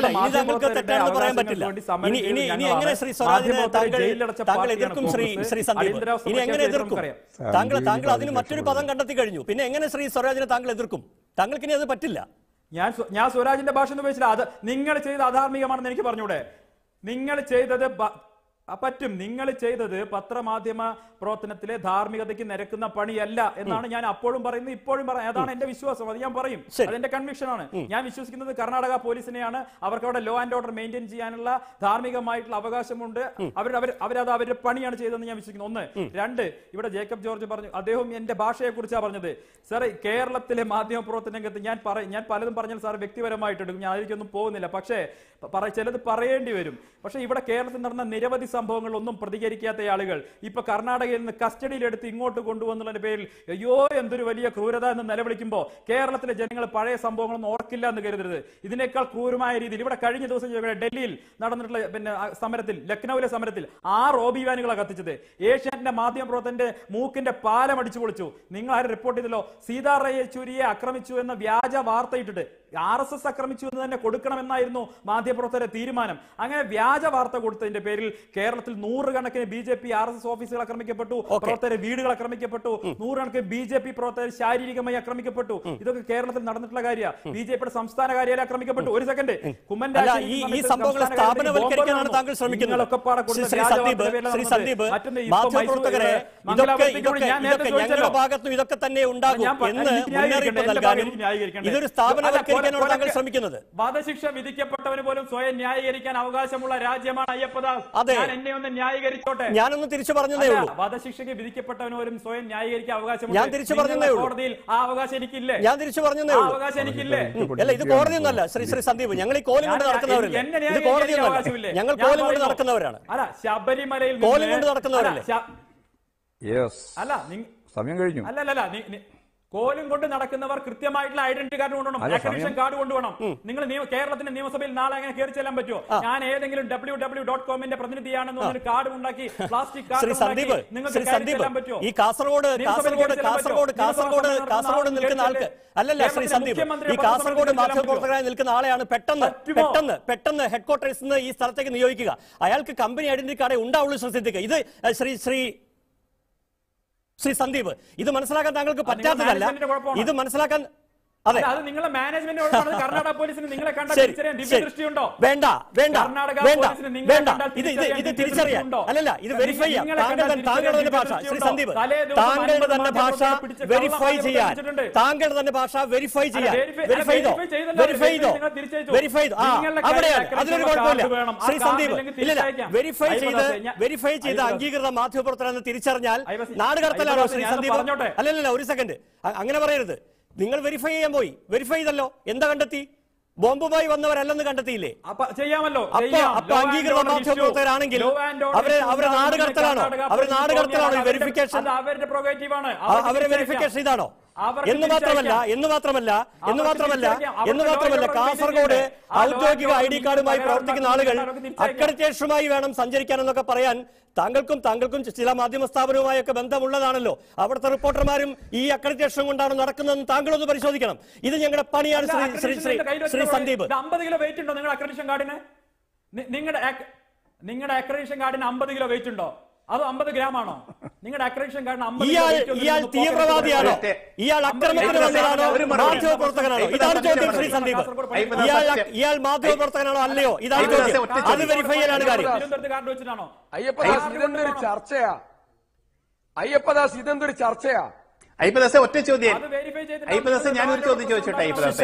താങ്കൾ അതിന് മറ്റൊരു പദം കണ്ടെത്തി കഴിഞ്ഞു. പിന്നെ എങ്ങനെ ശ്രീ സ്വരാജിനെ താങ്കൾ എതിർക്കും? താങ്കൾക്ക് ഇനി അത് പറ്റില്ല. ഞാൻ ഞാൻ സ്വരാജിന്റെ ഭാഷ എന്ന് ഉപയോഗിച്ചില്ല. അത് നിങ്ങൾ ചെയ്ത് അധാർമികമാണെന്ന് എനിക്ക് പറഞ്ഞൂടെ? നിങ്ങൾ ചെയ്തത് പറ്റും. നിങ്ങൾ ചെയ്തത് പത്രമാധ്യമ പ്രവർത്തനത്തിലെ ധാർമ്മികതയ്ക്ക് നിരക്കുന്ന പണിയല്ല എന്നാണ് ഞാൻ അപ്പോഴും പറയുന്നത്, ഇപ്പോഴും പറയാം. അതാണ് എന്റെ വിശ്വാസം, അത് ഞാൻ പറയും. അതെന്റെ കൺവിക്ഷൻ ആണ്. ഞാൻ വിശ്വസിക്കുന്നത് കർണാടക പോലീസിനെയാണ്. അവർക്ക് അവിടെ ലോ ആൻഡ് ഓർഡർ മെയിൻറ്റെയിൻ ചെയ്യാനുള്ള ധാർമ്മികമായിട്ടുള്ള അവകാശമുണ്ട്. അവർ അവരത് അവരുടെ പണിയാണ് ചെയ്തതെന്ന് ഞാൻ വിശ്വസിക്കുന്നു. ഒന്ന്. രണ്ട്, ഇവിടെ ജേക്കബ് ജോർജ് പറഞ്ഞു, അദ്ദേഹം എന്റെ ഭാഷയെ കുറിച്ചാണ് പറഞ്ഞത്. സാർ, കേരളത്തിലെ മാധ്യമ പ്രവർത്തന രംഗത്ത് ഞാൻ പറയും ഞാൻ പലതും പറഞ്ഞാൽ സാർ വ്യക്തിപരമായിട്ട് എടുക്കും, ഞാൻ അതിലേക്കൊന്നും പോകുന്നില്ല. പക്ഷേ ചിലത് പറയേണ്ടി വരും. പക്ഷേ ഇവിടെ കേരളത്തിൽ നടന്ന നിരവധി സംഭവങ്ങളൊന്നും പ്രതികരിക്കാത്ത ആളുകൾ ഇപ്പൊ കർണാടകയിൽ നിന്ന് കസ്റ്റഡിയിലെടുത്ത് ഇങ്ങോട്ട് കൊണ്ടുവന്നുള്ളതിന്റെ പേരിൽ അയ്യോ എന്തൊരു വലിയ ക്രൂരത എന്ന് നിലവിളിക്കുമ്പോൾ കേരളത്തിലെ ജനങ്ങൾ പഴയ സംഭവങ്ങളൊന്നും ഓർക്കില്ല എന്ന് കരുതരുത്. ഇതിനേക്കാൾ ക്രൂരമായ രീതിയിൽ ഇവിടെ കഴിഞ്ഞ ദിവസം ഡൽഹിയിൽ നടന്നിട്ടുള്ള പിന്നെ സമരത്തിൽ, ലക്നൌവിലെ സമരത്തിൽ ആറ് ഓബി വാനുകളാണ് കത്തിച്ചത്. ഏഷ്യാനെറ്റിന്റെ മാധ്യമ പ്രവർത്തകന്റെ മൂക്കിന്റെ പാലം അടിച്ചു പൊളിച്ചു. നിങ്ങൾ ആരും റിപ്പോർട്ട് ചെയ്തല്ലോ. സീതാറാം യെച്ചൂരിയെ ആക്രമിച്ചു എന്ന വ്യാജ വാർത്തയിട്ടിട്ട് ആർ എസ് എസ് ആക്രമിച്ചു എന്ന് തന്നെ കൊടുക്കണമെന്നായിരുന്നു മാധ്യമപ്രവർത്തകരുടെ തീരുമാനം. അങ്ങനെ വ്യാജ വാർത്ത കൊടുത്തതിന്റെ പേരിൽ കേരളത്തിൽ നൂറുകണക്കിന് B J P R S S ഓഫീസുകൾ ആക്രമിക്കപ്പെട്ടു, പ്രവർത്തകരെ വീടുകൾ ആക്രമിക്കപ്പെട്ടു, നൂറുകണക്കിന് ബി ജെ പി പ്രവർത്തകർ ശാരീരികമായി ആക്രമിക്കപ്പെട്ടു. ഇതൊക്കെ കേരളത്തിൽ നടന്നിട്ടുള്ള കാര്യമാണ്. ബി ജെ പിയുടെ സംസ്ഥാന കാര്യാലയം ആക്രമിക്കപ്പെട്ടു. ഒരു സെക്കൻഡ്, കുമ്മൻ വധശിക്ഷ വിധിക്കപ്പെട്ടവന് പോലും സ്വയം ന്യായീകരിക്കാൻ അവകാശമുള്ള രാജ്യമാണ് അയ്യപ്പദാസ്. എന്നെ ഒന്ന് ന്യായീകരിച്ചോട്ടെ. ഞാനൊന്ന് തിരിച്ചു പറഞ്ഞതേ ഉള്ളൂ. വധശിക്ഷയ്ക്ക് വിധിക്കപ്പെട്ടവന് പോലും സ്വയം ന്യായീകരിക്കാൻ അവകാശമുണ്ട്. ഞാൻ തിരിച്ചു പറഞ്ഞതേ ഉള്ളൂ. കോടതിയിൽ ആ അവകാശം എനിക്കില്ലേ? ഞാൻ തിരിച്ചു പറഞ്ഞതേ ഉള്ളൂ. അവകാശം എനിക്കില്ലേ? അല്ല, ഇത് കോടതിയൊന്നല്ല ശ്രീ ശ്രീ സന്ദീപ്. ഞങ്ങൾ ഈ കോലം കൊണ്ട് നടക്കുന്നവരല്ല. ഇത് കോടതിയൊന്നുമല്ല. ഞങ്ങൾ കോലം കൊണ്ട് നടക്കുന്നവരാണ്. അല്ല, ശബരിമലയിൽ കോലം കൊണ്ട് നടക്കുന്നവരല്ലേ? അല്ല, സമയം കഴിഞ്ഞു. അല്ല അല്ല കോലും കൊണ്ട് നടക്കുന്നവർ കൃത്യമായിട്ടുള്ള ഐഡന്റിറ്റി കാർഡ് കൊണ്ടുപോകണം, അക്രഡിറ്റേഷൻ കാർഡ് കൊണ്ടുപോകണം. നിങ്ങൾ കേരളത്തിന്റെ നിയമസഭയിൽ നാളെ അങ്ങനെ കയറി ചെല്ലാൻ പറ്റുമോ? ഞാൻ ഏതെങ്കിലും ഡബ്ല്യൂ ഡബ്ല്യൂ ഡോട്ട് കോമിന്റെ പ്രതിനിധിയാണെന്ന് ഒരു കാർഡ് ഉണ്ടാക്കി പ്ലാസ്റ്റിക് കാർഡ് നിങ്ങൾക്ക് ചെല്ലാൻ പറ്റുമോ? ഈ കാസർഗോഡ് കാസർഗോഡ് കാസർഗോഡ് കാസർഗോഡ് കാസർഗോഡ് നിൽക്കുന്ന ആൾക്ക് അല്ലല്ല ശ്രീ സന്ദീപ്, ഈ കാസർഗോഡ് മാധ്യമപ്രവർത്തകരായി നിൽക്കുന്ന ആളെയാണ് പെട്ടെന്ന് പെട്ടെന്ന് പെട്ടെന്ന് ഹെഡ്ക്വാർട്ടേഴ്സിൽ നിന്ന് ഈ സ്ഥലത്തേക്ക് നിയോഗിക്കുക. അയാൾക്ക് കമ്പനി ഐഡന്റിറ്റി കാർഡേ ഉണ്ടാവുള്ളൂ. ശ്രീ സിദ്ദിഖ്, ഇത് ശ്രീ ശ്രീ ശ്രീ സന്ദീപ്, ഇത് മനസ്സിലാക്കാൻ താങ്കൾക്ക് പറ്റാത്തതല്ല. ഇത് മനസ്സിലാക്കാൻ അതെ നിങ്ങളുടെ മാനേജ്മെന്റ് കർണാടക പോലീസിന് നിങ്ങളെ കണ്ട ദിവ്യദൃഷ്ടിയുണ്ടോ? വേണ്ട വേണ്ട വേണ്ട വേണ്ട ഇത് ഇത് ഇത് തിരിച്ചറിയാം. അല്ലല്ല, ഇത് വെരിഫൈ ചെയ്യാം. താങ്കളുടെ താങ്കളുടെ തന്നെ ഭാഷ ശ്രീ സന്ദീപ്, താങ്കളുടെ തന്നെ ഭാഷ വെരിഫൈ ചെയ്യാൻ താങ്കളുടെ തന്നെ ഭാഷ വെരിഫൈ ചെയ്യാൻ വെരിഫൈ ചെയ്തോ വെരിഫൈ ചെയ്തോ വെരിഫൈ ചെയ്തോ ആ അവിടെയാണ്. അതിനൊരു കുഴപ്പമില്ല ശ്രീ സന്ദീപ്. ഇല്ലില്ല, വെരിഫൈ ചെയ്ത് വെരിഫൈ ചെയ്ത അംഗീകൃത മാധ്യമപ്രവർത്തനം തിരിച്ചറിഞ്ഞാൽ നാട് കടത്തലാണോ ശ്രീ സന്ദീപ്? അല്ലല്ല, ഒരു സെക്കൻഡ്, അങ്ങനെ പറയരുത്. നിങ്ങൾ വെരിഫൈ ചെയ്യാൻ പോയി, വെരിഫൈ ചെയ്തല്ലോ, എന്താ കണ്ടെത്തി? ബോംബുമായി വന്നവരല്ലെന്ന് കണ്ടെത്തിയില്ലേ? ചെയ്യാമല്ലോ. അപ്പൊ അംഗീകൃത മാധ്യമപ്രവർത്തകരാണെങ്കിൽ അവരെ അവരെ നാട് കടത്തലാണോ? അവരെ നാട് കടത്തലാണോ വെരിഫിക്കേഷൻ? അവരെ വെരിഫിക്കേഷൻ ഇതാണോ? എന്ന് മാത്രമല്ല എന്ന് മാത്രമല്ല എന്ന് മാത്രമല്ല എന്ന് മാത്രമല്ല കാസർഗോഡ് ഔദ്യോഗിക ഐ ഡി കാർഡുമായി പ്രവർത്തിക്കുന്ന ആളുകൾ അക്രഡിറ്റേഷനുമായി വേണം സഞ്ചരിക്കാനെന്നൊക്കെ പറയാൻ താങ്കൾക്കും താങ്കൾക്കും ചില മാധ്യമ സ്ഥാപനവുമായൊക്കെ ബന്ധമുള്ളതാണല്ലോ. അവിടുത്തെ റിപ്പോർട്ടർമാരും ഈ അക്രഡിറ്റേഷൻ കൊണ്ടാണ് നടക്കുന്നതെന്ന് താങ്കളൊന്ന് പരിശോധിക്കണം. ഇത് ഞങ്ങളുടെ പണിയാണ് ശ്രീ ശ്രീ ശ്രീ സന്ദീപ്. അമ്പത് കിലോ വെയിറ്റ് ഉണ്ടോ നിങ്ങളുടെ അക്രഡിറ്റേഷൻ കാർഡിന്? നിങ്ങളുടെ നിങ്ങളുടെ അക്രഡിറ്റേഷൻ കാർഡിന് അമ്പത് കിലോ വെയിറ്റ് ഉണ്ടോ? അത് അമ്പത് ഗ്രാം ആണോ? നിങ്ങളുടെ അക്രഡിറ്റേഷൻ കാർഡിന് അമ്പത് ഇയാൾ ഇയാൾ തീവ്രവാദിയാണോ? ഇയാൾ അക്രമത്തിന് വന്നതാണോ? മാധ്യമ പ്രവർത്തകനാണോ? ഇതാണ് ചോദ്യം ശ്രീ സന്ദീപ്. ഇയാൾ ഇയാൾ മാധ്യമ പ്രവർത്തകനാണോ അല്ലയോ? ഇതാണ് ചോദ്യം. അത് വെരിഫൈ ചെയ്യാനാണ് കാര്യം. കാർഡ് വെച്ചിട്ടാണോ? അയ്യപ്പദാസ്, ഇതെന്തൊരു ചർച്ചയാ അയ്യപ്പദാസ്? ഇതെന്തൊരു ചർച്ചയാ അയ്യപ്പദാസെ? ഒറ്റ ചോദ്യം അയ്യപ്പദാസെ, ഞാനൊരു ചോദ്യം ചോദിച്ചോട്ടെ അയ്യപ്പദാസെ?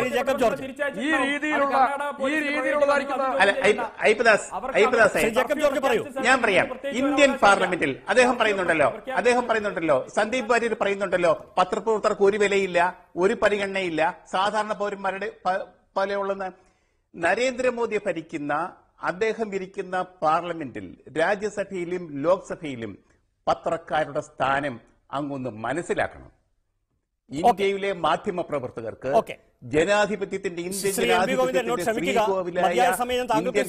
ഈ രീതിയിലുള്ള ഈ രീതിയിലുള്ളതായിരിക്കുന്ന അല്ല അയ്യപ്പദാസ് അയ്യപ്പദാസെ ഞാൻ പറയാം. ഇന്ത്യൻ പാർലമെന്റിൽ അദ്ദേഹം പറയുന്നുണ്ടല്ലോ അദ്ദേഹം പറയുന്നുണ്ടല്ലോ സന്ദീപ് വാര്യർ പറയുന്നുണ്ടല്ലോ, പത്രപ്രവർത്തകർക്ക് ഒരു വിലയില്ല, ഒരു പരിഗണനയില്ല, സാധാരണ പൗരന്മാരുടെ പോലെയുള്ള. നരേന്ദ്രമോദി ഭരിക്കുന്ന അദ്ദേഹം ഇരിക്കുന്ന പാർലമെന്റിൽ രാജ്യസഭയിലും ലോക്സഭയിലും പത്രക്കാരുടെ സ്ഥാനം അങ്ങൊന്ന് മനസ്സിലാക്കണം. ഇന്ത്യയിലെ മാധ്യമ പ്രവർത്തകർക്ക് ജനാധിപത്യത്തിന്റെ ഇന്ത്യൻ ജനാധിപത്യത്തിന്റെ ശ്രീകോവിലായ ഇന്ത്യൻ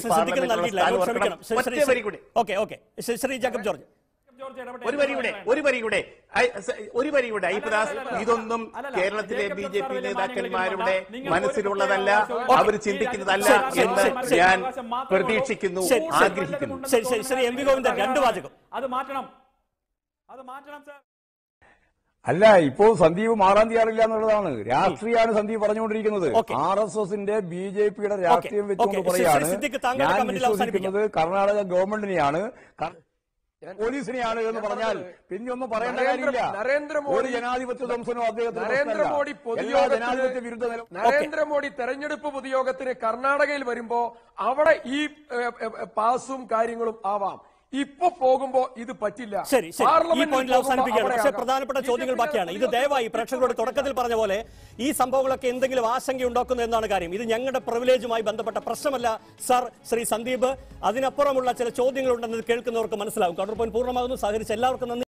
പാർലമെന്റ് ഒരു വരിയുടെ ഒരു വരിയുടെ ഒരു വരിയുടെ അയ്യപ്പദാസ്, ഇതൊന്നും കേരളത്തിലെ ബി ജെ പി നേതാക്കന്മാരുടെ മനസ്സിലുള്ളതല്ല, അവർ ചിന്തിക്കുന്നതല്ല എന്ന് ഞാൻ പ്രതീക്ഷിക്കുന്നു, ആഗ്രഹിക്കുന്നു. ശ്രീ എം വി ഗോവിന്ദൻ രണ്ട് വാചകം. അത് മാറ്റണം, അത് മാറ്റണം സാർ. അല്ല, ഇപ്പോ സന്ദീപ് മാറാൻ തയ്യാറില്ല എന്നുള്ളതാണ്. രാഷ്ട്രീയമാണ് സന്ദീപ് പറഞ്ഞുകൊണ്ടിരിക്കുന്നത്. ആർ എസ് എസിന്റെ ബി ജെ പിയുടെ രാഷ്ട്രീയം വെച്ചുകൊണ്ട് പറയാണ് ഞാൻ വിശ്വസിക്കുന്നത് കർണാടക ഗവൺമെന്റിനെയാണ്, പോലീസിനെയാണ് എന്ന് പറഞ്ഞാൽ പിന്നെ ഒന്നും പറയേണ്ട കാര്യമില്ല. നരേന്ദ്രമോദി ജനാധിപത്യ ധ്വംസനോ അദ്ദേഹത്തിന് നരേന്ദ്രമോദി ജനാധിപത്യ വിരുദ്ധ നരേന്ദ്രമോദി തെരഞ്ഞെടുപ്പ് പൊതുയോഗത്തിന് കർണാടകയിൽ വരുമ്പോ അവിടെ ഈ പാസും കാര്യങ്ങളും ആവാം. ഇപ്പൊ പോകുമ്പോ ഇത് പറ്റില്ല. ശരി ശരി, ഈ പോയിന്റിൽ അവസാനിപ്പിക്കുകയാണ്. പക്ഷേ പ്രധാനപ്പെട്ട ചോദ്യങ്ങൾ ബാക്കിയാണ്. ഇത് ദയവായി പ്രേക്ഷകരോട് തുടക്കത്തിൽ പറഞ്ഞ പോലെ ഈ സംഭവങ്ങളൊക്കെ എന്തെങ്കിലും ആശങ്കയുണ്ടാക്കുന്നു എന്നാണ് കാര്യം. ഇത് ഞങ്ങളുടെ പ്രിവിലേജുമായി ബന്ധപ്പെട്ട പ്രശ്നമല്ല സർ ശ്രീ സന്ദീപ്. അതിനപ്പുറമുള്ള ചില ചോദ്യങ്ങളുണ്ടെന്ന് കേൾക്കുന്നവർക്ക് മനസ്സിലാവും. കൗണ്ടർ പോയിന്റ് പൂർണ്ണമാകുന്നു. സഹകരിച്ച എല്ലാവർക്കും നന്ദി.